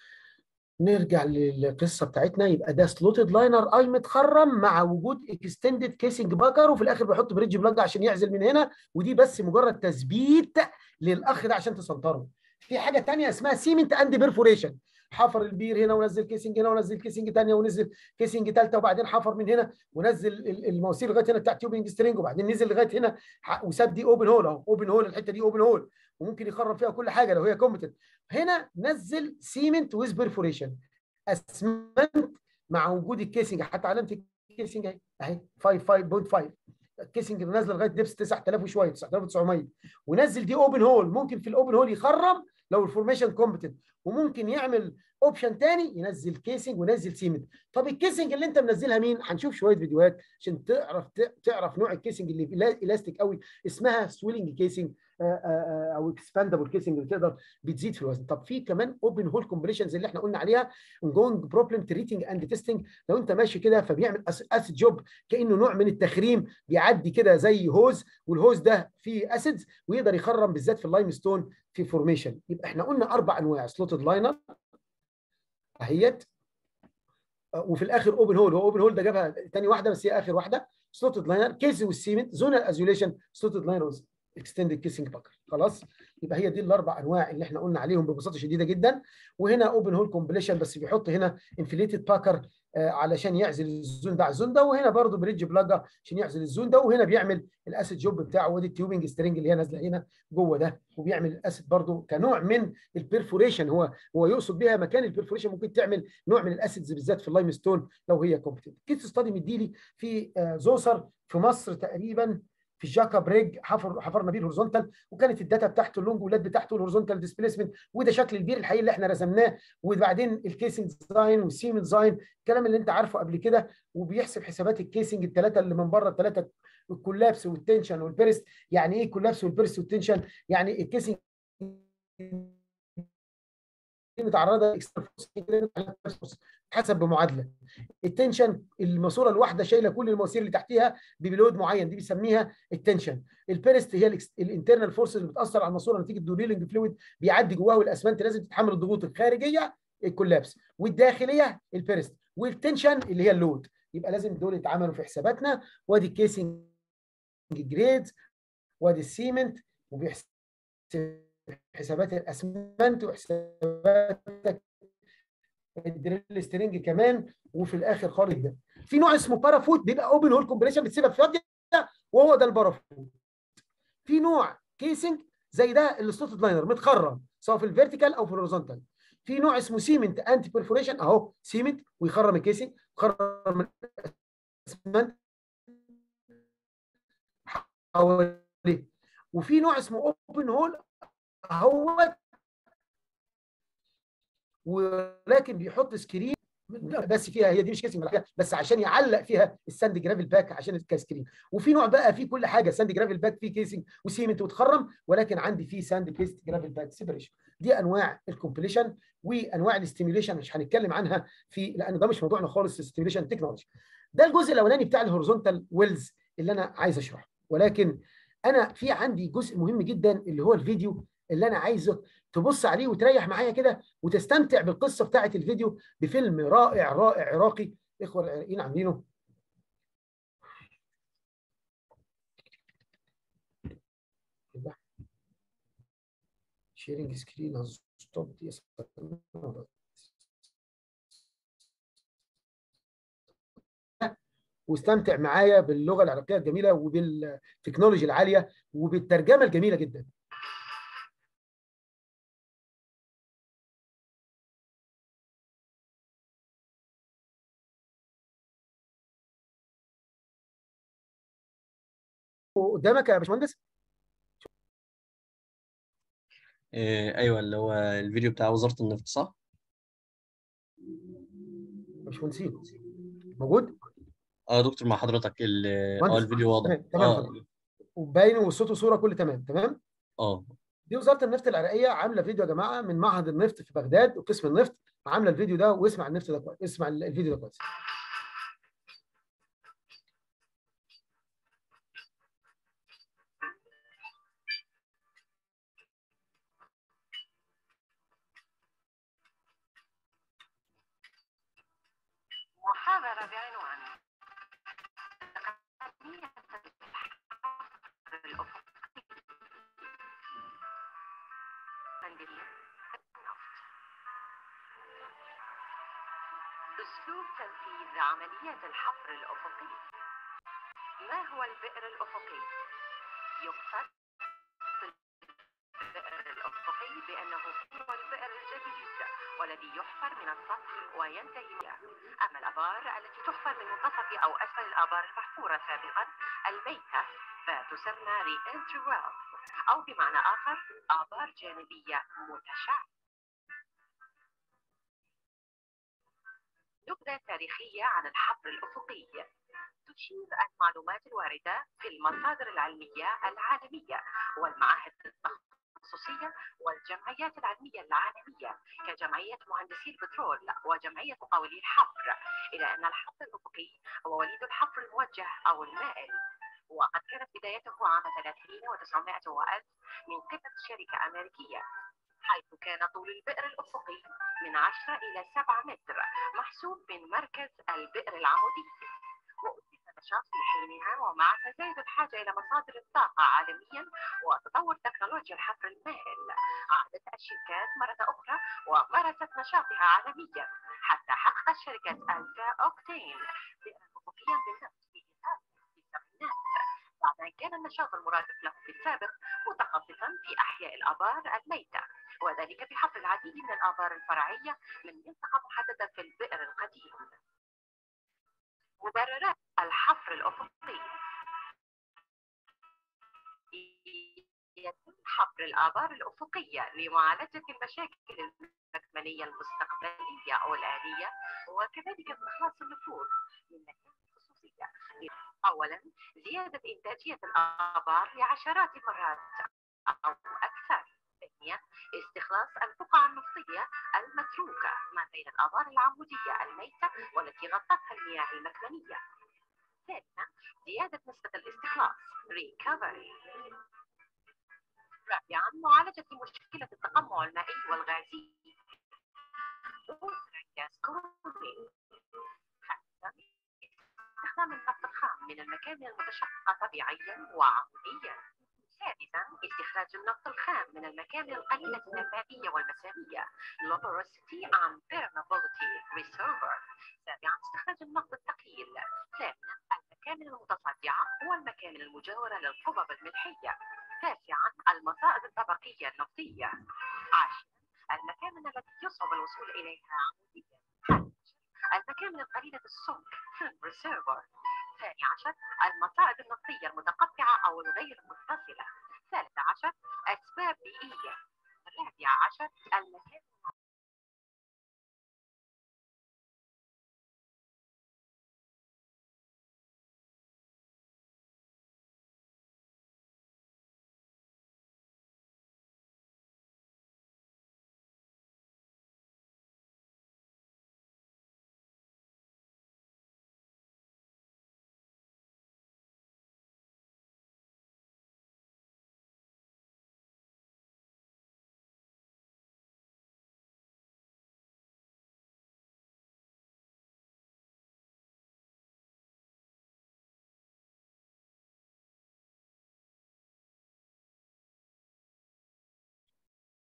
نرجع للقصه بتاعتنا. يبقى ده سلوتد لاينر اي متخرم مع وجود اكستندد كيسنج باكر، وفي الاخر بحط بريدج بلاج عشان يعزل من هنا، ودي بس مجرد تثبيت للاخ ده عشان تسنطره. في حاجه ثانيه اسمها سيمنت اند بيرفوريشن. حفر البير هنا ونزل كيسنج هنا ونزل كيسنج ثانيه ونزل كيسنج ثالثه، وبعدين حفر من هنا ونزل المواسير لغايه هنا بتاع تيوبنج سترينج، وبعدين نزل لغايه هنا وساب دي اوبن هول اهو، اوبن هول الحته دي اوبن هول، وممكن يخرب فيها كل حاجه لو هي كومبتنت. هنا نزل سيمنت ويز بيرفوريشن، اسمنت مع وجود الكيسنج، حتى علامه الكيسنج اهي 5.5 الكيسنج اللي نازله لغايه دبس 9000 وشويه 9900، ونزل دي اوبن هول. ممكن في الاوبن هول يخرم لو الفورميشن كومبتنت، وممكن يعمل اوبشن ثاني ينزل كيسنج وينزل سيمنت. طب الكيسنج اللي انت منزلها مين؟ هنشوف شويه فيديوهات عشان تعرف نوع الكيسنج اللي الاستيك قوي، اسمها سويلنج كيسنج او اكسباندبل كيسنج اللي تقدر بتزيد في الوزن. طب في كمان اوبن هول كومبريشنز اللي احنا قلنا عليها ongoing بروبلم تريتنج اند تيستنج. لو انت ماشي كده فبيعمل اسيد جوب كانه نوع من التخريم، بيعدي كده زي هوز، والهوز ده فيه اسيدز ويقدر يخرم بالذات في اللايم ستون في فورميشن. يبقى احنا قلنا 4 انواع سلوتد لاينر اهيت، وفي الاخر اوبن هول. هو اوبن هول ده جابها ثاني واحده بس هي اخر واحده. سلوتد لاينر كيس والسيمنت، زونال ازوليشن، سلوتد لاينر اكستندد كيسنج باكر. خلاص، يبقى هي دي ال4 انواع اللي احنا قلنا عليهم ببساطه شديده جدا. وهنا اوبن هول كومبليشن بس بيحط هنا انفليتد باكر علشان يعزل الزون ده على الزون ده، وهنا برضه بريدج بلاجر عشان يعزل الزون ده، وهنا بيعمل الاسيد جوب بتاعه، ودي التيوبنج سترينج اللي هي نازله هنا جوه ده، وبيعمل الاسيد برضه كنوع من البرفوريشن. هو يقصد بها مكان البرفوريشن، ممكن تعمل نوع من الاسيدز بالذات في اللايم ستون لو هي كومبتنت. كيس ستادي مديلي في زوسر في مصر تقريبا في جاكا بريج، حفرنا بيه الهورزونتال، وكانت الداتا بتاعته اللونج ولاد بتاعته الهورزونتال ديسبيسمنت، وده شكل البير الحقيقي اللي احنا رسمناه، وبعدين الكيسنج ديزاين والسيمنت ديزاين، الكلام اللي انت عارفه قبل كده، وبيحسب حسابات الكيسنج الثلاثه اللي من بره، الثلاثه الكولابس والتنشن والبيرست. يعني ايه الكولابس والبيرست والتنشن؟ يعني الكيسنج متعرضه حسب بمعادله. التنشن الماسوره الواحده شايله كل المواسير اللي تحتيها بلود معين، دي بنسميها التنشن. البيرست هي الانترنال فورس اللي بتاثر على الماسوره نتيجه دوريلنج فلويد بيعدي جواها، والاسمنت لازم تتحمل الضغوط الخارجيه الكولابس، والداخليه البيرست، والتنشن اللي هي اللود. يبقى لازم دول يتعاملوا في حساباتنا. وادي الكيسنج جريد، وادي السيمنت، وبيحسب حسابات الاسمنت وحسابات الدريل سترينج كمان. وفي الاخر خالص ده في نوع اسمه بارافوت، بيبقى اوبن هول كومبريشن بتسيبها فاضيه، وهو ده البارافوت. في نوع كيسنج زي ده السلوتد لاينر متخرم سواء في الفيرتيكال او في الهوريزونتال. في نوع اسمه سيمنت انتي بيرفوريشن اهو، سيمنت ويخرم الكيسنج، يخرم الاسمنت حواليه. وفي نوع اسمه اوبن هول اهو ولكن بيحط سكرين بس فيها، هي دي مش كيسنج بس عشان يعلق فيها الساند جرافل باك عشان الكاسكرين. وفي نوع بقى فيه كل حاجه، ساند جرافل باك فيه كيسنج وسيمنت وتخرم، ولكن عندي فيه ساند بيست جرافل باك سيبريشن. دي انواع الكومبليشن وانواع الاستيميوليشن مش هنتكلم عنها لان ده مش موضوعنا خالص، الاستيميوليشن تكنولوجي. ده الجزء الاولاني بتاع الهوريزونتال ويلز اللي انا عايز اشرحه. ولكن انا في عندي جزء مهم جدا اللي هو الفيديو، اللي انا عايزك تبص عليه وتريح معايا كده وتستمتع بالقصه بتاعه الفيديو بفيلم رائع رائع عراقي اخوه العراقيين عاملينه. شيرنج سكرين ستوب دي واستمتع معايا باللغه العراقيه الجميله وبالتكنولوجيا العاليه وبالترجمه الجميله جدا. قدامك يا باشمهندس؟ ايوه، اللي هو الفيديو بتاع وزاره النفط، صح؟ باشمهندسين موجود؟ اه دكتور، مع حضرتك الفيديو واضح. تمام وباين والصوت وصوره كله تمام. اه دي وزاره النفط العراقيه عامله فيديو يا جماعه من معهد النفط في بغداد وقسم النفط، عامله الفيديو ده، واسمع النفط ده كويس، اسمع الفيديو ده كويس. محاضرة بعنوان أسلوب تنفيذ عملية الحفر الأفقي. ما هو البئر الأفقي؟ يقصد البئر الأفقي بأنه هو البئر الجديد والذي يحفر من السطح وينتهي بها. أما الآبار التي تحفر من منتصف أو أسفل الآبار المحفورة سابقا الميتة فتسمى re-entry well، أو بمعنى آخر آبار جانبية متشعبة. نبذة تاريخية عن الحفر الأفقي. تشير المعلومات الواردة في المصادر العلمية العالمية والمعاهد التخصصية والجمعيات العلمية العالمية كجمعية مهندسي البترول وجمعية مقاولي الحفر إلى أن الحفر الأفقي هو وليد الحفر الموجه أو المائل، وقد كانت بدايته عام 30 و900 وألف من قبل شركة أمريكية، حيث كان طول البئر الأفقي من 10 إلى 7 متر محسوب من مركز البئر العمودي. وأسس النشاط في حينها، ومع تزايد الحاجة إلى مصادر الطاقة عالميا وتطور تكنولوجيا الحفر المائل عادت الشركات مرة أخرى ومارست نشاطها عالميا حتى حققت شركة ألفا أوكتين بئرا أفقيا بالنفط في السبعينات، بعد أن كان النشاط المرادف له في السابق متخصصا في أحياء الآبار الميتة، وذلك بحفر العديد من الآبار الفرعية من منطقة محددة في البئر القديم. مبررات الحفر الأفقي. يتم حفر الآبار الأفقية لمعالجة المشاكل المكمنية المستقبلية أو الآلية، وكذلك استخلاص النفوذ من مكان الخصوصية. أولا، زيادة إنتاجية الآبار لعشرات المرات أو أكثر. ثانيا، استخلاص البقع النفطية المتروكة ما بين الآبار العمودية الميتة والتي غطتها المياه المكمنية. ثالثا، زيادة نسبة الاستخلاص recovery. رابعا، معالجة مشكلة التقمع المائي والغازي خامسا، استخدام النفط الخام من المكامن المتشققة طبيعيا وعموديا. سادسا، استخراج النفط الخام من المكامن القليلة النفاذية والمسامية low porosity and permeability reservoir. سابعا، استخراج النفط الثقيل. ثامنا، المكامن المتصدعة والمكامن المجاورة للقبب الملحية. تاسعا، المصائد الطبقية النفطية. عاشرا، المكامن التي يصعب الوصول إليها عموديا. المكامن القليلة السمك film reservoir. ثاني عشر، المصائد النفطية المتقطعة أو الغير متصلة. ثالث عشر، أسباب بيئية. الرابع عشر، المكامن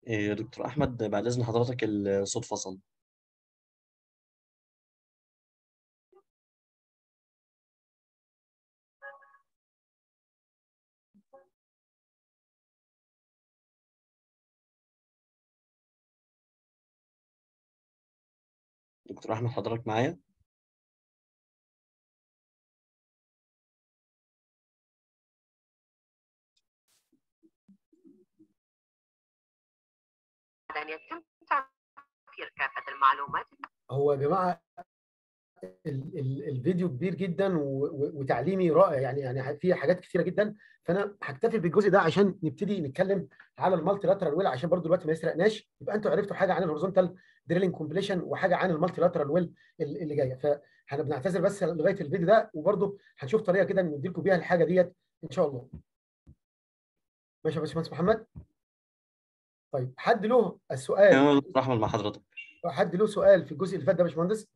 يا دكتور احمد بعد اذن حضرتك الصوت فصل. دكتور احمد حضرتك معايا؟ أن يتم توفير كافة المعلومات. هو يا جماعه الفيديو كبير جدا وتعليمي رائع، يعني في حاجات كثيره جدا، فانا هكتفي بالجزء ده عشان نبتدي نتكلم على المالتي لاترال ويل، عشان برضو دلوقتي ما يسرقناش، يبقى انتوا عرفتوا حاجه عن الهوريزونتال دريلينج كومبليشن وحاجه عن المالتي لاترال ويل اللي جايه. فاحنا بنعتذر بس لغايه الفيديو ده، وبرضو هنشوف طريقه كده ندي لكم بيها الحاجه ديت ان شاء الله. ماشي يا باشمهندس محمد؟ طيب حد له السؤال؟ تمام يا دكتور احمد مع حضرتك. حد له سؤال في الجزء اللي فات ده يا باشمهندس؟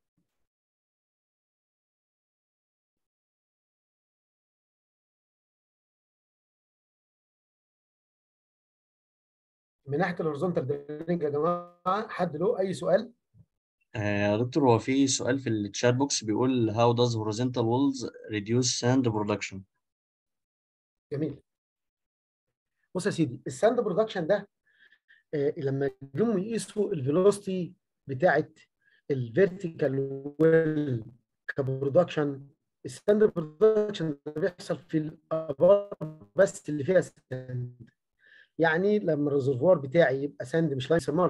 من ناحيه الهوريزونتال دريلينج يا جماعه، حد له اي سؤال؟ يا دكتور هو في سؤال في الشات بوكس بيقول how does horizontal walls reduce sand production؟ جميل. بص يا سيدي، الساند برودكشن ده لما جم يقيسوا الفيلوسيتي بتاعت الفيرتيكال ويل كبرودكشن، الساند برودكشن بيحصل في الابار بس اللي فيها ساند. يعني لما الريزرفوار بتاعي يبقى ساند مش لاين، يسموها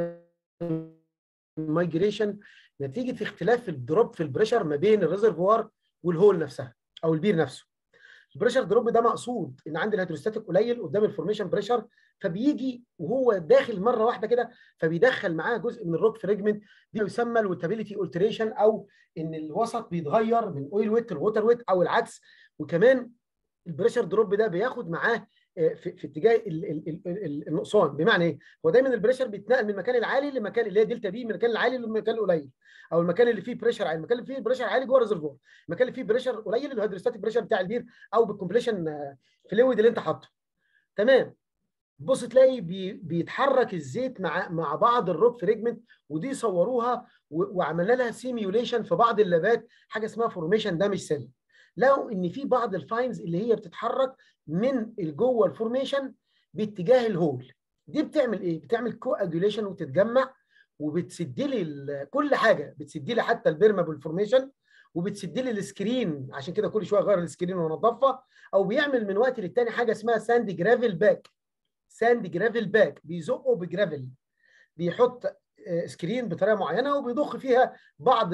الفاين مايجريشن، نتيجه اختلاف الدروب في البريشر ما بين الريزرفوار والهول نفسها او البير نفسه. البريشر دروب ده مقصود ان عندي الهيدروستاتيك قليل قدام الفورميشن بريشر، فبيجي وهو داخل مره واحده كده فبيدخل معاه جزء من الروك فريجمنت، دي يسمى الوتابيليتي اولتريشن، او ان الوسط بيتغير من اويل ويت لووتر ويت او العكس. وكمان البريشر دروب ده بياخد معاه في اتجاه النقصان. بمعنى ايه؟ هو دايما البريشر بيتنقل من المكان العالي لمكان اللي هي دلتا بي، من المكان العالي للمكان القليل، او المكان اللي فيه بريشر عالي، المكان اللي فيه بريشر عالي جوه الريزرفوار، المكان اللي فيه بريشر قليل الهيدروستاتيك بريشر بتاع البير او بالكومبليشن فلويد اللي انت حاطه. تمام. بص تلاقي بيتحرك الزيت مع بعض الروك فريجمنت، ودي صوروها وعملنا لها سيميوليشن في بعض اللابات، حاجه اسمها فورميشن دامج سيل. لقوا ان في بعض الفاينز اللي هي بتتحرك من جوه الفورميشن باتجاه الهول. دي بتعمل ايه؟ بتعمل كواجوليشن وتتجمع وبتسد لي كل حاجه، بتسد لي حتى البيرمابل فورميشن، وبتسد لي السكرين، عشان كده كل شويه اغير السكرين وانضفها. او بيعمل من وقت للتاني حاجه اسمها ساند جرافل باك. ساند جرافل باك بيزقه بجرافل، بيحط سكرين بطريقه معينه وبيضخ فيها بعض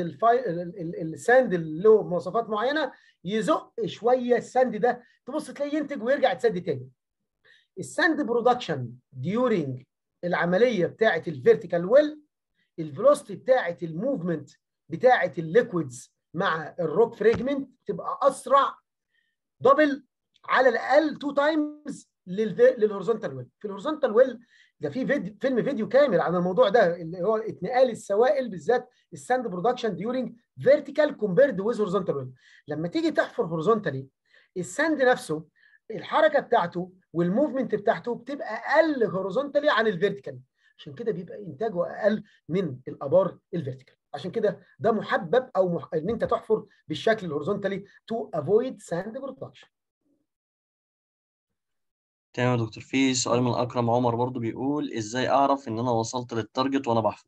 الساند اللي له مواصفات معينه، يزق شويه الساند ده، تبص تلاقيه ينتج ويرجع يتسد تاني. الساند برودكشن ديورنج العمليه بتاعه الفيرتيكال ويل، الفيلوسيتي بتاعه الموفمنت بتاعه الليكويدز مع الروك فريجمنت تبقى اسرع دبل، على الاقل 2 تايمز للهوريزونتال ويل. في الهوريزونتال ويل ده في فيديو كامل عن الموضوع ده، اللي هو اتنقال السوائل بالذات الساند برودكشن ديورنج فيرتيكال كومبيرد ويز هوريزونتال ويل. لما تيجي تحفر هوريزونتالي الساند نفسه الحركه بتاعته والموفمنت بتاعته بتبقى اقل هوريزونتالي عن الفيرتيكال، عشان كده بيبقى انتاجه اقل من الابار الفيرتيكال. عشان كده ده محبب او ان انت تحفر بالشكل الهوريزونتالي تو افويد ساند برودكشن. تمام يا دكتور. في سؤال من اكرم عمر برضو بيقول ازاي اعرف ان انا وصلت للتارجت وانا بحفر؟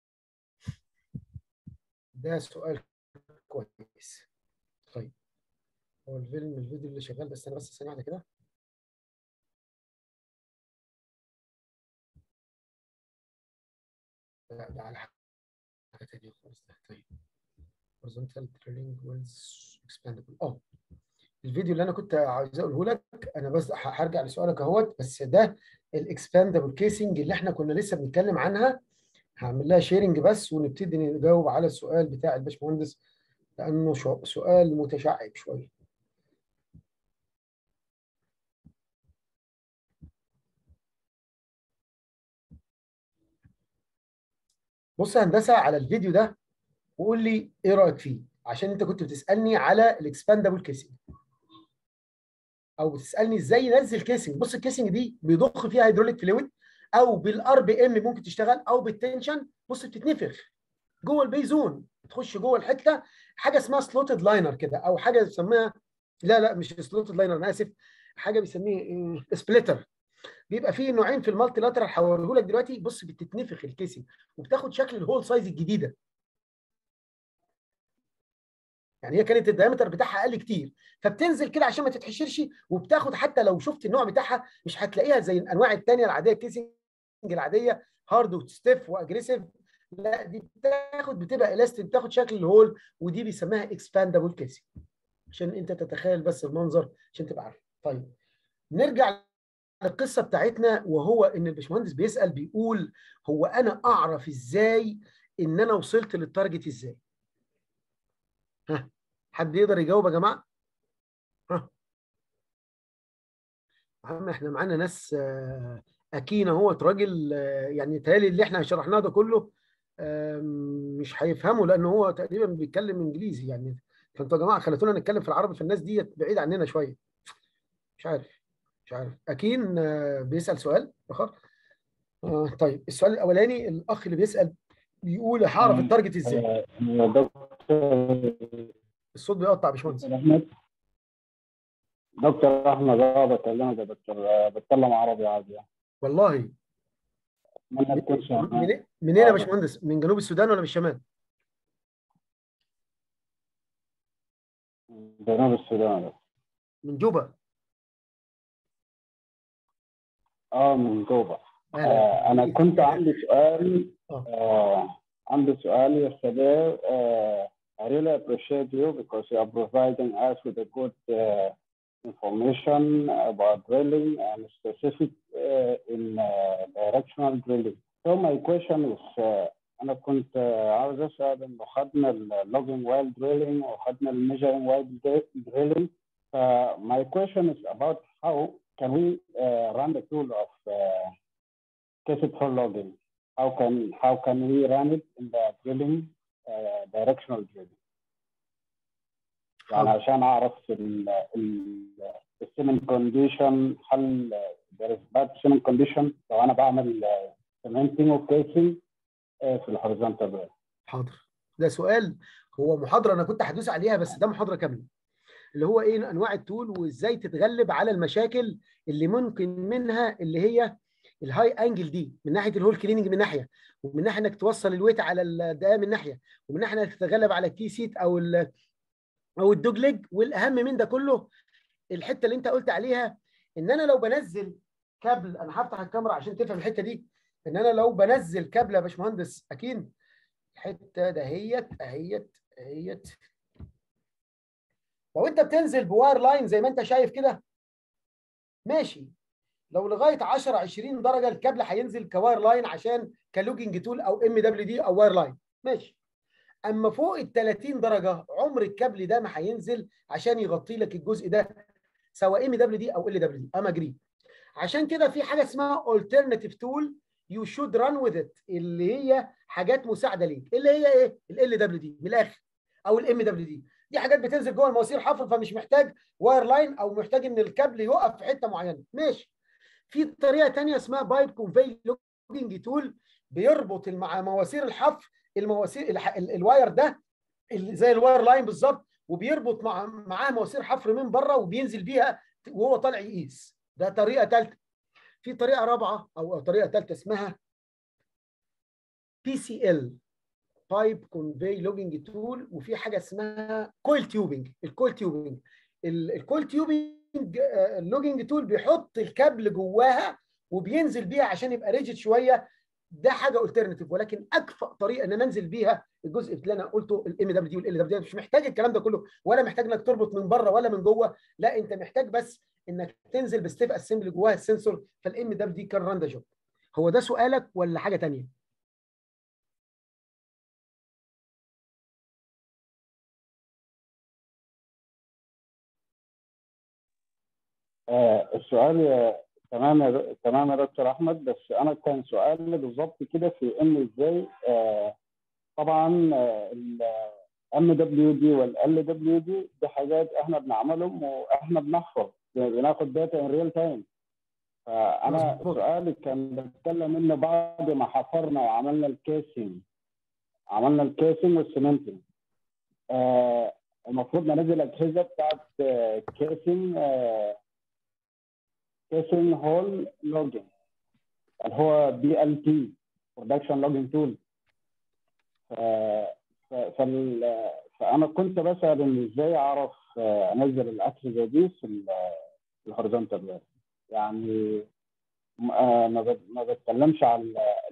ده سؤال كويس. طيب هو الفيديو اللي شغال، بس انا ثانيه واحده كده. لا ده على حاجه ثانيه خالص ده. طيب horizontal drilling wells expandable. الفيديو اللي انا كنت عايز اقوله لك، انا بس هرجع لسؤالك اهوت، بس ده الاكسباندبل كيسنج اللي احنا كنا لسه بنتكلم عنها. هعمل لها شيرنج بس ونبتدي نجاوب على السؤال بتاع الباشمهندس، لانه سؤال متشعب شويه. بص يا هندسه على الفيديو ده وقول لي ايه رايك فيه، عشان انت كنت بتسالني على الاكسباندبل كيسنج، او بتسالني ازاي ينزل كيسنج. بص الكيسنج دي بيضخ فيها هيدروليك فلويد او بالار بي ام ممكن تشتغل، او بالتنشن. بص بتتنفخ جوه البي زون، تخش جوه الحته، حاجه اسمها سلوتد لاينر كده، او حاجه بيسميها، لا مش سلوتد لاينر، انا اسف، حاجه بيسميه سبليتر. بيبقى فيه نوعين في المالتي لاترال هوريه لك دلوقتي. بص بتتنفخ الكيسنج وبتاخد شكل الهول سايز الجديده. يعني هي كانت الدايمتر بتاعها اقل كتير، فبتنزل كده عشان ما تتحشرش، وبتاخد حتى لو شفت النوع بتاعها مش هتلاقيها زي الانواع الثانيه العاديه، الكيسنج العاديه هارد وستيف واجريسيف. لا دي بتبقى الاستيك، بتاخد شكل الهول، ودي بيسميها اكسباندبل كيسنج، عشان انت تتخيل بس المنظر عشان تبقى عارف. طيب نرجع القصه بتاعتنا، وهو ان الباشمهندس بيسال بيقول هو انا اعرف ازاي ان انا وصلت للتارجت ازاي؟ ها حد يقدر يجاوب يا جماعه؟ ها عم احنا معانا ناس اكيد اهوت راجل، يعني تهيألي اللي احنا شرحناه ده كله مش هيفهمه، لان هو تقريبا بيتكلم انجليزي يعني. فانتوا يا جماعه خليتونا نتكلم في العربي، فالناس دي بعيد عننا شويه. مش عارف اكيد بيسال سؤال اخر. طيب السؤال الاولاني الاخ اللي بيسال بيقول هعرف التارجت ازاي؟ الصوت بيقطع يا باشمهندس. دكتور احمد بكلمك يا دكتور، بتكلم عربي عادي يعني. والله منين يا باشمهندس؟ من جنوب السودان ولا من الشمال؟ جنوب السودان. من جوبا؟ من جوبا. انا كنت عندي سؤال. عندي سؤال yesterday. I really appreciate you because you are providing us with a good information about drilling and specific in directional drilling. So my question is, أنا كنت عاوز أسأل إنه خدنا اللوجينج وايل دريلينج وخدنا الميجرنج وايل دريلينج. My question is about how can we run the tool of cassette for logging? How can we run it in the drilling directional drilling؟ يعني عشان أعرف السيمن كونديشن، هل there is bad semen condition لو أنا بعمل cementing of casing في الهوريزونتال ويل؟ حاضر، ده سؤال هو محاضره انا كنت هدوس عليها، بس ده محاضره كامله، اللي هو ايه انواع التول وازاي تتغلب على المشاكل اللي ممكن منها اللي هي الهاي انجل دي، من ناحيه الهول كليننج من ناحيه، ومن ناحيه انك توصل الويت على الدقه من ناحيه، ومن ناحيه انك تتغلب على الكي سيت او الدوج ليج. والاهم من ده كله الحته اللي انت قلت عليها، ان انا لو بنزل كابل، انا هفتح الكاميرا عشان تفهم الحته دي، ان انا لو بنزل كابل يا باشمهندس اكيد الحته اهيت لو انت بتنزل بواير لاين زي ما انت شايف كده ماشي، لو لغايه 10 20 درجه الكابل هينزل كواير لاين عشان كلوجنج تول او ام دبليو دي او واير لاين ماشي. اما فوق ال 30 درجه عمر الكابل ده ما هينزل عشان يغطي لك الجزء ده، سواء ام دبليو دي او ال دبليو دي. ام اجري. عشان كده في حاجه اسمها alternative tool you should run with it، اللي هي حاجات مساعده ليك، اللي هي ايه؟ ال دبليو دي من الاخر، او الام دبليو دي. دي حاجات بتنزل جوه المواسير حفر، فمش محتاج واير لاين او محتاج ان الكابل يقف في حته معينه ماشي. في طريقه ثانيه اسمها بايب كونفي لوجنج تول، بيربط مع مواسير الحفر المواسير الواير ده اللي زي الواير لاين بالظبط، وبيربط معاه مواسير حفر من بره وبينزل بيها وهو طالع يقيس. ده طريقه ثالثه. في طريقه رابعه او طريقه ثالثه اسمها PCL بايب كونفي لوجنج تول، وفي حاجه اسمها كويل تيوبنج. الكويل تيوبنج اللوجنج تول بيحط الكابل جواها وبينزل بيها عشان يبقى ريجيد شويه. ده حاجه الترناتيف، ولكن اكفأ طريقه ان انا انزل بيها الجزء اللي انا قلته الام دبليو دي والال دبليو دي، مش محتاج الكلام ده كله، ولا محتاج انك تربط من بره ولا من جوه، لا انت محتاج بس انك تنزل بستيف اسمبلي جواها السنسور، فالام دبليو دي كان ران ده جوب. هو ده سؤالك ولا حاجه ثانيه؟ السؤال تمام يا دكتور احمد، بس انا كان سؤالي بالظبط كده في ان ازاي طبعا الام دبليو دي والال دبليو دي حاجات احنا بنعملهم واحنا بنحفظ، بناخد داتا ان ريل تايم. فانا سؤالي كان بتكلم انه بعد ما حفرنا وعملنا الكيسنج والسمنتنج، المفروض ننزل اجهزه بتاعت كيسنج هول لوجينج اللي هو BLT برودكشن لوجينج تول. فانا كنت بسال ان ازاي اعرف انزل الاجهزه دي في الهوريزونتال، يعني ما بتكلمش على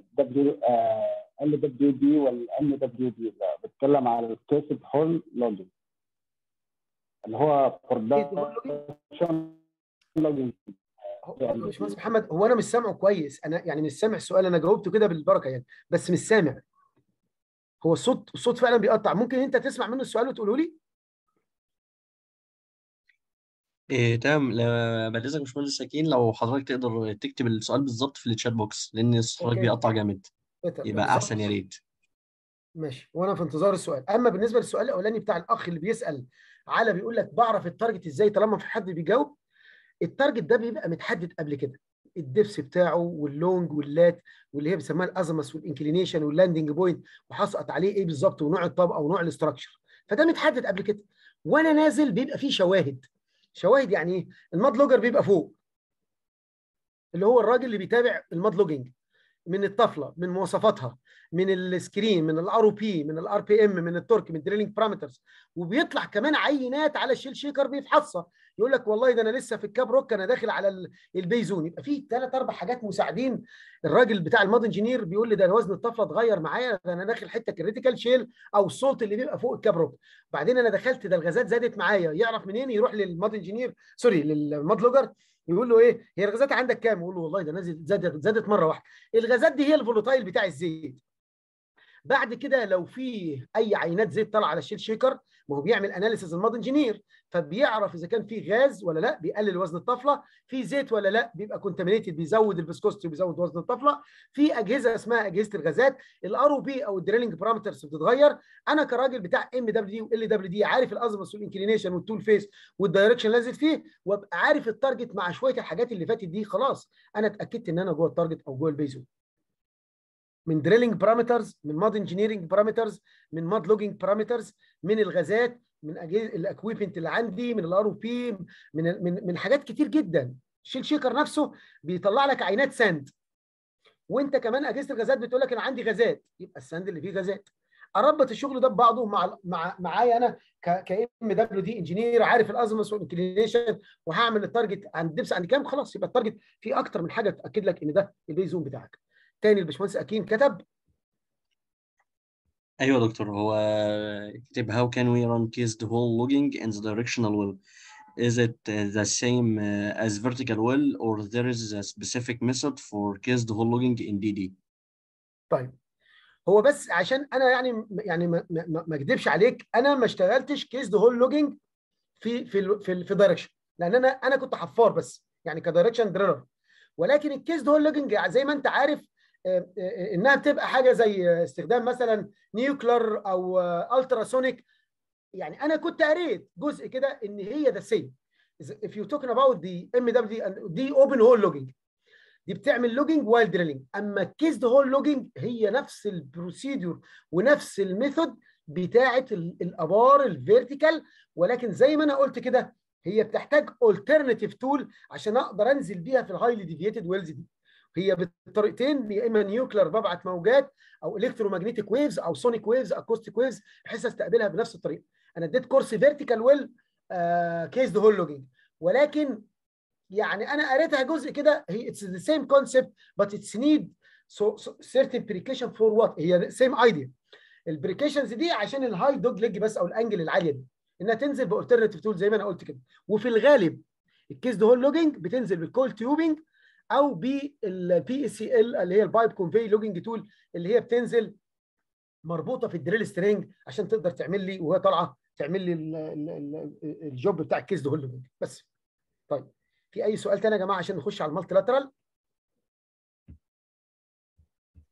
LWD ولا MWD، لا بتكلم على الكيسد هول لوجينج اللي هو برودكشن لوجينج. باشمهندس محمد، هو انا مش سامعه كويس، انا يعني مش سامع السؤال، انا جاوبته كده بالبركه يعني، بس مش سامع. هو الصوت فعلا بيقطع، ممكن انت تسمع منه السؤال وتقوله لي؟ تمام. بعد اذنك يا باشمهندس اكين، لو حضرتك تقدر تكتب السؤال بالظبط في الشات بوكس، لان حضرتك بيقطع جامد، يبقى احسن يا ريت. ماشي، وانا في انتظار السؤال. اما بالنسبه للسؤال الاولاني بتاع الاخ اللي بيسال على، بيقول لك بعرف التارجت ازاي طالما في حد بيجاوب. التارجت ده بيبقى متحدد قبل كده، الدبس بتاعه واللونج واللات واللي هي بيسموها الازمس والانكلينيشن واللاندنج بوينت، وهسقط عليه ايه بالظبط، ونوع الطبقه ونوع الاستراكشر، فده متحدد قبل كده. وانا نازل بيبقى فيه شواهد يعني ايه؟ الماد لوجر بيبقى فوق، اللي هو الراجل اللي بيتابع الماد لوجينج، من الطفله، من مواصفاتها، من السكرين، من الROP، من الRPM، من التورك، من الدريلينج بارامترز. وبيطلع كمان عينات على الشيل شيكر بيفحصها، يقول لك والله ده انا لسه في الكاب روك، انا داخل على البيزون. يبقى في 3-4 حاجات مساعدين. الراجل بتاع الماد انجينير بيقول لي ده وزن الطفله اتغير معايا، ده انا داخل حته كريتيكال شيل او السولت اللي بيبقى فوق الكاب روك. بعدين انا دخلت، ده الغازات زادت معايا. يعرف منين؟ يروح للماد انجينير، سوري، للماد لوجر، يقول له ايه هي الغازات عندك كام؟ يقول له والله ده زادت مره واحده. الغازات دي هي الفولوتايل بتاع الزيت. بعد كده لو في اي عينات زيت طالعه على الشيل شيكر، ما هو بيعمل اناليسيز الماد انجينير، فبيعرف اذا كان في غاز ولا لا، بيقلل وزن الطفله، في زيت ولا لا، بيبقى كونتامينيتد، بيزود الفيسكوستي وبيزود وزن الطفله. في اجهزه اسمها اجهزه الغازات، الROP او الدريلنج بارامترز بتتغير. انا كراجل بتاع MWD وLWD عارف الازمس والانكلينيشن والتول فيس والدايركشن اللي نازل فيه، وابقى عارف التارجت مع شويه الحاجات اللي فاتت دي، خلاص انا اتاكدت ان انا جوه التارجت او جوه البيزون. من دريلينج بارامترز، من ماد انجينيرنج بارامترز، من ماد لوجينج بارامترز، من الغازات، من الاكويبمنت اللي عندي، من الROP، من حاجات كتير جدا. الشيل شيكر نفسه بيطلع لك عينات ساند، وانت كمان اجهزه الغازات بتقول لك انا عندي غازات، يبقى الساند اللي فيه غازات. اربط الشغل ده ببعضه معايا انا MWD انجينير، عارف الازمس والانكلينيشن، وهعمل التارجت عند الدبس عند كام، خلاص يبقى التارجت فيه اكتر من حاجه تاكد لك ان ده البي زون بتاعك. تاني الباشمهندس اكيم كتب. ايوه يا دكتور، هو كتب how can we run cased hole logging in the directional well? Is it the same as vertical well or there is a specific method for cased hole logging in DD? طيب، هو بس عشان انا يعني ما اكذبش عليك، انا ما اشتغلتش كيسد هول لوجينج في دايركشن، لان انا كنت حفار بس، يعني كدايركشن دريلر. ولكن الكيسد هول لوجينج زي ما انت عارف انها بتبقى حاجه زي استخدام مثلا نيوكلر او التراسونيك. يعني انا كنت قريت جزء كده ان هي ذا سيم. if you talking about the MWD دي اوبن هول لوجينج، دي بتعمل لوجينج وايل دريلينج. اما الكيسد هول لوجينج هي نفس البروسيدور ونفس الميثود بتاعه الابار الفيرتيكال، ولكن زي ما انا قلت كده هي بتحتاج الترناتيف تول عشان اقدر انزل بيها في الهايلي ديفييتد ويلز دي. هي بالطريقتين، يا اما نيوكلر ببعت موجات، او الكترومagnetic ويفز، او سونيك ويفز، اكوستيك ويفز، بحيث استقبلها بنفس الطريقه. انا اديت كورس فيرتيكال ويل كيسد هول لوجينج، ولكن يعني انا قريتها جزء كده، هي اتس ذا سيم كونسبت بس اتس نيد certain بريكيشن فور وات. هي سيم ايديا. البريكيشنز دي عشان الهاي دوج ليج بس، او الانجل العاليه دي، انها تنزل بالترناتيف تول زي ما انا قلت كده. وفي الغالب الكيسد هول لوجينج بتنزل بالكول تيوبنج او بالPCL اللي هي البايب كونفي لوجينج تول، اللي هي بتنزل مربوطه في الدريل سترينج عشان تقدر تعمل لي وهي طالعه تعمل لي الجوب بتاع الكيسد هول لوجينج بس. طيب، في اي سؤال تاني يا جماعه عشان نخش على المالتي لاترال؟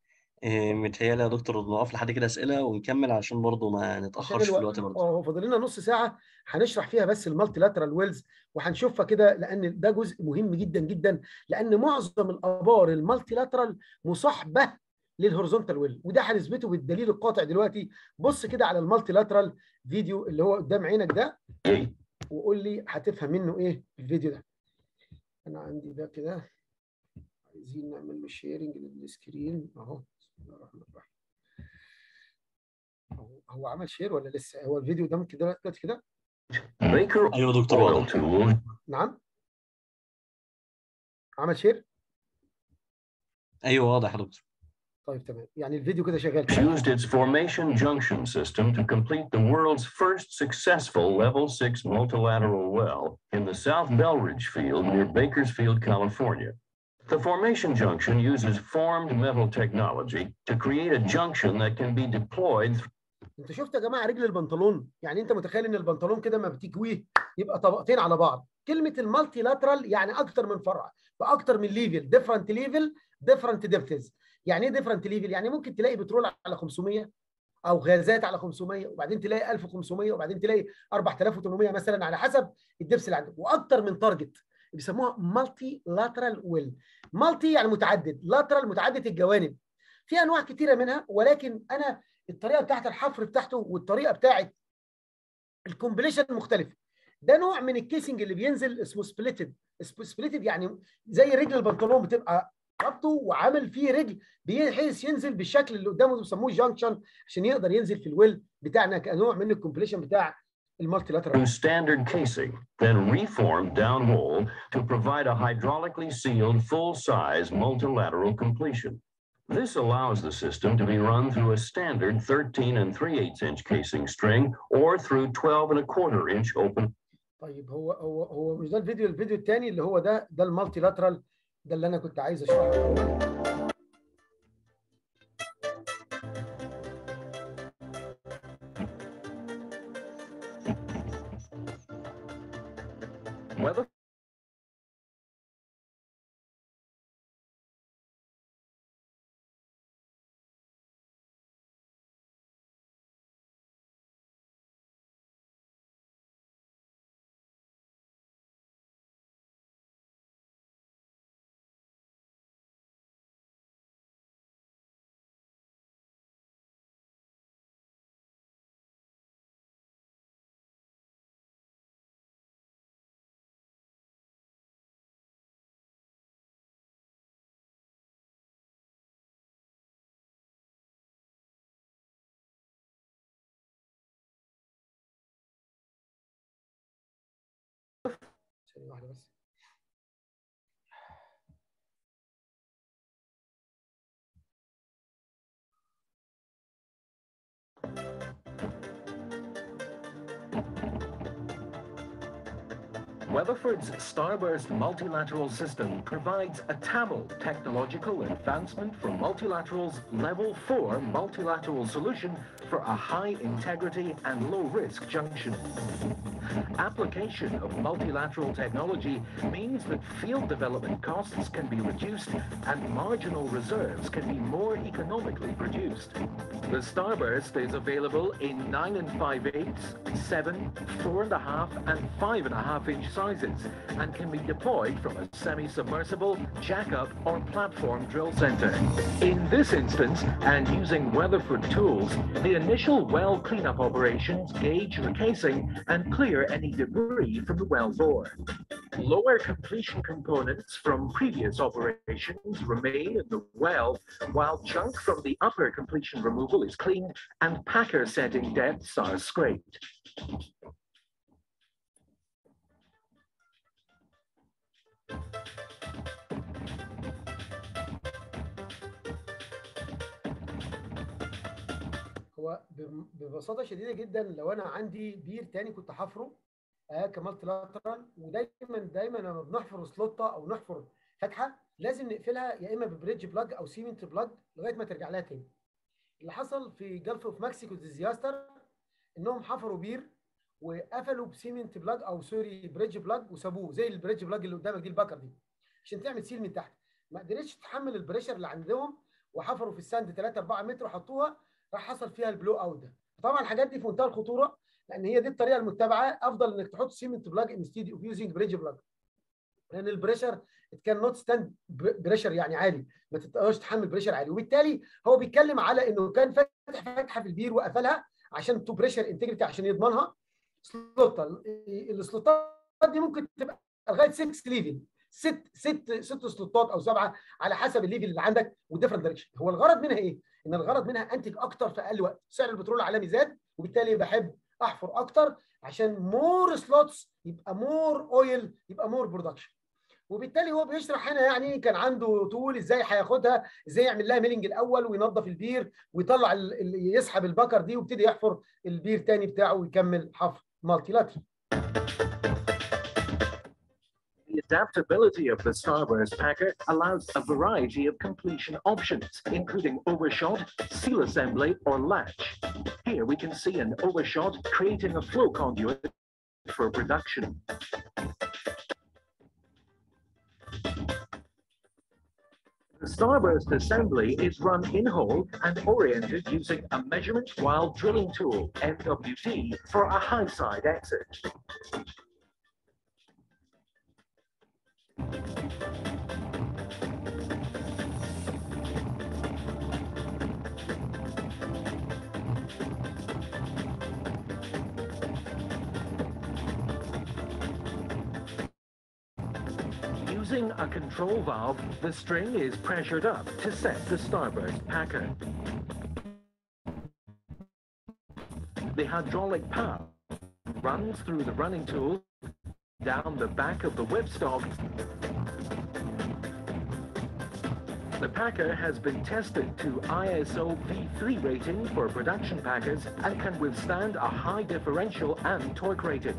متهيألي يا دكتور نقف لحد كده أسئلة ونكمل عشان برضه ما نتأخرش في الوقت برضه. هو فاضل لنا نص ساعة هنشرح فيها بس المالتي لاترال ويلز، وهنشوفها كده لأن ده جزء مهم جدا جدا، لأن معظم الآبار المالتي لاترال مصاحبة للهوريزونتال ويل، وده هنثبته بالدليل القاطع دلوقتي. بص كده على المالتي لاترال فيديو اللي هو قدام عينك ده، وقول لي هتفهم منه إيه الفيديو ده. أنا عندي ده كده، عايزين نعمل له شيرنج للسكرين أهو. بسم الله الرحمن الرحيم. هو عمل شير ولا لسه؟ هو الفيديو ده ممكن دلوقتي كده؟ ايوه دكتور واضح. نعم عمل شير؟ ايوه واضح يا دكتور. طيب تمام، يعني الفيديو كده شغال. Used its formation junction system to complete the world's first successful level 6 multilateral well in the South Belridge field near Bakersfield, California. The formation junction uses formed metal technology to create a junction that can be deployed. انت شفت يا جماعه رجل البنطلون؟ يعني انت متخيل ان البنطلون كده ما بتكويه يبقى طبقتين على بعض. كلمه المالتي لاترال يعني اكتر من فرع باكتر من ليفل، ديفرنت ليفل ديفرنت ديبثز. يعني ايه ديفرنت ليفل؟ يعني ممكن تلاقي بترول على 500 او غازات على 500 وبعدين تلاقي 1500 وبعدين تلاقي 4800 مثلا على حسب الدبس اللي عندك، واكتر من تارجت. بيسموها مالتي لاترال ويل. مالتي يعني متعدد، لاترال متعدد الجوانب. في انواع كثيره منها، ولكن انا الطريقه بتاعت الحفر بتاعته والطريقه بتاعت الكومبليشن مختلفه. ده نوع من الكيسنج اللي بينزل اسمه سبليتد. سبليتد يعني زي رجل البنطلون بتبقى ربطه وعامل فيه رجل بحيث ينزل بالشكل اللي قدامه، بيسموه جانكشن عشان يقدر ينزل في الويل بتاعنا كنوع من الكومبليشن بتاع المالتي لاترال. Standard casing, then reformed downhole to provide a hydraulically sealed full-size multilateral completion. This allows the system to be run through a standard 13 3/8 inch casing string or through 12 1/4 inch open. طيب هو مش ده الفيديو الثاني اللي هو ده المالتي لاترال، ده اللي انا كنت عايز اشرحه. ثانية واحدة بس. Weatherford's Starburst multilateral system provides a TAML technological advancement for multilateral's level 4 multilateral solution for a high integrity and low risk junction. Application of multilateral technology means that field development costs can be reduced and marginal reserves can be more economically produced. The Starburst is available in 9 5/8, 7, 4.5 and 5.5 inch sizes and can be deployed from a semi-submersible, jack-up or platform drill center. In this instance, and using Weatherford tools, the initial well cleanup operations gauge the casing and clear any debris from the well bore. Lower completion components from previous operations remain in the well, while junk from the upper completion removal is cleaned and packer setting depths are scraped. هو ببساطه شديده جدا لو انا عندي بير تاني كنت حفره كمالتي لاترال، ودايما لما بنحفر سلوطه او نحفر فتحه لازم نقفلها يا اما ببريدج بلاج او سيمنت بلاج لغايه ما ترجع لها تاني. اللي حصل في جلف اوف مكسيكو ديزاستر انهم حفروا بير وقفلوا بسيمنت بلاج او سوري بريدج بلاج وسابوه زي البريدج بلاج اللي قدامك دي البكر دي عشان تعمل سيل من تحت. ما قدرتش تتحمل البريشر اللي عندهم وحفروا في الساند 3 4 متر وحطوها، راح حصل فيها البلو اوت ده. طبعا الحاجات دي في منتهى الخطوره، لان هي دي الطريقه المتبعه. افضل انك تحط سيمنت بلاج انستيد اوف يوزنج بريدج بلاج، لان البريشر كان نوت ستاند بريشر يعني عالي، ما تقدرش تحمل بريشر عالي. وبالتالي هو بيتكلم على انه كان فاتح فتحه في البير وقفلها عشان تو بريشر انتجريتي عشان يضمنها. سلوتة السلوتات دي ممكن تبقى لغايه 6 ليفل، ست سلوتات او 7 على حسب الليفل اللي عندك وديفرنت دايركشن. هو الغرض منها ايه؟ ان الغرض منها انتج اكتر في اقل وقت. سعر البترول العالمي زاد، وبالتالي بحب احفر اكتر عشان مور سلوتس يبقى مور اويل يبقى مور برودكشن. وبالتالي هو بيشرح هنا يعني كان عنده تول ازاي هياخدها، ازاي يعمل لها ميلنج الاول وينظف البير ويطلع يسحب البكر دي ويبتدي يحفر البير تاني بتاعه ويكمل حفر مالتي لاترال. The adaptability of the Starburst packer allows a variety of completion options, including overshot, seal assembly, or latch. Here we can see an overshot creating a flow conduit for production. The Starburst assembly is run in-hole and oriented using a measurement while drilling tool, MWD, for a high side exit. Using a control valve, the string is pressured up to set the Starburst packer. The hydraulic pump runs through the running tool down the back of the whipstock. The packer has been tested to ISO V3 rating for production packers and can withstand a high differential and torque rating.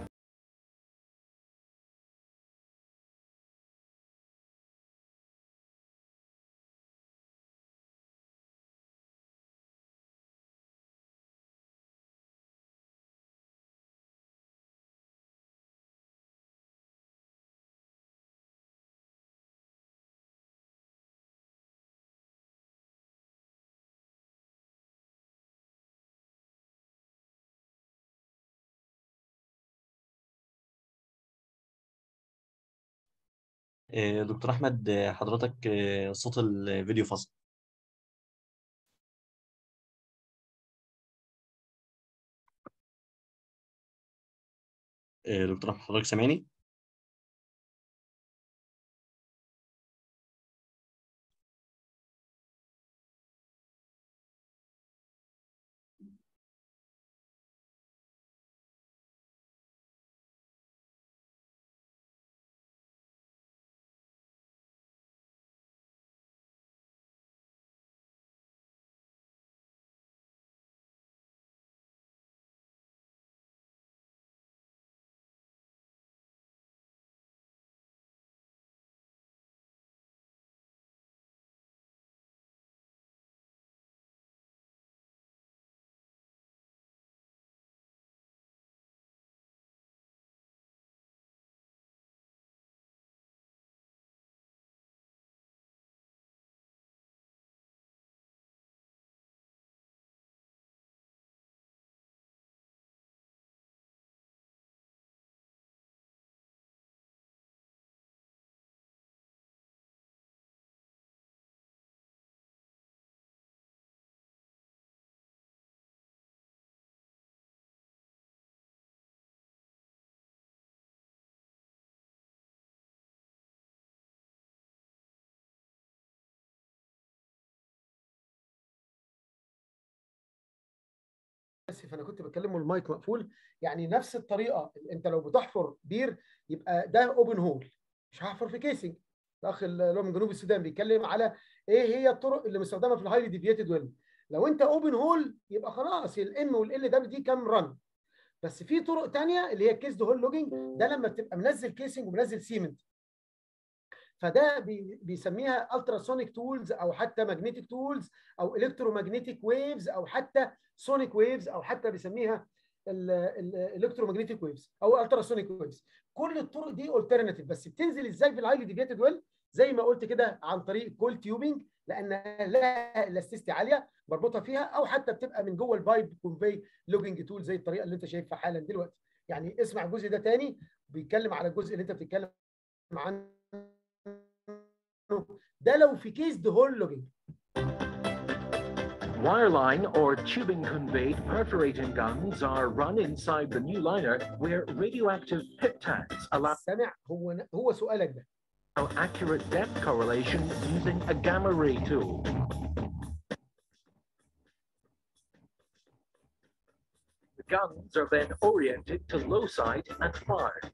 دكتور أحمد، حضرتك صوت الفيديو فصل. دكتور أحمد حضرتك سامعني؟ اسف انا كنت بتكلم والمايك مقفول. يعني نفس الطريقه، انت لو بتحفر بير يبقى ده اوبن هول، مش هحفر في كيسنج. الاخ اللي هو من جنوب السودان بيتكلم على ايه هي الطرق اللي مستخدمه في الهايلي ديفييتد ويل. لو انت اوبن هول يبقى خلاص الام والال دبليو دي كام رن. بس في طرق ثانيه اللي هي كيسد هول لوجينج، ده لما بتبقى منزل كيسنج ومنزل سيمنت، فده بيسميها التراسونيك تولز او حتى ماجنتيك تولز او الكترومagnetic ويفز او حتى سونيك ويفز او حتى بيسميها الالكترومagnetic ويفز او التراسونيك ويفز. كل الطرق دي الترناتيف، بس بتنزل ازاي في الهايلي ديفييتد ويل؟ زي ما قلت كده عن طريق كول تيوبنج لان لها الاستيستي عاليه بربطها فيها، او حتى بتبقى من جوه البايب كونفي لوجنج تول زي الطريقه اللي انت شايفها حالا دلوقتي. يعني اسمع الجزء ده تاني، بيتكلم على الجزء اللي انت بتتكلم عنه ده لو في كيس ده هول لوجنج. Wireline or tubing conveyed perforating guns are run inside the new liner where radioactive pit tags allow سامع؟ هو سؤالك ده. accurate depth correlation using a gamma ray tool. The guns are then oriented to low side and fired.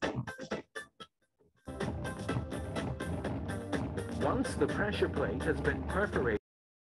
Once the pressure plate has been perforated,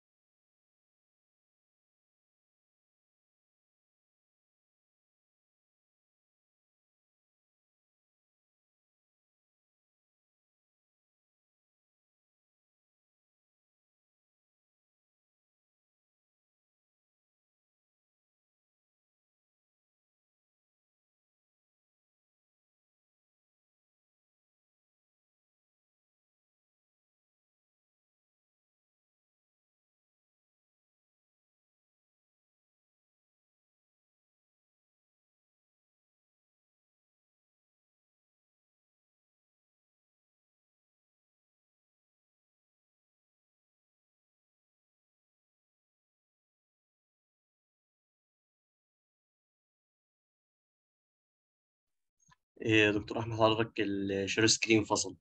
يا دكتور احمد حضرتك الشير سكرين فصل.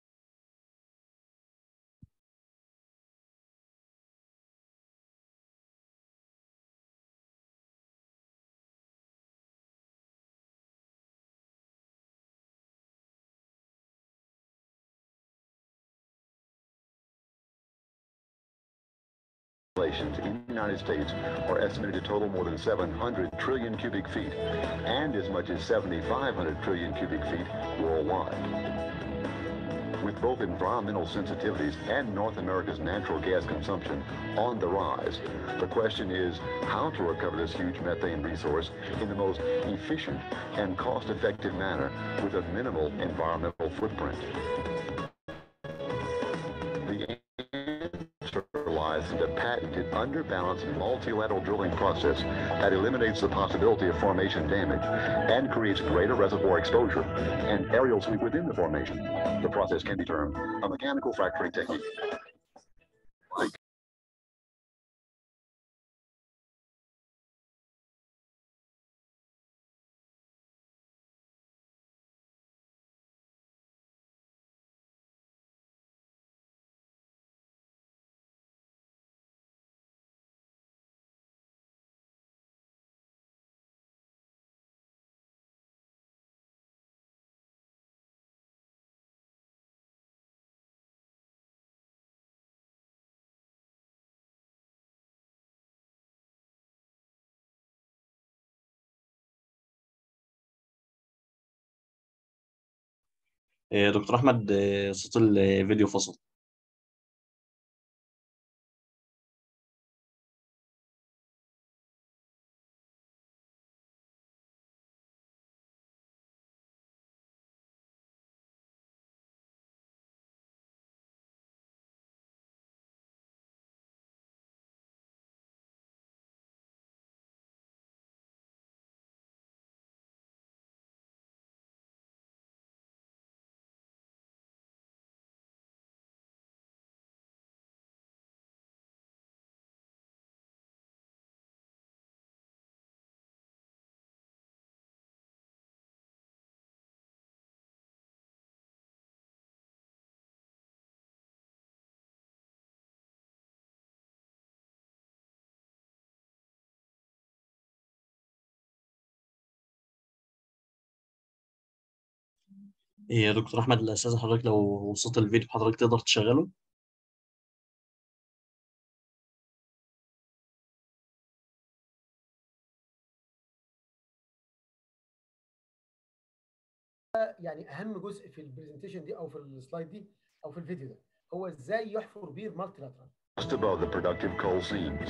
In the United States are estimated to total more than 700 trillion cubic feet and as much as 7,500 trillion cubic feet worldwide. With both environmental sensitivities and North America's natural gas consumption on the rise, the question is how to recover this huge methane resource in the most efficient and cost-effective manner with a minimal environmental footprint. The answer lies in the patented underbalanced multilateral drilling process that eliminates the possibility of formation damage and creates greater reservoir exposure and aerial sweep within the formation. The process can be termed a mechanical fracturing technique. يا دكتور احمد صوت الفيديو فصل. يا دكتور احمد الاساس حضرتك لو صوت الفيديو حضرتك تقدر تشغله. يعني اهم جزء في البرزنتيشن دي او في السلايد دي او في الفيديو ده هو ازاي يحفر بير مالتي لاترال. Just above the productive coal seams.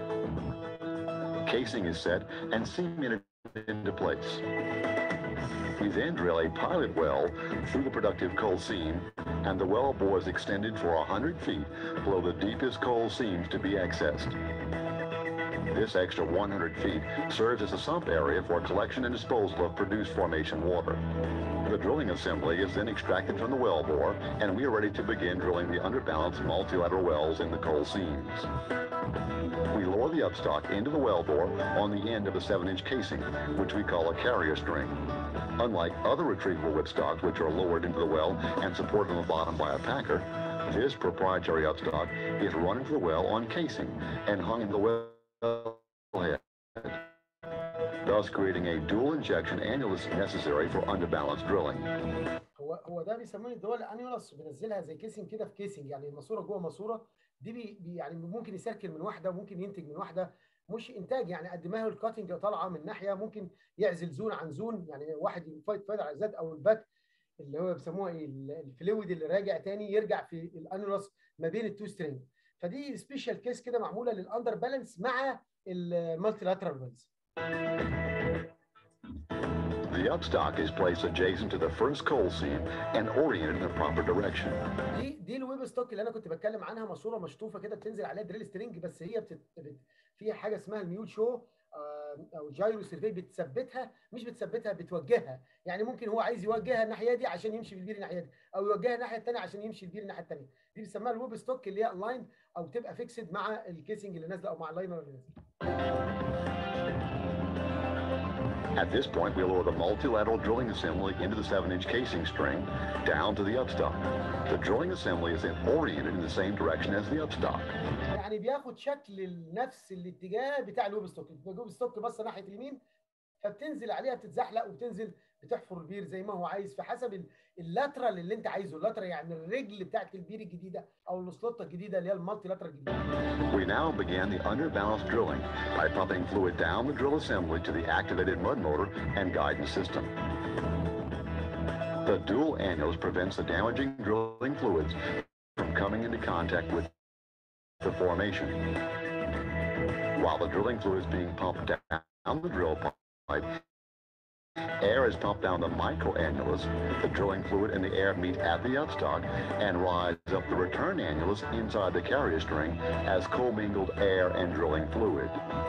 Casing is set and cemented into place. We then drill a pilot well through the productive coal seam, and the well bore is extended for 100 feet below the deepest coal seams to be accessed. This extra 100 feet serves as a sump area for collection and disposal of produced formation water. The drilling assembly is then extracted from the well bore, and we are ready to begin drilling the underbalanced multilateral wells in the coal seams. We lower the upstock into the well bore on the end of a 7-inch casing, which we call a carrier string. Unlike other retrievable whipstocks, which are lowered into the well and supported on the bottom by a packer, this proprietary upstock is run into the well on casing and hung in the wellhead, thus creating a dual injection annulus necessary for underbalanced drilling. هو ده بيسموه الدول الانيولس، بنزلها زي كيسنج كده في كيسنج، يعني الماسوره جوه ماسوره دي يعني ممكن يسيركل من واحده وممكن ينتج من واحده، مش انتاج يعني قد ما هو الكاتنج طالعه من ناحيه، ممكن يعزل زون عن زون، يعني واحد يفايت على الزاد او الباك اللي هو بيسموها ايه الفلويد اللي راجع تاني يرجع في الانيولس ما بين التو سترينج. فدي سبيشال كيس كده معموله للاندر بالانس مع المالتي لاترال ويلز. The upstock is placed adjacent to the first coal seam and oriented in the proper direction. دي الويب ستوك اللي انا كنت بتكلم عنها، ماسوره مشطوفه كده بتنزل عليها دريل سترينج، بس هي فيها حاجه اسمها الميول شو او جايرو سيرفي بتثبتها، مش بتثبتها بتوجهها، يعني ممكن هو عايز يوجهها الناحيه دي عشان يمشي بالبير الناحيه دي، او يوجهها الناحيه الثانيه عشان يمشي البير الناحيه الثانيه. دي بنسميها الويب ستوك اللي هي الاين او تبقى فيكسد مع الكيسنج اللي نازله او مع اللاينر اللي نازل. At this point, we lower the multilateral drilling assembly into the 7-inch casing string down to the upstock. The drilling assembly is then oriented in the same direction as the upstock. يعني بياخد شكل نفس الاتجاه بتاع الويب ستوك، الويب ستوك بس ناحيه اليمين، فبتنزل عليها بتتزحلق وبتنزل بتحفر البير زي ما هو عايز، فحسب اللاترال اللي انت عايزه، اللاترال يعني الرجل بتاعت البير الجديده او السلوطه الجديده اللي هي المالتي لاترال الجديده. We now began the underbalanced drilling by pumping fluid down the drill assembly to the activated mud motor and guidance system. The dual annulus prevents the damaging drilling fluids from coming into contact with the formation. While the drilling fluid is being pumped down the drill pipe, air is pumped down the microannulus. The drilling fluid and the air meet at the upstock and rise up the return annulus inside the carrier string as commingled air and drilling fluid.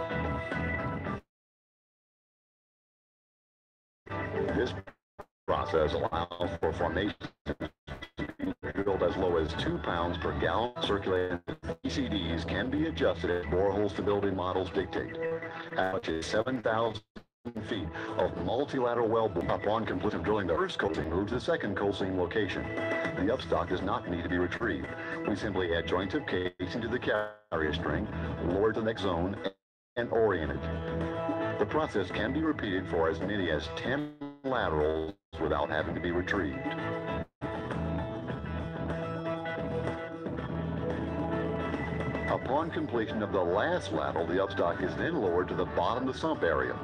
This process allows for formation drilled as low as 2 pounds per gallon. Circulating ECDs can be adjusted as borehole stability models dictate. As much as 7,000 feet of multilateral well bore. Upon completion of drilling the first coal seam, move to the second coal seam location. The upstock does not need to be retrieved. We simply add joints of casing to the carrier string, lower to the next zone, and orient it. The process can be repeated for as many as 10 laterals without having to be retrieved. Upon completion of the last lateral, the upstock is then lowered to the bottom of the sump area.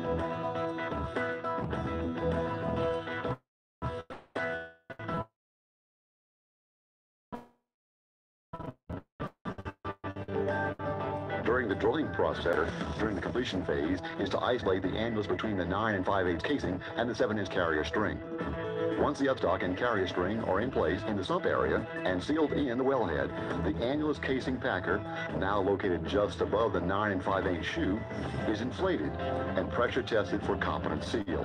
During the drilling process, during the completion phase, is to isolate the annulus between the 9 5/8 casing and the 7-inch carrier string. Once the upstock and carrier string are in place in the sump area and sealed in the wellhead, the annulus casing packer, now located just above the 9 5/8 shoe, is inflated and pressure tested for competent seal.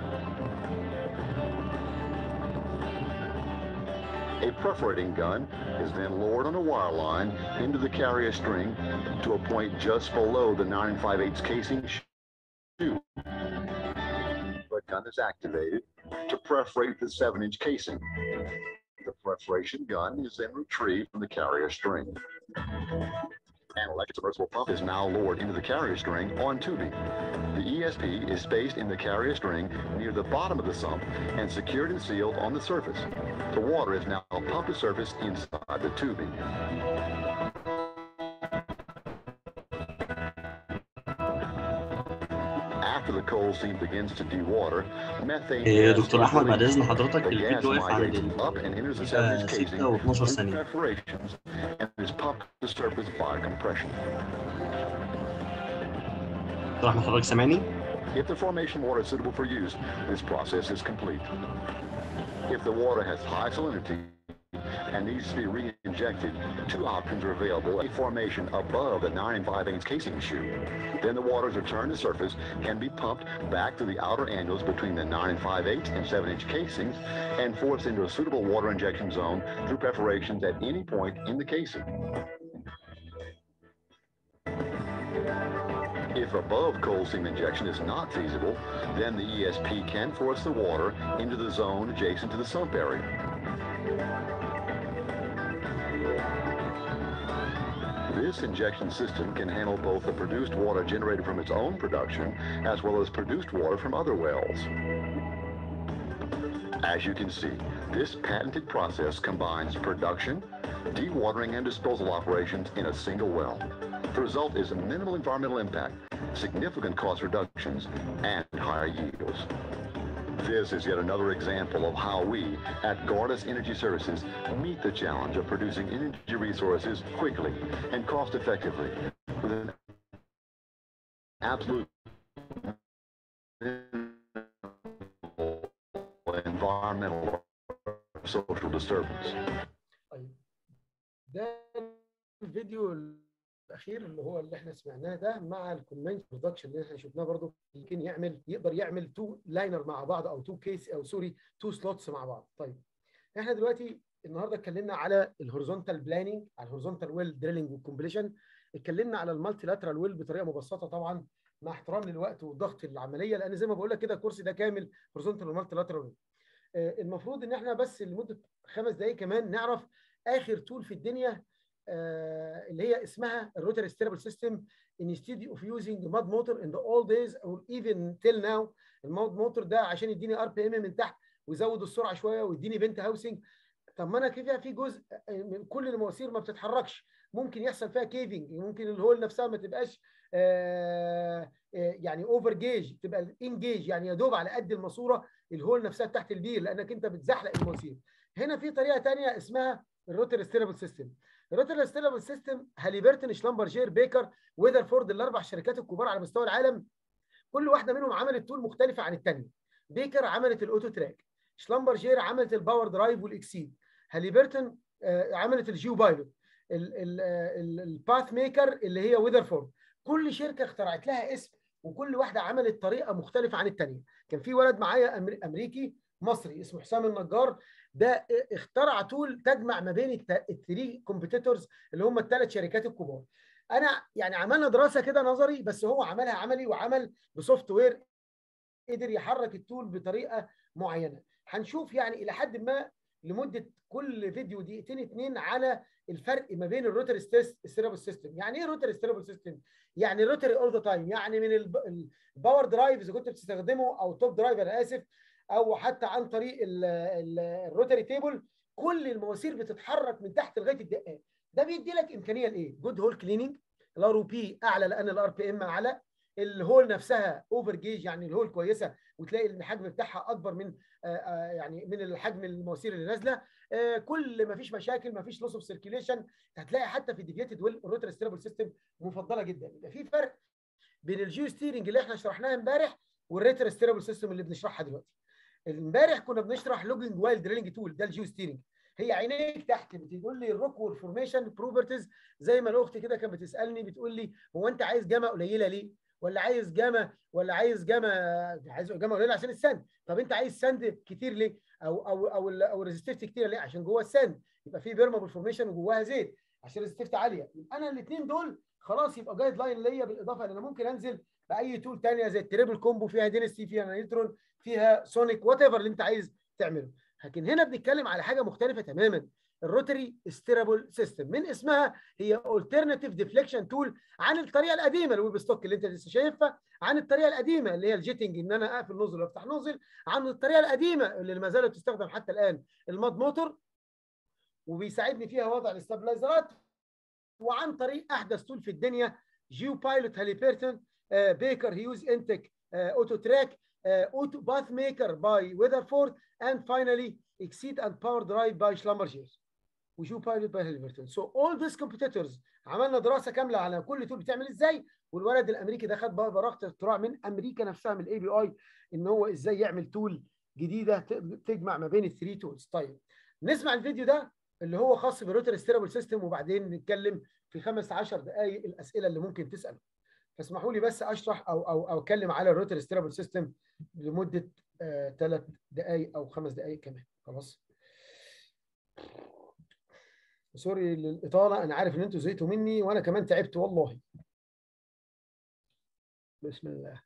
A perforating gun is then lowered on a wire line into the carrier string to a point just below the 9 5/8 casing shoe. The gun is activated to perforate the 7-inch casing. The perforation gun is then retrieved from the carrier string. An electric submersible pump is now lowered into the carrier string on tubing. The ESP is spaced in the carrier string near the bottom of the sump and secured and sealed on the surface. The water is now pumped to surface inside the tubing. After the coal seam begins to dewater, methane gas دكتور أحمد بعد إذن حضرتك the gas الفيديو واقف عند migrates up and enters the 7-inch casing 6 و12 through ثانية. perforations and is pumped to surface by compression. دكتور أحمد حضرتك سامعني؟ If the formation water is suitable for use, this process is complete. If the water has high salinity and needs to be re-injected, two options are available. A formation above the 9 5/8 casing chute. Then the waters returned to surface and be pumped back to the outer annuals between the 9 5/8 and 7-inch casings and forced into a suitable water injection zone through perforations at any point in the casing. If above cold seam injection is not feasible, then the ESP can force the water into the zone adjacent to the sump area. This injection system can handle both the produced water generated from its own production as well as produced water from other wells. As you can see, this patented process combines production, dewatering, and disposal operations in a single well. The result is a minimal environmental impact, significant cost reductions, and higher yields. This is yet another example of how we at Gardus Energy Services meet the challenge of producing energy resources quickly and cost effectively with an absolute environmental or social disturbance. ده الفيديو الاخير اللي احنا سمعناه ده مع الكومنت برودكشن اللي احنا شفناه برضو يمكن يقدر يعمل 2 لاينر مع بعض او 2 كيس او سوري 2 سلوتس مع بعض. طيب احنا دلوقتي النهارده اتكلمنا على الهوريزونتال بلاننج، على الهوريزونتال ويل دريلنج والكومبليشن، اتكلمنا على المالتي لاترال ويل بطريقه مبسطه طبعا مع احترام للوقت والضغط العمليه، لان زي ما بقول لك كده الكورس ده كامل هوريزونتال ومالتي لاترال ويل. المفروض ان احنا بس لمده 5 دقائق كمان نعرف اخر تول في الدنيا اللي هي اسمها الروتري ستيربل سيستم. instead of using the mud motor in the old days or even till now. المود موتور ده عشان يديني ار بي ام من تحت ويزود السرعه شويه ويديني بنت هاوسنج. طب ما انا كده في جزء من كل المواسير ما بتتحركش، ممكن يحصل فيها كيفنج، ممكن الهول نفسها ما تبقاش يعني اوفر جيج، تبقى ان جيج، يعني يا دوب على قد الماسوره الهول نفسها تحت البير لانك انت بتزحلق المواسير. هنا في طريقه ثانيه اسمها الروتري ستيربل سيستم. الروتري ستيربل سيستم هاليبرتون، شلامبرجير، بيكر، ويذرفورد، الاربع شركات الكبار على مستوى العالم، كل واحده منهم عملت تول مختلفه عن الثانيه. بيكر عملت الاوتو تراك، شلامبرجير عملت الباور درايف والاكسيد، هاليبرتون عملت الجيو بايلوت، الباث ميكر اللي هي ويذرفورد. كل شركه اخترعت لها اسم وكل واحده عملت طريقه مختلفه عن الثانيه. كان في ولد معايا امريكي مصري اسمه حسام النجار، ده اخترع تول تجمع ما بين الثري كومبيتيتورز اللي هم الثلاث شركات الكبار. انا يعني عملنا دراسه كده نظري، بس هو عملها عملي وعمل بسوفت وير، قدر يحرك التول بطريقه معينه. هنشوف يعني الى حد ما لمده كل فيديو دقيقتين 2 على الفرق ما بين الروتري ستيربل سيستم. يعني ايه روتري ستيربل سيستم؟ يعني روتري اول ذا تايم، يعني من الباور درايف اذا كنت بتستخدمه او توب درايف انا اسف، او حتى عن طريق الروتري تيبل، كل المواسير بتتحرك من تحت لغايه الدقات. ده بيدي لك امكانيه لايه؟ جود هول كليننج، الار او بي اعلى لان الار بي ام اعلى، الهول نفسها اوفر جيج يعني الهول كويسه وتلاقي الحجم بتاعها اكبر من يعني من الحجم المواسير اللي نازله، كل ما فيش مشاكل، ما فيش لوس اوف سيركيليشن. هتلاقي حتى في الديفيتد ويل الروتري ستيربل سيستم مفضله جدا. يبقى في فرق بين الجيو ستيرنج اللي احنا شرحناها امبارح والروتري ستيربل سيستم اللي بنشرحها دلوقتي. امبارح كنا بنشرح لوجنج وايل دريلنج تول، ده الجيو ستيرنج. هي عينيك تحت بتقول لي الروك والفورميشن بروبرتيز، زي ما الاخت كده كانت بتسالني بتقول لي هو انت عايز جامه قليله ليه؟ ولا عايز جامه عايز جامه قليله عشان السند. طب انت عايز سند كتير ليه؟ او ريزستيفيتي كتير ليه؟ عشان جوه السند يبقى في بيرمابل فورميشن وجواها زيت عشان ريزستيفيتي عاليه. يبقى انا الاثنين دول خلاص يبقى جايد لاين ليا، بالاضافه ان انا ممكن انزل باي تول ثانيه زي التريبل كومبو، فيها دينستي، فيها نيترون، فيها سونيك، وات ايفر اللي انت عايز تعمله. لكن هنا بنتكلم على حاجه مختلفه تماما، الروتري ستيربل سيستم. من اسمها هي الترناتيف ديفليكشن تول عن الطريقه القديمه الويب ستوك اللي انت لسه شايفها، عن الطريقه القديمه اللي هي الجيتنج ان انا اقفل نوزل وافتح نوزل، عن الطريقه القديمه اللي ما زالت تستخدم حتى الان الماد موتور وبيساعدني فيها وضع الاستابلايزرات، وعن طريق احدث تول في الدنيا جيو بايلوت، هاليبرتون، بيكر هيوز انتك اوتو تراك، auto bath maker by Weatherford, and finally exceed and power drive by Schlumberger. وشو بايلوت باي هاليبرتون. سو اول ذيس كومبيتيتورز عملنا دراسه كامله على كل تول بتعمل ازاي، والولد الامريكي ده خد بقى براءه اختراع من امريكا نفسها من الاي بي اي ان هو ازاي يعمل تول جديده تجمع ما بين الثري تولز. طيب نسمع الفيديو ده اللي هو خاص بالروتري ستيرابل سيستم، وبعدين نتكلم في 15 دقائق الاسئله اللي ممكن تساله. فاسمحوا لي بس اشرح او اتكلم على الروتري ستيرابل سيستم لمده 3 دقائق او 5 دقائق كمان. خلاص سوري للاطاله، انا عارف ان انتوا زهقتوا مني وانا كمان تعبت والله. بسم الله.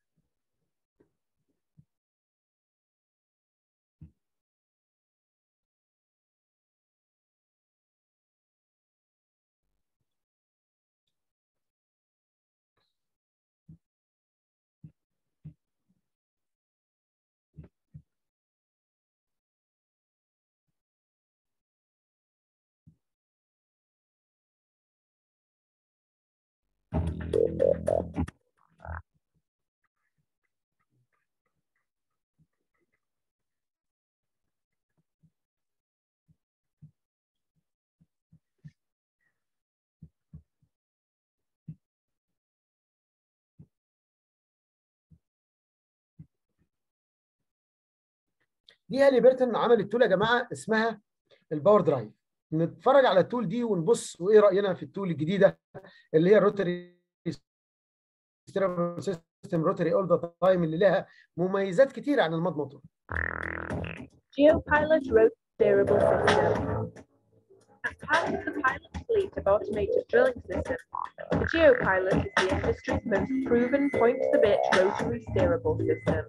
دي هاليبرتون عملت تول يا جماعه اسمها الباور درايف. نتفرج على التول دي ونبص وايه راينا في التول الجديده اللي هي الروتري ستيرابل سيستم روتري اول ذا تايم اللي لها مميزات كتيره عن الماد موتور. GeoPilot Road Steerable System. As part of the pilot fleet of automated drilling systems, the GeoPilot is the industry's most proven point-to-bit rotary steerable system.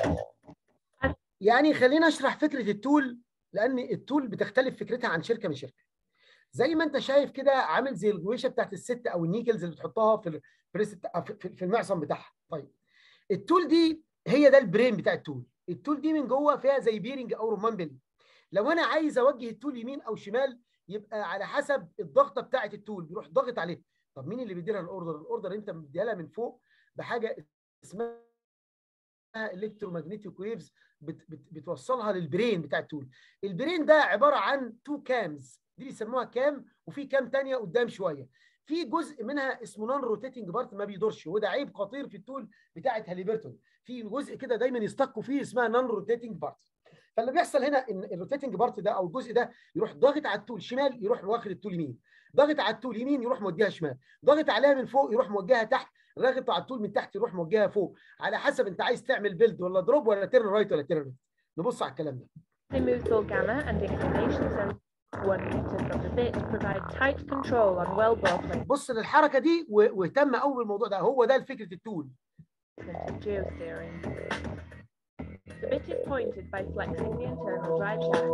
يعني خلينا اشرح فكره التول، لان التول بتختلف فكرتها عن شركه من شركه. زي ما انت شايف كده عامل زي الغويشه بتاعت الست او النيكلز اللي بتحطها في المعصم بتاعها. طيب التول دي هي ده البرين بتاع التول. التول دي من جوه فيها زي بيرنج او رمان بلي. لو انا عايز اوجه التول يمين او شمال يبقى على حسب الضغطه بتاعت التول بيروح ضاغط عليه. طب مين اللي بيديلها الاوردر؟ الاوردر انت مديها لها من فوق بحاجه اسمها الكترومagnetic ويفز بتوصلها للبرين بتاع التول. البرين ده عباره عن 2 كامز، دي بيسموها كام، وفي كام ثانيه قدام شويه. في جزء منها اسمه نون روتيتنج بارت ما بيدورش، وده عيب خطير في التول بتاعه هاليبرتون. في جزء كده دايما يستقوا فيه اسمها نون روتيتنج بارت. فاللي بيحصل هنا ان الروتيتنج بارت ده او الجزء ده يروح ضاغط على التول شمال يروح واخد التول يمين، ضاغط على التول يمين يروح موديها شمال، ضاغط عليها من فوق يروح موجهها تحت، ضاغط على التول من تحت يروح موجهها فوق، على حسب انت عايز تعمل بيلد ولا دروب ولا تيرن رايت ولا تيرن ليفت. نبص على الكلام ده. Azimuthal gamma and inclination sensor 1 meter from the bit provide tight control on well brought. بص للحركه دي واهتم قوي بالموضوع ده، هو ده فكره التول. Geosteering. The bit is pointed by flexing the internal drive shaft.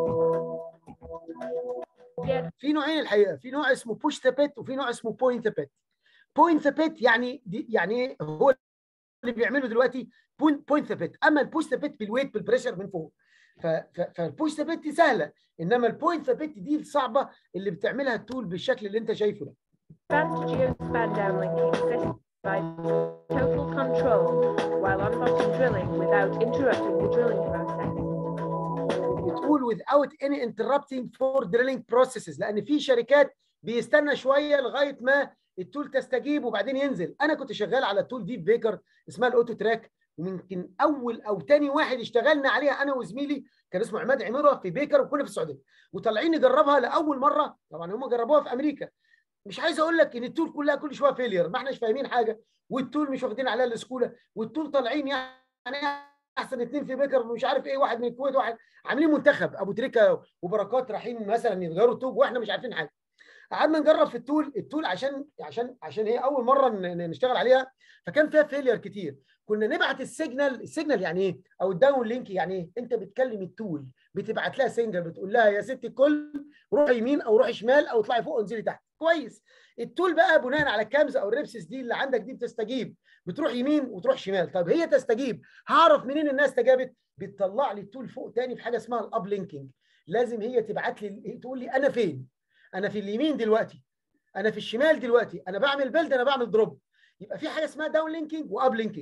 في نوعين الحقيقه، في نوع اسمه push the bit وفي نوع اسمه point the bit. point the bit يعني هو اللي بيعمله دلوقتي point the bit، اما البوش ذا بيت بالويت بالبريشر من فوق. فالبوش ذا بيت دي سهله، انما البوينت ذا بيت دي الصعبه اللي بتعملها التول بالشكل اللي انت شايفه ده. Advanced geospan downlinking system provides total control while on bottom drilling without interrupting the drilling process. بتقول without any interrupting for drilling processes، لان في شركات بيستنى شويه لغايه ما التول تستجيب وبعدين ينزل. انا كنت شغال على تول دي في بيكر اسمها الاوتو تراك، ويمكن اول او ثاني واحد اشتغلنا عليها انا وزميلي كان اسمه عماد عميره في بيكر، وكنا في السعوديه وطالعين نجربها لاول مره. طبعا هم جربوها في امريكا. مش عايز اقول لك ان التول كلها كل شويه فيلير، ما احناش فاهمين حاجه، والتول مش واخدين عليها السكوله، والتول طالعين يعني احسن اثنين في بيكر مش عارف ايه، واحد من الكويت واحد عاملين منتخب ابو تريكه وبركات رايحين مثلا يتغيروا التوب واحنا مش عارفين حاجه. قعدنا نجرب في التول عشان هي اول مره نشتغل عليها، فكان فيها فيلير كتير. كنا نبعت السيجنال يعني ايه، او الداون لينك يعني ايه. انت بتكلم التول بتبعت لها سيجنال بتقول لها يا ست الكل روحي يمين او روحي شمال او اطلعي فوق وانزلي تحت. كويس. التول بقى بناء على الكامز او الريبسس دي اللي عندك دي بتستجيب، بتروح يمين وتروح شمال. طب هي تستجيب، هعرف منين الناس استجابت؟ بتطلع لي التول فوق تاني في حاجه اسمها الاب لينكينج. لازم هي تبعت لي تقول لي انا فين، انا في اليمين دلوقتي، انا في الشمال دلوقتي، انا بعمل بيلد، انا بعمل دروب. يبقى في حاجه اسمها داون لينكينج واب لينكينج.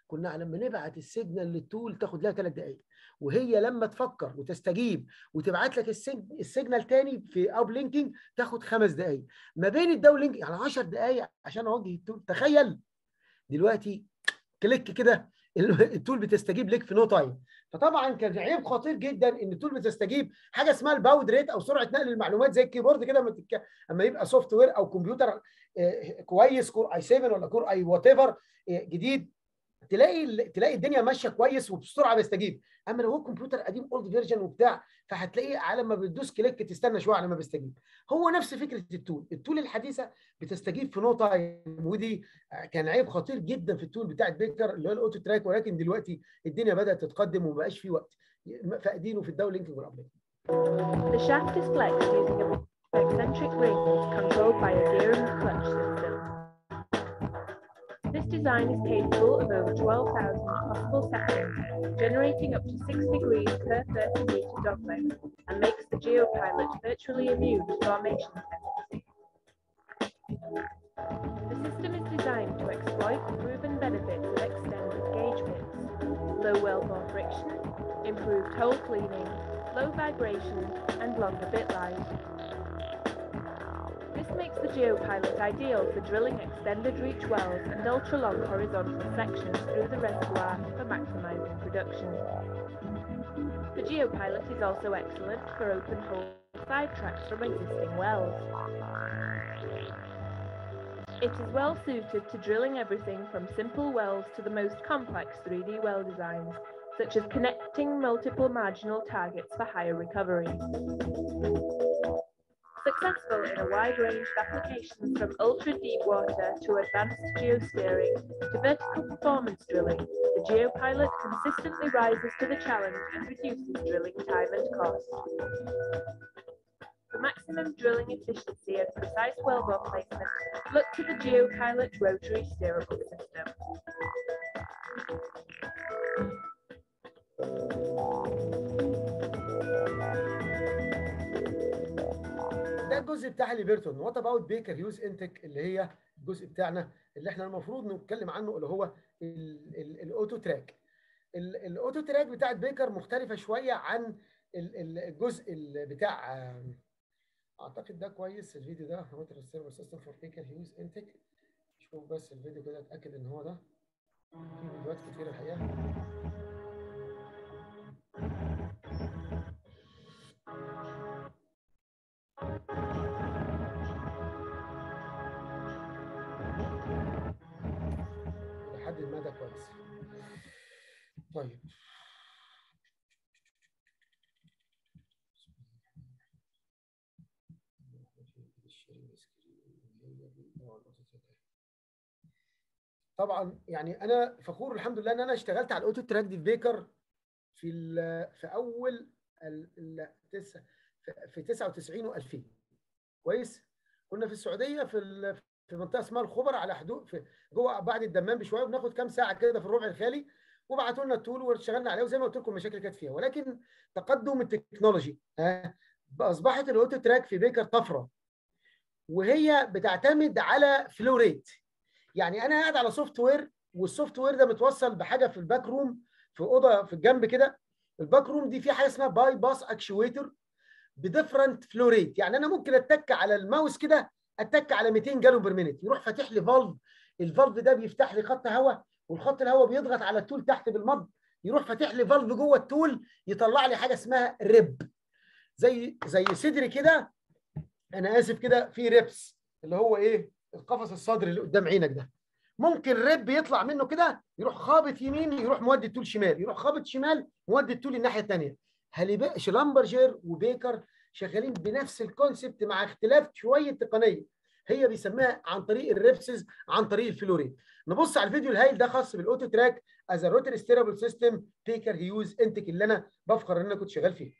كنا لما نبعت السيجنال للتول تاخد لها 3 دقائق، وهي لما تفكر وتستجيب وتبعت لك السيجنال تاني في اب لينكينج تاخد 5 دقائق. ما بين الداون لينك يعني 10 دقائق عشان اوجه التول. تخيل دلوقتي كليك كده التول بتستجيب لك في نو تايم. فطبعا كان عيب خطير جدا ان التول بتستجيب حاجه اسمها الباود ريت او سرعه نقل المعلومات زي الكيبورد كده اما يبقى سوفت وير او كمبيوتر كويس كور اي 7 ولا كور اي وات ايفر جديد، تلاقي الدنيا ماشيه كويس وبسرعه بيستجيب. اما لو هو كمبيوتر قديم اولد فيرجن وبتاع فهتلاقيه على ما بتدوس كليك تستنى شويه على ما بيستجيب. هو نفس فكره التول الحديثه بتستجيب في نو تايم، ودي كان عيب خطير جدا في التول بتاعت بيكر اللي هو الاوتو تراك. ولكن دلوقتي الدنيا بدات تتقدم وما بقاش في وقت فاقدينه في الداون لينكينج والابلينكينج. The shaft is flexed using a eccentric ring controlled by a gear and clutch system. This design is capable of over 12,000 possible settings, generating up to 6 degrees per 30-meter dog length, and makes the GeoPilot virtually immune to formation tendency. The system is designed to exploit the proven benefits of extended gauge bits, low wellbore friction, improved hole cleaning, low vibration, and longer bit life. This makes the GeoPilot ideal for drilling extended reach wells and ultra-long horizontal sections through the reservoir for maximizing production. The GeoPilot is also excellent for open hole sidetracks from existing wells. It is well suited to drilling everything from simple wells to the most complex 3D well designs, such as connecting multiple marginal targets for higher recovery. Successful in a wide range of applications from ultra-deep water to advanced geosteering to vertical performance drilling, the GeoPilot consistently rises to the challenge and reduces drilling time and cost. For maximum drilling efficiency and precise wellbore placement, look to the GeoPilot rotary steerable system. ده الجزء بتاع ليبرتون. وات اباوت بيكر هيوز انتك اللي هي الجزء بتاعنا اللي احنا المفروض نتكلم عنه اللي هو الاوتو تراك. الاوتو تراك بتاعت بيكر مختلفه شويه عن الجزء بتاع اعتقد ده كويس. الفيديو ده ووتر سيرفر سيستم فور بيكر هيوز انتك. شوف بس الفيديو كده اتاكد ان هو ده. في فيديوهات كتير الحقيقه. لحد ما ده كويس. طيب طبعا يعني انا فخور الحمد لله ان انا اشتغلت على الاوتو تراك دي في بيكر في اول في 99 و2000 كويس. كنا في السعوديه في منطقه اسمها الخبر على حدود في جوه بعد الدمام بشويه، وبناخد كام ساعه كده في الربع الخالي، وبعتوا لنا التول واشتغلنا عليه. وزي ما قلت لكم المشاكل كانت فيها، ولكن تقدم التكنولوجي اصبحت الاوتو تراك في بيكر طفره، وهي بتعتمد على فلو ريت. يعني انا قاعد على سوفت وير، والسوفت وير ده متوصل بحاجه في الباك روم في اوضه في الجنب كده. الباك روم دي في حاجه اسمها باي باس اكشويتر بديفرنت فلو ريت. يعني انا ممكن اتك على الماوس كده، اتك على 200 جالون بير مينيت، يروح فاتح لي فالف. الفالف ده بيفتح لي خط هواء، والخط الهواء بيضغط على التول تحت بالمض، يروح فاتح لي فالف جوه التول يطلع لي حاجه اسمها ريب، زي صدري كده. انا اسف كده، في ريبس اللي هو ايه؟ القفص الصدري اللي قدام عينك ده. ممكن ريب يطلع منه كده، يروح خابط يمين، يروح مودي التول شمال، يروح خابط شمال، مودي التول الناحيه الثانيه. شلمبرجر وبيكر شغالين بنفس الكونسبت مع اختلاف شويه تقنيه. هي بيسميها عن طريق الريبسز، عن طريق الفلوريت. نبص على الفيديو الهايل ده خاص بالاوتو تراك از روتري ستيرابل سيستم بيكر هيوز انتك اللي انا بفخر ان انا كنت شغال فيه.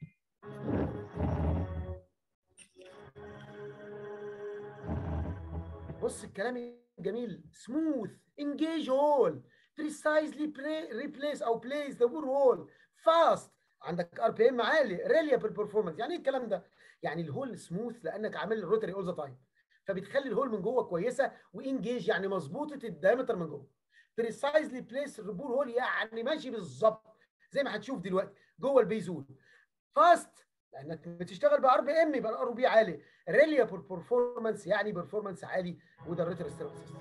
بص الكلام الجميل. سموث انجيج هول بريسايزلي ريبليس او بليس ذا بور هول فاست. عندك ار بي ام عالي، ريليابل بيرفورمانس. يعني ايه الكلام ده؟ يعني الهول سموث لانك عامل الروتري اول ذا تايم، فبتخلي الهول من جوه كويسه، وانجيج يعني مظبوطه الدايمتر من جوه. بريسايزلي بليس البور هول، يعني ماشي بالظبط زي ما هتشوف دلوقتي جوه البيزول. فاست لانك بتشتغل بار بي ام، يبقى الار بي عالي. ريليابل برفورمانس يعني برفورمانس عالي، وده الروتر ستيرابل سيستم.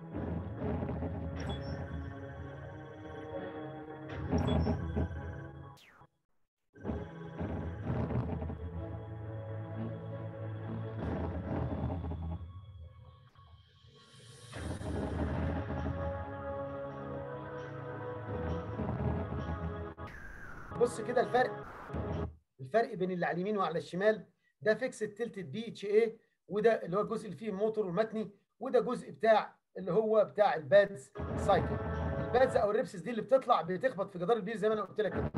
بص كده الفرق بين اللي على اليمين وعلى الشمال. ده فيكس تلتد بي اتش اي، وده اللي هو الجزء اللي فيه الموتور والمتني، وده جزء بتاع اللي هو بتاع البادز سايكل. البادز او الريبسز دي اللي بتطلع بتخبط في جدار البير زي ما انا قلت لك كده.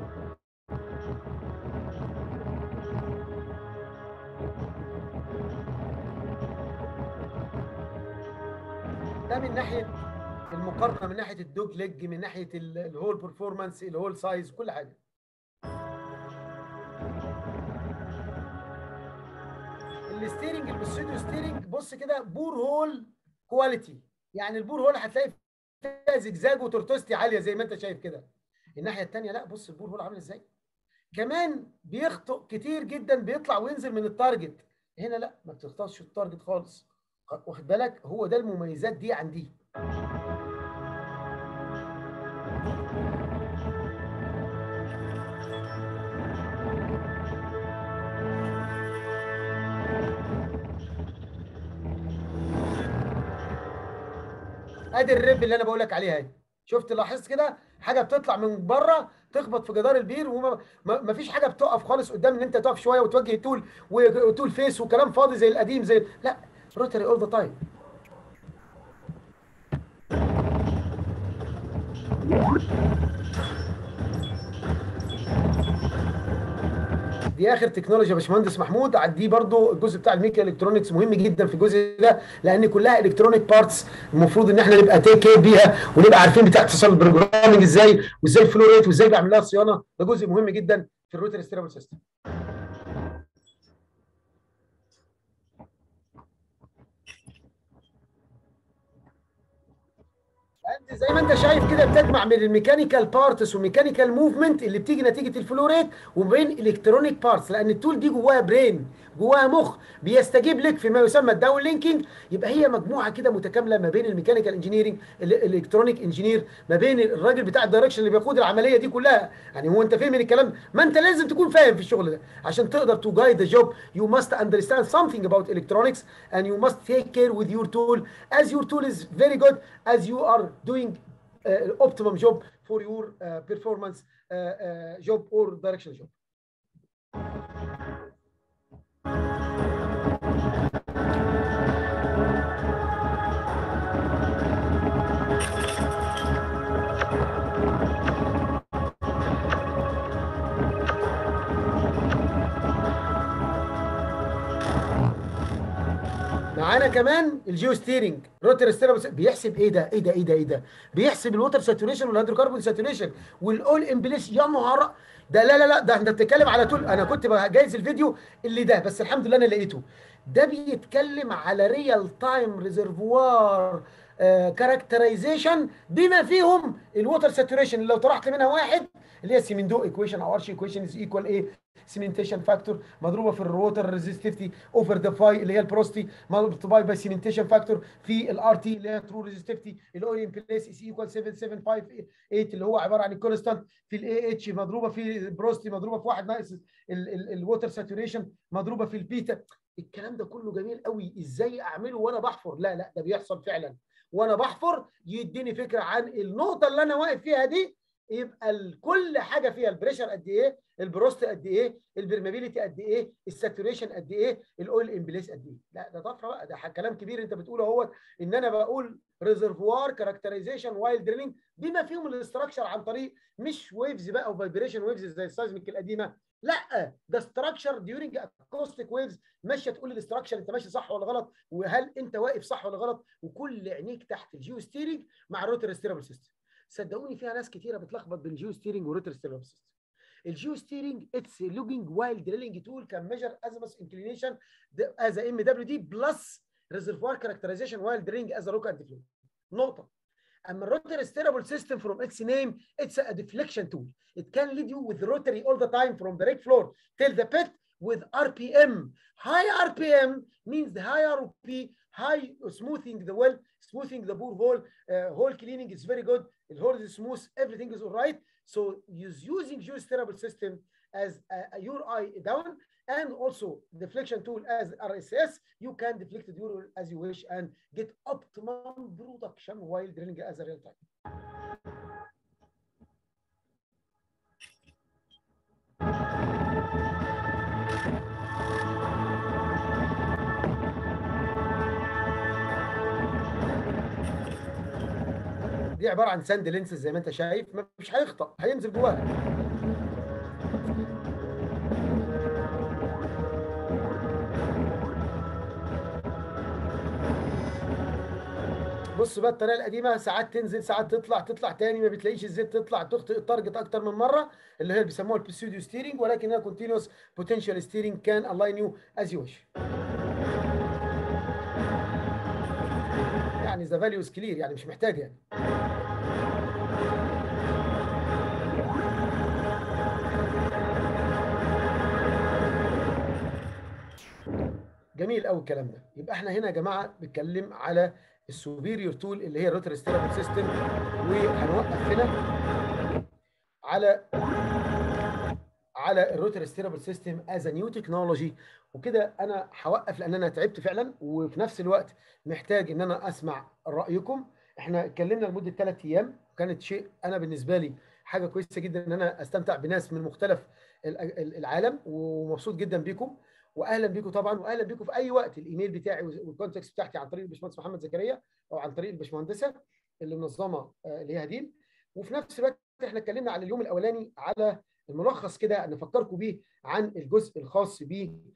ده من ناحيه المقارنه، من ناحيه الدوج ليج، من ناحيه الهول برفورمانس، الهول سايز، كل حاجه. الستيرنج البسيدو ستيرنج بص كده بور هول كواليتي، يعني البور هول هتلاقي فيها زجزاج وتورتوستي عاليه زي ما انت شايف كده. الناحيه الثانيه لا، بص البور هول عامل ازاي. كمان بيخطئ كتير جدا، بيطلع وينزل من التارجت. هنا لا، ما بتخطئش التارجت خالص، واخد بالك. هو ده المميزات دي عن دي. ادي الريب اللي انا بقول لك عليها اهي. شفت، لاحظت كده حاجه بتطلع من بره تخبط في جدار البير، وما فيش حاجه بتقف خالص قدام ان انت تقف شويه وتوجه تول وتول فيس وكلام فاضي زي القديم، زي لا، روتري اول ذا تايم. دي اخر تكنولوجيا يا باشمهندس محمود. دي برضو الجزء بتاع الميكا الكترونكس مهم جدا في الجزء ده، لان كلها الكترونيك بارتس المفروض ان احنا نبقى تيك كير بيها، ونبقى عارفين بتحصل البروجرامنج ازاي، وازاي الفلو ريت، وازاي بعمل لها صيانه. ده جزء مهم جدا في الروتر ستيرابل سيستم. زي ما انت شايف كده بتجمع من الميكانيكال بارتس والميكانيكال موفمنت اللي بتيجي نتيجه الفلو ريت، وبين الكترونيك بارتس، لان التول دي جواها برين، جواها مخ بيستجيب لك فيما يسمى الداون لينكينج. يبقى هي مجموعه كده متكامله ما بين الميكانيكال انجينيرنج، الالكترونيك انجينير، ما بين الراجل بتاع الدايركشن اللي بيقود العمليه دي كلها. يعني هو انت فاهم من الكلام؟ ما انت لازم تكون فاهم في الشغل ده عشان تقدر تو جايد ذا جوب. You must understand something about electronics and you must take care with your tool as your tool is very good, as you are doing optimum job for your performance job or direction job. معانا كمان الجيو ستيرنج روتر ستيرابل. بيحسب ايه ده؟ ايه ده؟ بيحسب الووتر ساتوريشن والهيدروكربون ساتوريشن والاول امبليس. يا نهار ده! لا ده انت بتتكلم على طول. انا كنت جايز الفيديو اللي ده، بس الحمد لله انا لقيته. ده بيتكلم على ريال تايم ريزرفوار كاركترايزيشن بما فيهم الووتر ساتوريشن. لو طرحت منها واحد اللي هي سيمندو ايكويشن او ارشي ايكويشن از ايكوال ايه؟ سيمنتيشن فاكتور مضروبه في الروتر ريزستيفيتي اوفر ذا فاي اللي هي البروستي مضروبه باي سيمنتيشن فاكتور في الار تي اللي هي ترو ريزستيفيتي. الاويل ان بليس از ايكوال 7758 اللي هو عباره عن الكونستانت في الاي اتش مضروبه في البروستي مضروبه في 1 ناقص الووتر ساتوريشن مضروبه في البيتا. الكلام ده كله جميل قوي. ازاي اعمله وانا بحفر؟ لا ده بيحصل فعلا وانا بحفر. يديني فكره عن النقطه اللي انا واقف فيها دي، يبقى كل حاجه فيها البريشر قد ايه، البروست قد ايه، البرمابيليتي قد ايه، الساتوريشن قد ايه، الاويل امبليس قد ايه. لا ده طفره بقى، ده كلام كبير انت بتقوله اهوت. ان انا بقول ريزرفوار كاركترايزيشن وايل دريلينج بما فيهم الاستراكشر عن طريق مش ويفز بقى وفايبريشن ويفز زي السايزميك القديمه. لا ده استراكشر ديورنج اكوستيك ويفز ماشيه تقول الاستراكشر انت ماشي صح ولا غلط، وهل انت واقف صح ولا غلط، وكل عينيك تحت الجيو ستيرنج مع الروتر ستيرابل سيستم. صدقوني فيها ناس كتيره بتلخبط بين الجيو ستيرنج والروتر ستيرابل سيستم. الجيو ستيرنج اتس لوجينج وايل دريلينج تول كان ميجر ازمس انكلينيشن از ام دبليو دي بلس ريزرفوار كاركترايزيشن وايل دريلينج از روك اند فلو. نقطه. اما الروتري steerable system from its name it's a deflection tool. It can lead you with rotary all the time from the rake floor till the pit with RPM. High RPM means the high RP, high smoothing the well, smoothing the bore hole, hole cleaning is very good. The hole is smooth, everything is all right. So using your steerable system as your eye down and also deflection tool as RSS, you can deflect the urine as you wish and get optimum production while drilling as a real time. دي عباره عن ساند لينسز زي ما انت شايف، مش هيخطأ، هينزل جواها. بص بقى الطريقه القديمه ساعات تنزل ساعات تطلع تاني، ما بتلاقيش الزيت تطلع، تخطئ التارجت اكتر من مره اللي هي بيسموها البسيوديو ستيرنج، ولكنها كونتينوس بوتنشال ستيرنج كان الاين يو از يو ويش. يعني ذا فاليو از كلير، يعني مش محتاج يعني. جميل قوي الكلام ده. يبقى احنا هنا يا جماعه بنتكلم على السوبيريور تول اللي هي الروتري ستيرابل سيستم، وهنوقف هنا على الروتري ستيرابل سيستم از نيو تكنولوجي. وكده انا هوقف لان انا تعبت فعلا، وفي نفس الوقت محتاج ان انا اسمع رايكم. احنا اتكلمنا لمده 3 ايام، وكانت شيء انا بالنسبه لي حاجه كويسه جدا ان انا استمتع بناس من مختلف العالم، ومبسوط جدا بيكم. واهلا بيكم طبعا، واهلا بيكم في اي وقت. الايميل بتاعي والكونتاكت بتاعتي عن طريق الباشمهندس محمد زكريا او عن طريق الباشمهندسه اللي منظمه اللي هي هديل. وفي نفس الوقت احنا اتكلمنا على اليوم الاولاني على الملخص كده نفكركم بيه عن الجزء الخاص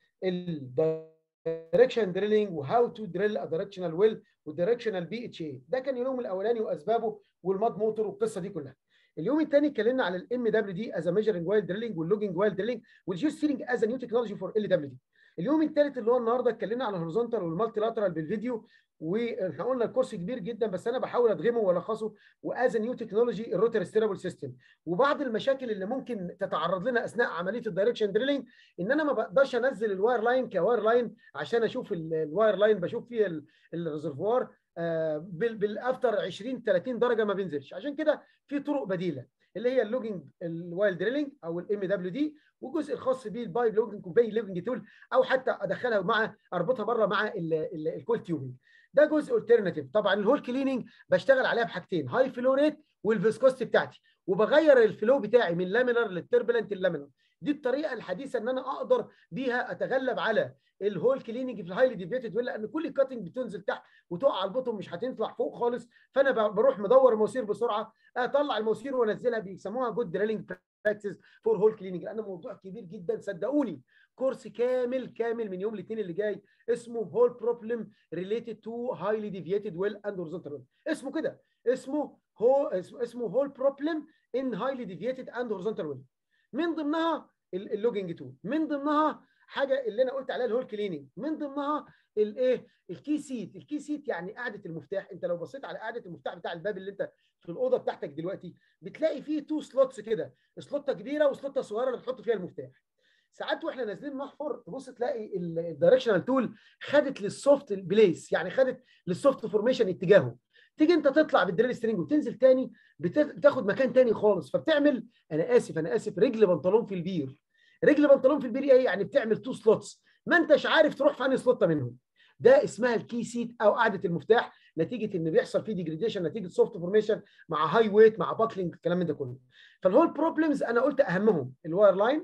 بالدايركشن دريلينج وهاو تو دريل ا دايركشنال ويل والدايركشنال بي اتش اي. ده كان اليوم الاولاني واسبابه والماد موتور والقصه دي كلها. اليوم الثاني اتكلمنا على الام دبليو دي از ميجرنج وايل دريلينج واللوجنج وايل دريلينج والجيو ستيرنج از نيو تكنولوجي فور ال دبليو دي. اليوم الثالث اللي هو النهارده اتكلمنا على الهوريزونتال والمالتي لاترال بالفيديو، واحنا قلنا الكورس كبير جدا بس انا بحاول ادغمه والخصه. واز نيو تكنولوجي الروتري ستيرابل سيستم، وبعض المشاكل اللي ممكن تتعرض لنا اثناء عمليه الدايركشن دريلينج ان انا ما بقدرش انزل الواير لاين كواير لاين عشان اشوف الواير لاين، بشوف فيه الريزرفوار بالافتر 20 30 درجه ما بينزلش. عشان كده في طرق بديله اللي هي اللوجنج الوايل دريلينج او الام دبليو دي، والجزء الخاص بيه البايب لوجنج كومباي لوجنج تول، او حتى ادخلها مع اربطها بره مع الكول تيوبنج. ده جزء الترناتيف. طبعا الهول كليننج بشتغل عليها بحاجتين، هاي فلو ريت والفيسكوستي بتاعتي، وبغير الفلو بتاعي من لامينر للتربلنت اللامينر. دي الطريقه الحديثه ان انا اقدر بيها اتغلب على الهول كليننج في الهايلي ديفيتد ويل، لان كل كاتنج بتنزل تحت وتقع على البطن مش هتطلع فوق خالص. فانا بروح مدور المواسير بسرعه، اطلع المواسير وانزلها. بيسموها جود دريلنج براكتس فور هول كليننج، لان موضوع كبير جدا صدقوني. كورس كامل من يوم الاثنين اللي جاي اسمه هول بروبلم ريليتد تو هايلي ديفيتد ويل اند هوريزونتال ويل. اسمه كده، اسمه هول بروبلم ان هايلي ديفيتد اند هوريزونتال ويل. من ضمنها اللوجنج تول، من ضمنها حاجه اللي انا قلت عليها الهول كليننج، من ضمنها الايه الكي سيت. الكي سيت يعني قاعده المفتاح. انت لو بصيت على قاعده المفتاح بتاع الباب اللي انت في الاوضه بتاعتك دلوقتي بتلاقي فيه 2 سلوتس كده، سلوته كبيره وسلوته صغيره اللي بتحط فيها المفتاح. ساعات واحنا نازلين نحفر تبص تلاقي الدايركشنال تول خدت للسوفت بليس، يعني خدت للسوفت فورميشن اتجاهه. تيجي انت تطلع بالدريل سترينج وتنزل تاني بتاخد مكان تاني خالص، فبتعمل انا اسف رجل بنطلون في البير. رجل بنطلون في البير ايه؟ يعني بتعمل 2 سلوتس ما انتش عارف تروح في انهي سلوته منهم. ده اسمها الكي سيت او قاعده المفتاح، نتيجه ان بيحصل فيه ديجريديشن نتيجه سوفت فورميشن مع هاي ويت مع باكلينج الكلام ده كله. فالهول بروبلمز انا قلت اهمهم الواير لاين،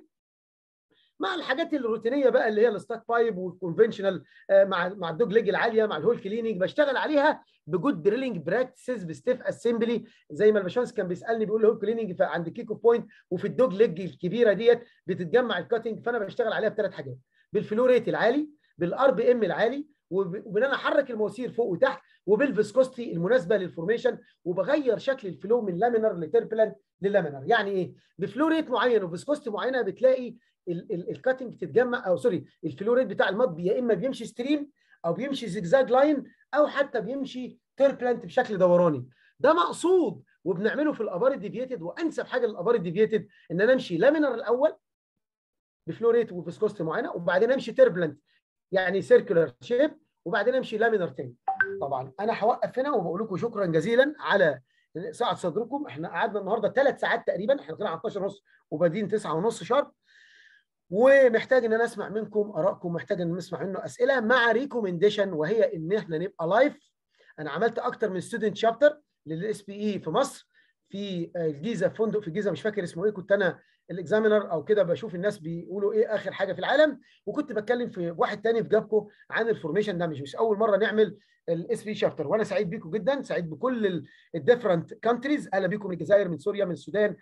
مع الحاجات الروتينيه بقى اللي هي الستاك بايب والكونفنشنال مع الدوج ليج العاليه مع الهول كليننج بشتغل عليها بجود دريلنج براكتسز بستيف اسمبلي. زي ما الباشمهندس كان بيسالني بيقول لي هول كليننج عند كيكو بوينت وفي الدوج ليج الكبيره ديت بتتجمع الكاتنج. فانا بشتغل عليها ب3 حاجات، بالفلو ريت العالي، بالار بي ام العالي، وبان انا احرك المواسير فوق وتحت، وبالفيسكوستي المناسبه للفورميشن، وبغير شكل الفلو من لامينر لتربلنت للامينر. يعني ايه؟ بفلو ريت معين وفيسكوستي معينه بتلاقي الكاتنج تتجمع، او سوري الفلو ريت بتاع المض يا اما بيمشي ستريم او بيمشي زجزاج لاين او حتى بيمشي تربلنت بشكل دوراني. ده مقصود وبنعمله في الابار الديفييتد. وانسب حاجه للابار الديفييتد ان انا امشي لامينر الاول بفلو ريت وفيسكوست معينه، وبعدين امشي تربلنت يعني سيركولار شيب، وبعدين امشي لامينر تاني. طبعا انا هوقف هنا وبقول لكم شكرا جزيلا على سعه صدركم. احنا قعدنا النهارده 3 ساعات تقريبا، احنا طلعنا 12:30 وبادين 9:30 شارب، ومحتاج ان انا اسمع منكم ارائكم، محتاج ان نسمع منه اسئله مع ريكومنديشن، وهي ان احنا نبقى لايف. انا عملت اكتر من ستودنت شابتر للاس بي اي في مصر، في الجيزه، في فندق في الجيزه مش فاكر اسمه ايه، كنت انا الاكزامينر او كده، بشوف الناس بيقولوا ايه اخر حاجه في العالم، وكنت بتكلم في واحد تاني في جابكو عن الفورميشن ده. مش اول مره نعمل الاس بي شابتر، وانا سعيد بيكم جدا، سعيد بكل الديفرنت كانتريز. اهلا بيكم من الجزائر، من سوريا، من السودان،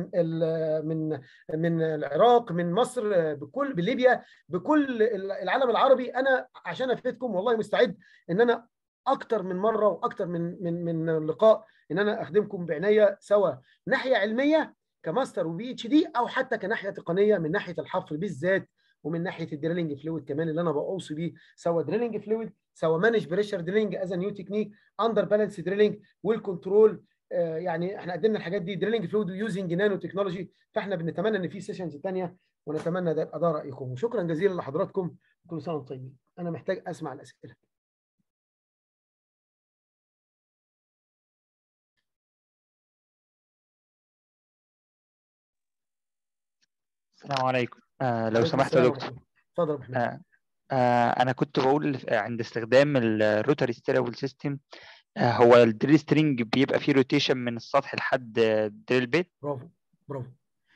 من العراق، من مصر، بليبيا، بكل العالم العربي. انا عشان افيدكم والله مستعد ان انا اكتر من مره واكتر من لقاء ان انا اخدمكم بعنايه، سواء ناحيه علميه كماستر وبي اتش دي، او حتى كناحيه تقنيه من ناحيه الحفر بالذات، ومن ناحيه الدريلنج فلويد كمان اللي انا بوصي بيه، سواء دريلنج فلويد، سواء مانج بريشر دريلنج از نيو تكنيك، اندر بالانس دريلنج، والكنترول. يعني احنا قدمنا الحاجات دي دريلنج فلويد ويوزنج نانو تكنولوجي. فاحنا بنتمنى ان في سيشنز ثانيه، ونتمنى ده يبقى رايكم. وشكرا جزيلا لحضراتكم، كل سنه وانتم طيبين. انا محتاج اسمع الاسئله. السلام عليكم. لو سمحت يا دكتور. اتفضل يا محمد. انا كنت بقول عند استخدام الروتري ستيرابل سيستم، هو الدريل سترينج بيبقى فيه روتيشن من السطح لحد الدريل بيت. برافو برافو،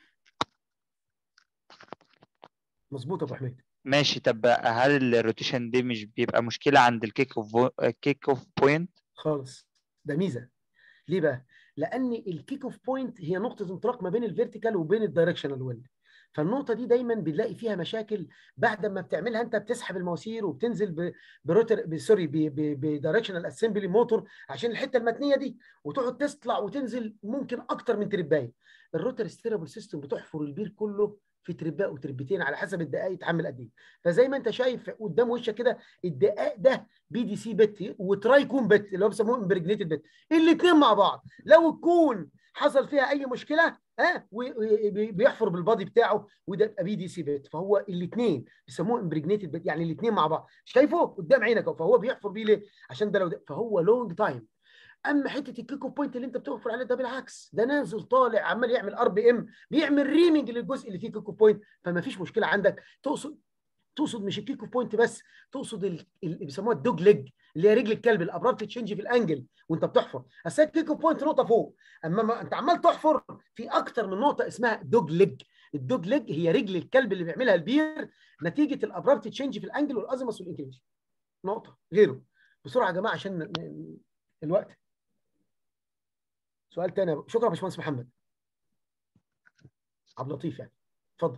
مظبوط يا ابو حميد. ماشي. طب هل الروتيشن دي مش بيبقى مشكله عند الكيك اوف بوينت خالص؟ ده ميزه. ليه بقى؟ لان الكيك اوف بوينت هي نقطه انطلاق ما بين الفيرتيكال وبين الدايركشنال ويل. فالنقطه دي دايما بنلاقي فيها مشاكل بعد ما بتعملها. انت بتسحب المواسير وبتنزل بدايركشنال اسمبلي موتور عشان الحته المتنيه دي، وتقعد تطلع وتنزل ممكن اكتر من تربايه. الروتر ستيرابل سيستم بتحفر البير كله في ترباء وتربتين على حسب الدقائق يتعمل قد ايه. فزي ما انت شايف قدام وشك كده، الدقائق ده بي دي سي بت وتراي كون بت اللي هو بيسموه امبرجنيتد بت، الاثنين مع بعض. لو الكون حصل فيها اي مشكله بيحفر بالبادي بتاعه، وده يبقى بي دي سي بت. فهو الاثنين بيسموه امبرجنيتد بت، يعني الاثنين مع بعض. شايفه قدام عينك اهو. فهو بيحفر بيه ليه؟ عشان ده لو ده فهو لونج تايم. اما حته الكيكو بوينت اللي انت بتحفر عليه ده بالعكس، ده نازل طالع عمال يعمل ار بي ام، بيعمل ريمنج للجزء اللي فيه كيكو بوينت. فما فيش مشكله عندك. تقصد مش الكيكو بوينت بس، تقصد اللي بيسموها الدوج ليج، اللي هي رجل الكلب، الابرابت تشينج في الانجل وانت بتحفر. اصل الكيكو بوينت نقطه فوق، اما انت عمال تحفر في اكتر من نقطه اسمها دوج ليج. الدوج ليج هي رجل الكلب اللي بيعملها البير نتيجه الابرابت تشينج في الانجل والازمس والانكليشن. نقطه غيره. بسرعه يا جماعه عشان الوقت. سؤال تاني. شكرا يا باشمهندس محمد عبد اللطيف، يعني اتفضل.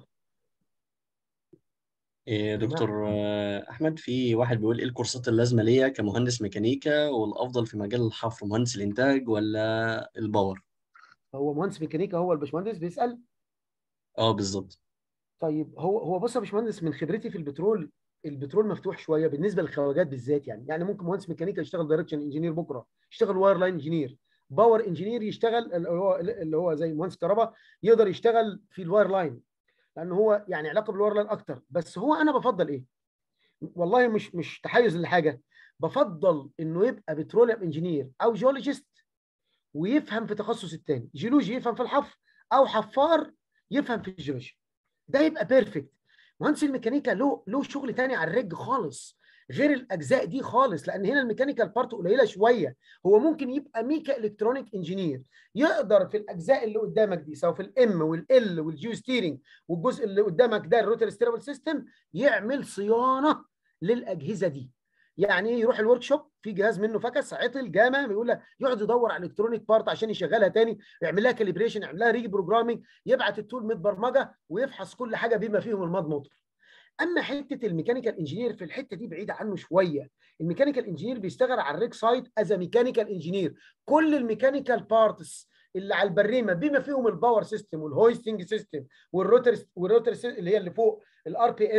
دكتور احمد، في واحد بيقول ايه الكورسات اللازمه ليا كمهندس ميكانيكا، والافضل في مجال الحفر مهندس الانتاج ولا الباور؟ هو مهندس ميكانيكا هو الباشمهندس بيسال؟ بالظبط. طيب هو بص يا باشمهندس، من خبرتي في البترول، البترول مفتوح شويه بالنسبه للخواجات بالذات. يعني ممكن مهندس ميكانيكا يشتغل دايركشن انجينير، بكره يشتغل واير لاين انجينير، باور انجينير يشتغل اللي هو زي مهندس كهرباء يقدر يشتغل في الواير لاين، لان هو يعني علاقه بالواير لاين اكتر. بس هو انا بفضل ايه؟ والله مش تحيز لحاجه، بفضل انه يبقى بتروليوم انجينير او جيولوجيست ويفهم في تخصص الثاني، جيولوجي يفهم في الحفر، او حفار يفهم في الجيولوجيا. ده يبقى بيرفكت. مهندس الميكانيكا له شغل تاني على الرج خالص غير الاجزاء دي خالص، لان هنا الميكانيكال بارت قليله شويه. هو ممكن يبقى ميكا الكترونيك انجينير، يقدر في الاجزاء اللي قدامك دي، سواء في الام والال والجيو ستيرنج والجزء اللي قدامك ده الروتر ستيرابل سيستم، يعمل صيانه للاجهزه دي. يعني ايه؟ يروح الورك شوب، في جهاز منه فكس عطل جامع، بيقول لك يقعد يدور على الالكترونيك بارت عشان يشغلها تاني، يعمل لها كاليبريشن، يعمل لها ري بروجرامنج، يبعت التول متبرمجه ويفحص كل حاجه بما فيهم الماد موتور. اما حته الميكانيكال انجينير في الحته دي بعيده عنه شويه. الميكانيكال انجينير بيشتغل على الريك سايت از ميكانيكال انجينير. كل الميكانيكال بارتس اللي على البريمه بما فيهم الباور سيستم والهويستنج سيستم والروتر اللي هي اللي فوق الار بي ام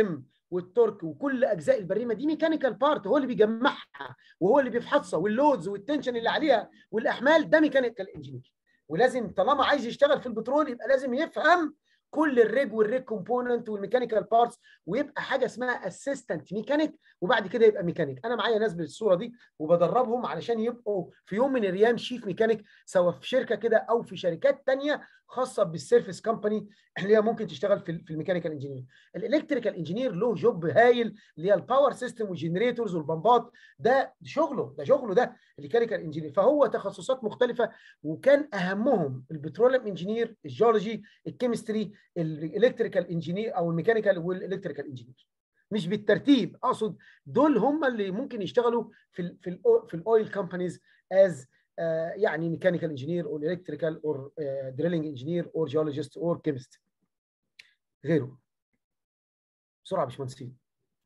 والتورك وكل اجزاء البريمه دي ميكانيكال بارت، هو اللي بيجمعها وهو اللي بيفحصها، واللودز والتنشن اللي عليها والاحمال ده ميكانيكال انجينير. ولازم طالما عايز يشتغل في البترول يبقى لازم يفهم كل الريج والريج كومبوننت والميكانيكال بارتس، ويبقى حاجه اسمها اسيستنت ميكانيك، وبعد كده يبقى ميكانيك. انا معايا ناس بالصوره دي وبدربهم علشان يبقوا في يوم من الايام شيف ميكانيك، سواء في شركه كده او في شركات ثانيه خاصه بالسيرفيس كومباني اللي هي ممكن تشتغل في الميكانيكال انجينير. الالكتريكال انجينير له جوب هايل اللي هي الباور سيستم والجنريتورز والبمبات، ده شغله ده الميكانيكال انجينير. فهو تخصصات مختلفه، وكان اهمهم البتروليوم انجينير، الجيولوجي، الكيمستري، الالكتريكال انجينير او الميكانيكال والالكتريكال انجينير، مش بالترتيب، اقصد دول هم اللي ممكن يشتغلوا في الاويل كومبانيز از يعني ميكانيكال انجينير او الكتريكال او دريلينج انجينير او جيولوجيست او كيمست غيره. بسرعه يا باشمهندسين،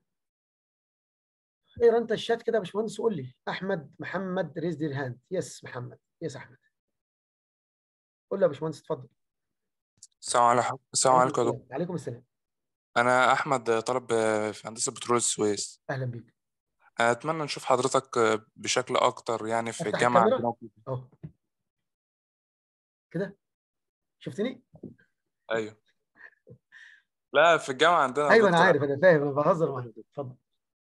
اقرا انت الشات كده يا باشمهندس وقول لي. احمد محمد ريز دير هاند. يس محمد، يس احمد، قول لي يا باشمهندس اتفضل. السلام عليكم. السلام عليكم يا دكتور. وعليكم السلام. أنا أحمد، طالب في هندسة بترول السويس. اهلا بيك. أتمنى نشوف حضرتك بشكل أكتر يعني في افتح الجامعة الكاميرا عندنا. اهو كده، شفتني؟ أيوه. لا، في الجامعة عندنا يا ايوه انا دكتور. عارف، انا فاهم، انا بهزر معاك. اتفضل.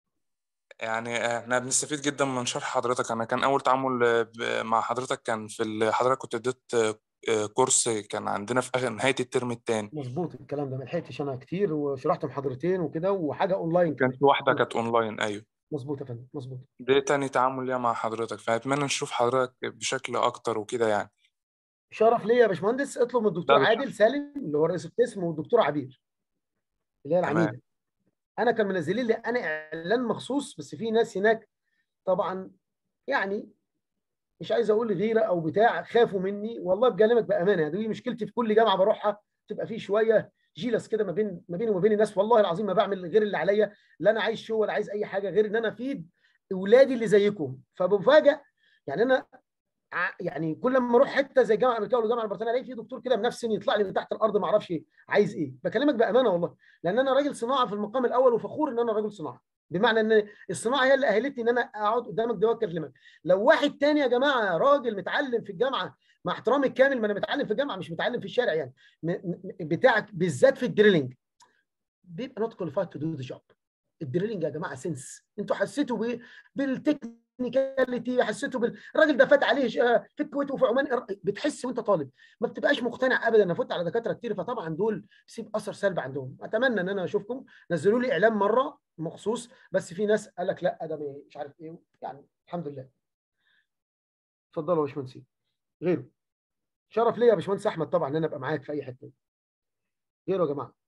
يعني احنا بنستفيد جدا من شرح حضرتك. أنا كان أول تعامل مع حضرتك كان حضرتك كنت اديت كورس كان عندنا في آخر نهاية الترم الثاني. مظبوط الكلام ده، ما لحقتش انا كتير، وشرحت محاضرتين وكده وحاجه اونلاين كان كمان. في واحدة كانت أونلاين. أيوه مظبوط يا فندم، مظبوط. ده تاني تعامل ليا مع حضرتك، فأتمنى نشوف حضرتك بشكل أكتر وكده يعني. شرف ليا يا باشمهندس. اطلب من الدكتور لا عادل سالم اللي هو رئيس القسم، والدكتور عبير اللي هي تمام. العميده. انا كان منزلين لي انا اعلان مخصوص، بس في ناس هناك طبعا يعني مش عايز اقول غيره او بتاع، خافوا مني والله بكلمك بامانه. دي مشكلتي في كل جامعه بروحها، تبقى في شويه جيلس كده ما بيني وما بين الناس. والله العظيم ما بعمل غير اللي عليا، لا انا عايز شو ولا عايز اي حاجه غير ان انا افيد اولادي اللي زيكم. فبفاجئ يعني انا يعني كل ما اروح حته زي الجامعه الامريكيه ولا الجامعه البريطانيه الاقي في دكتور كده بنفس سني يطلع لي من تحت الارض ما اعرفش عايز ايه. بكلمك بامانه والله، لان انا راجل صناعه في المقام الاول، وفخور ان انا راجل صناعه، بمعنى ان الصناعه هي اللي اهلتني ان انا اقعد قدامك دلوقتي اكلمك. لو واحد تاني يا جماعه راجل متعلم في الجامعه، مع احترامي الكامل، ما انا متعلم في الجامعه مش متعلم في الشارع يعني، بتاعك بالذات في الدريلينج، بيبقى نوت كواليفايد تو دو ذا جوب. الدريلينج يا جماعه سنس، انتوا حسيتوا بالتكنيكاليتي، حسيتوا الراجل ده فات عليه في الكويت وفي عمان، بتحس وانت طالب، ما بتبقاش مقتنع ابدا. انا فوت على دكاتره كتير، فطبعا دول بيسيب اثر سلبي عندهم. اتمنى ان انا اشوفكم، نزلوا لي اعلان مره مخصوص، بس في ناس قال لك لا ده مش عارف ايه يعني. الحمد لله. اتفضلوا يا باشمهندس. غيره شرف ليا يا باشمهندس احمد طبعا ان انا ابقى معاك في اي حته. غيره يا جماعه.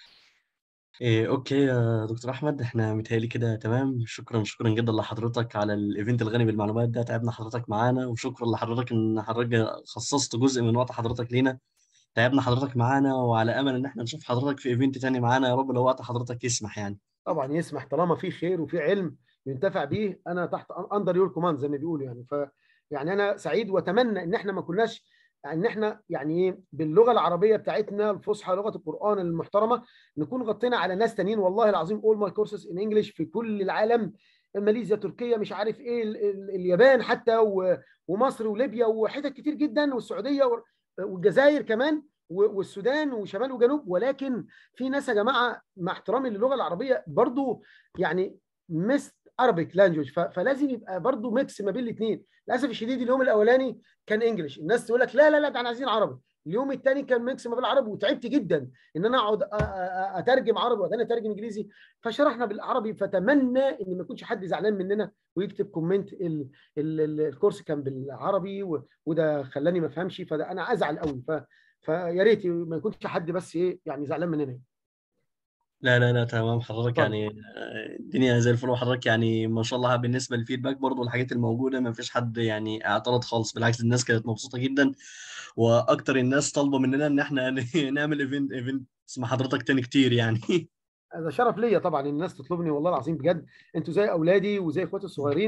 اوكي يا دكتور احمد، احنا متهيألي كده تمام. شكرا جدا لحضرتك على الايفنت الغني بالمعلومات ده، تعبنا حضرتك معانا، وشكرا لحضرتك ان حضرتك خصصت جزء من وقت حضرتك لينا. تعبنا حضرتك معانا، وعلى امل ان احنا نشوف حضرتك في ايفنت تاني معانا يا رب، لو وقت حضرتك يسمح يعني. طبعا يسمح، طالما في خير وفي علم ينتفع به، انا تحت اندر يور كوماند زي ما بيقولوا يعني. يعني انا سعيد، واتمنى ان احنا ما كناش ان احنا يعني ايه باللغه العربيه بتاعتنا الفصحى، لغه القران المحترمه، نكون غطينا على ناس تانيين. والله العظيم all my courses in English في كل العالم، ماليزيا، تركيا، مش عارف ايه، اليابان حتى، ومصر وليبيا وحتت كتير جدا، والسعوديه والجزائر كمان، والسودان وشمال وجنوب. ولكن في ناس يا جماعه مع احترامي للغه العربيه برضو يعني مست Arabic language، فلازم يبقى برضو ميكس ما بين الاثنين. للاسف الشديد اليوم الاولاني كان انجلش، الناس تقول لك لا لا لا ده احنا عايزين عربي. اليوم الثاني كان ميكس ما بين العربي، وتعبت جدا ان انا اقعد اترجم عربي وبعدين اترجم انجليزي. فشرحنا بالعربي، فاتمنى ان ما يكونش حد زعلان مننا ويكتب كومنت الكورس كان بالعربي وده خلاني ما افهمش، فده انا ازعل قوي. فيا ريت ما يكونش حد بس ايه يعني زعلان مننا. لا لا لا تمام حضرتك طبعا. يعني الدنيا زي الفل. وحضرتك يعني ما شاء الله بالنسبه للفيدباك برضو والحاجات الموجوده ما فيش حد يعني اعترض خالص، بالعكس الناس كانت مبسوطه جدا، واكتر الناس طالبه مننا ان احنا نعمل ايفنت مع حضرتك تاني كتير يعني. هذا شرف ليا طبعا، الناس تطلبني والله العظيم بجد. انتوا زي اولادي وزي اخواتي الصغيرين،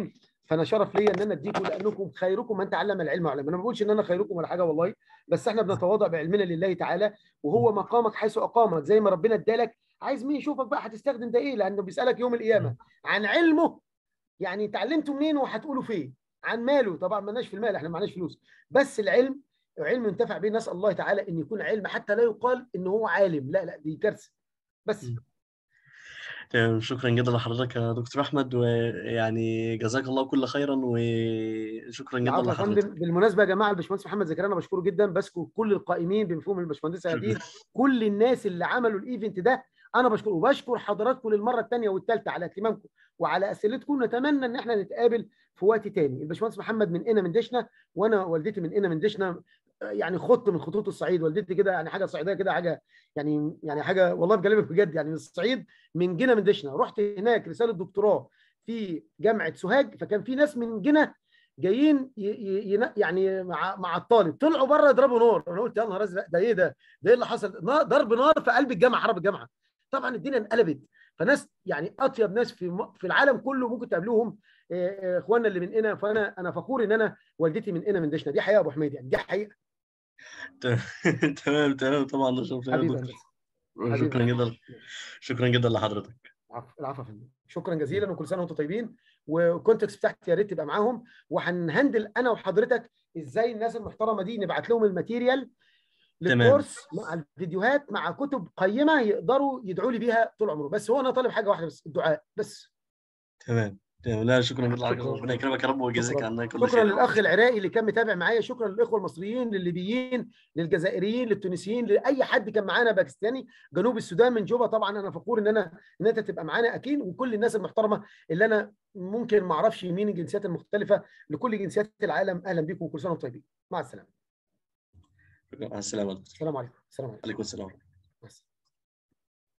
فانا شرف ليا ان انا اديكم، لانكم خيركم من تعلم العلم وعلم. انا ما بقولش ان انا خيركم ولا حاجه والله، بس احنا بنتواضع بعلمنا لله تعالى، وهو مقامك حيث اقامك. زي ما ربنا ادالك، عايز مين يشوفك بقى هتستخدم ده ايه، لانه بيسالك يوم القيامه عن علمه، يعني اتعلمته منين وهتقوله فين، عن ماله. طبعا مالناش في المال، احنا معناش فلوس، بس العلم علم ينتفع به. نسال الله تعالى ان يكون علم حتى لا يقال ان هو عالم، لا لا دي كارثه بس. تمام، شكرا جدا لحضرتك يا دكتور احمد، ويعني جزاك الله كل خيرا، وشكرا جدا العفو يا لحضرتك. فندم. بالمناسبه يا جماعه، الباشمهندس محمد زكريا انا بشكره جدا، بشكر كل القائمين بمفهوم الباشمهندس هديل، كل الناس اللي عملوا الايفنت ده انا بشكره، وبشكر حضراتكم للمره الثانيه والثالثه على اهتمامكم وعلى اسئلتكم. نتمنى ان احنا نتقابل في وقت ثاني. الباشمهندس محمد من قنا من دشنا، وانا والدتي من قنا من دشنا، يعني خط من خطوط الصعيد. والدتي كده يعني حاجه صعيديه كده، حاجه يعني حاجه والله بكلمك بجد، يعني من الصعيد، من جنة من دشنا. رحت هناك رساله دكتوراه في جامعه سوهاج، فكان في ناس من جنة جايين يعني مع الطالب، طلعوا بره يضربوا نار. انا قلت يا نهار ازرق، ده ايه ده؟ ده ايه اللي حصل؟ ضرب نار في قلب الجامعه، حرب الجامعه. طبعا الدنيا انقلبت. فناس يعني اطيب ناس في العالم كله ممكن تقابلوهم اخواننا اللي من هنا. فانا فخور ان انا والدتي من هنا من دشنا. دي حقيقه يا ابو حميد، يعني دي حقيقه. تمام طبعا، ده شرف ليا يا حبيبي دكتور. حبيبي شكرا جدا، شكرا جدا لحضرتك. العفو يا فندم، شكرا جزيلا، وكل سنه وانتم طيبين. والكونتكست بتاعتي يا ريت تبقى معاهم، وهنهندل انا وحضرتك ازاي الناس المحترمه دي نبعت لهم الماتيريال للكورس مع الفيديوهات مع كتب قيمه يقدروا يدعوا لي بيها طول عمره. بس هو انا طالب حاجه واحده بس، الدعاء بس. تمام. لا شكرا جدا لحضرتك، ربنا يكرمك يا رب ويجزيك عنا كل خير. شكرا للاخ العراقي اللي كان متابع معايا، شكرا للاخوه المصريين، للليبيين، للجزائريين، للتونسيين، لاي حد كان معانا، باكستاني، جنوب السودان من جوبا. طبعا انا فخور ان انت تبقى معانا اكيد، وكل الناس المحترمه اللي انا ممكن ما اعرفش مين الجنسيات المختلفه، لكل جنسيات العالم اهلا بكم وكل سنه وانتم طيبين. مع السلامه. مع السلامه. السلام عليكم. السلام عليكم. عليكم السلام.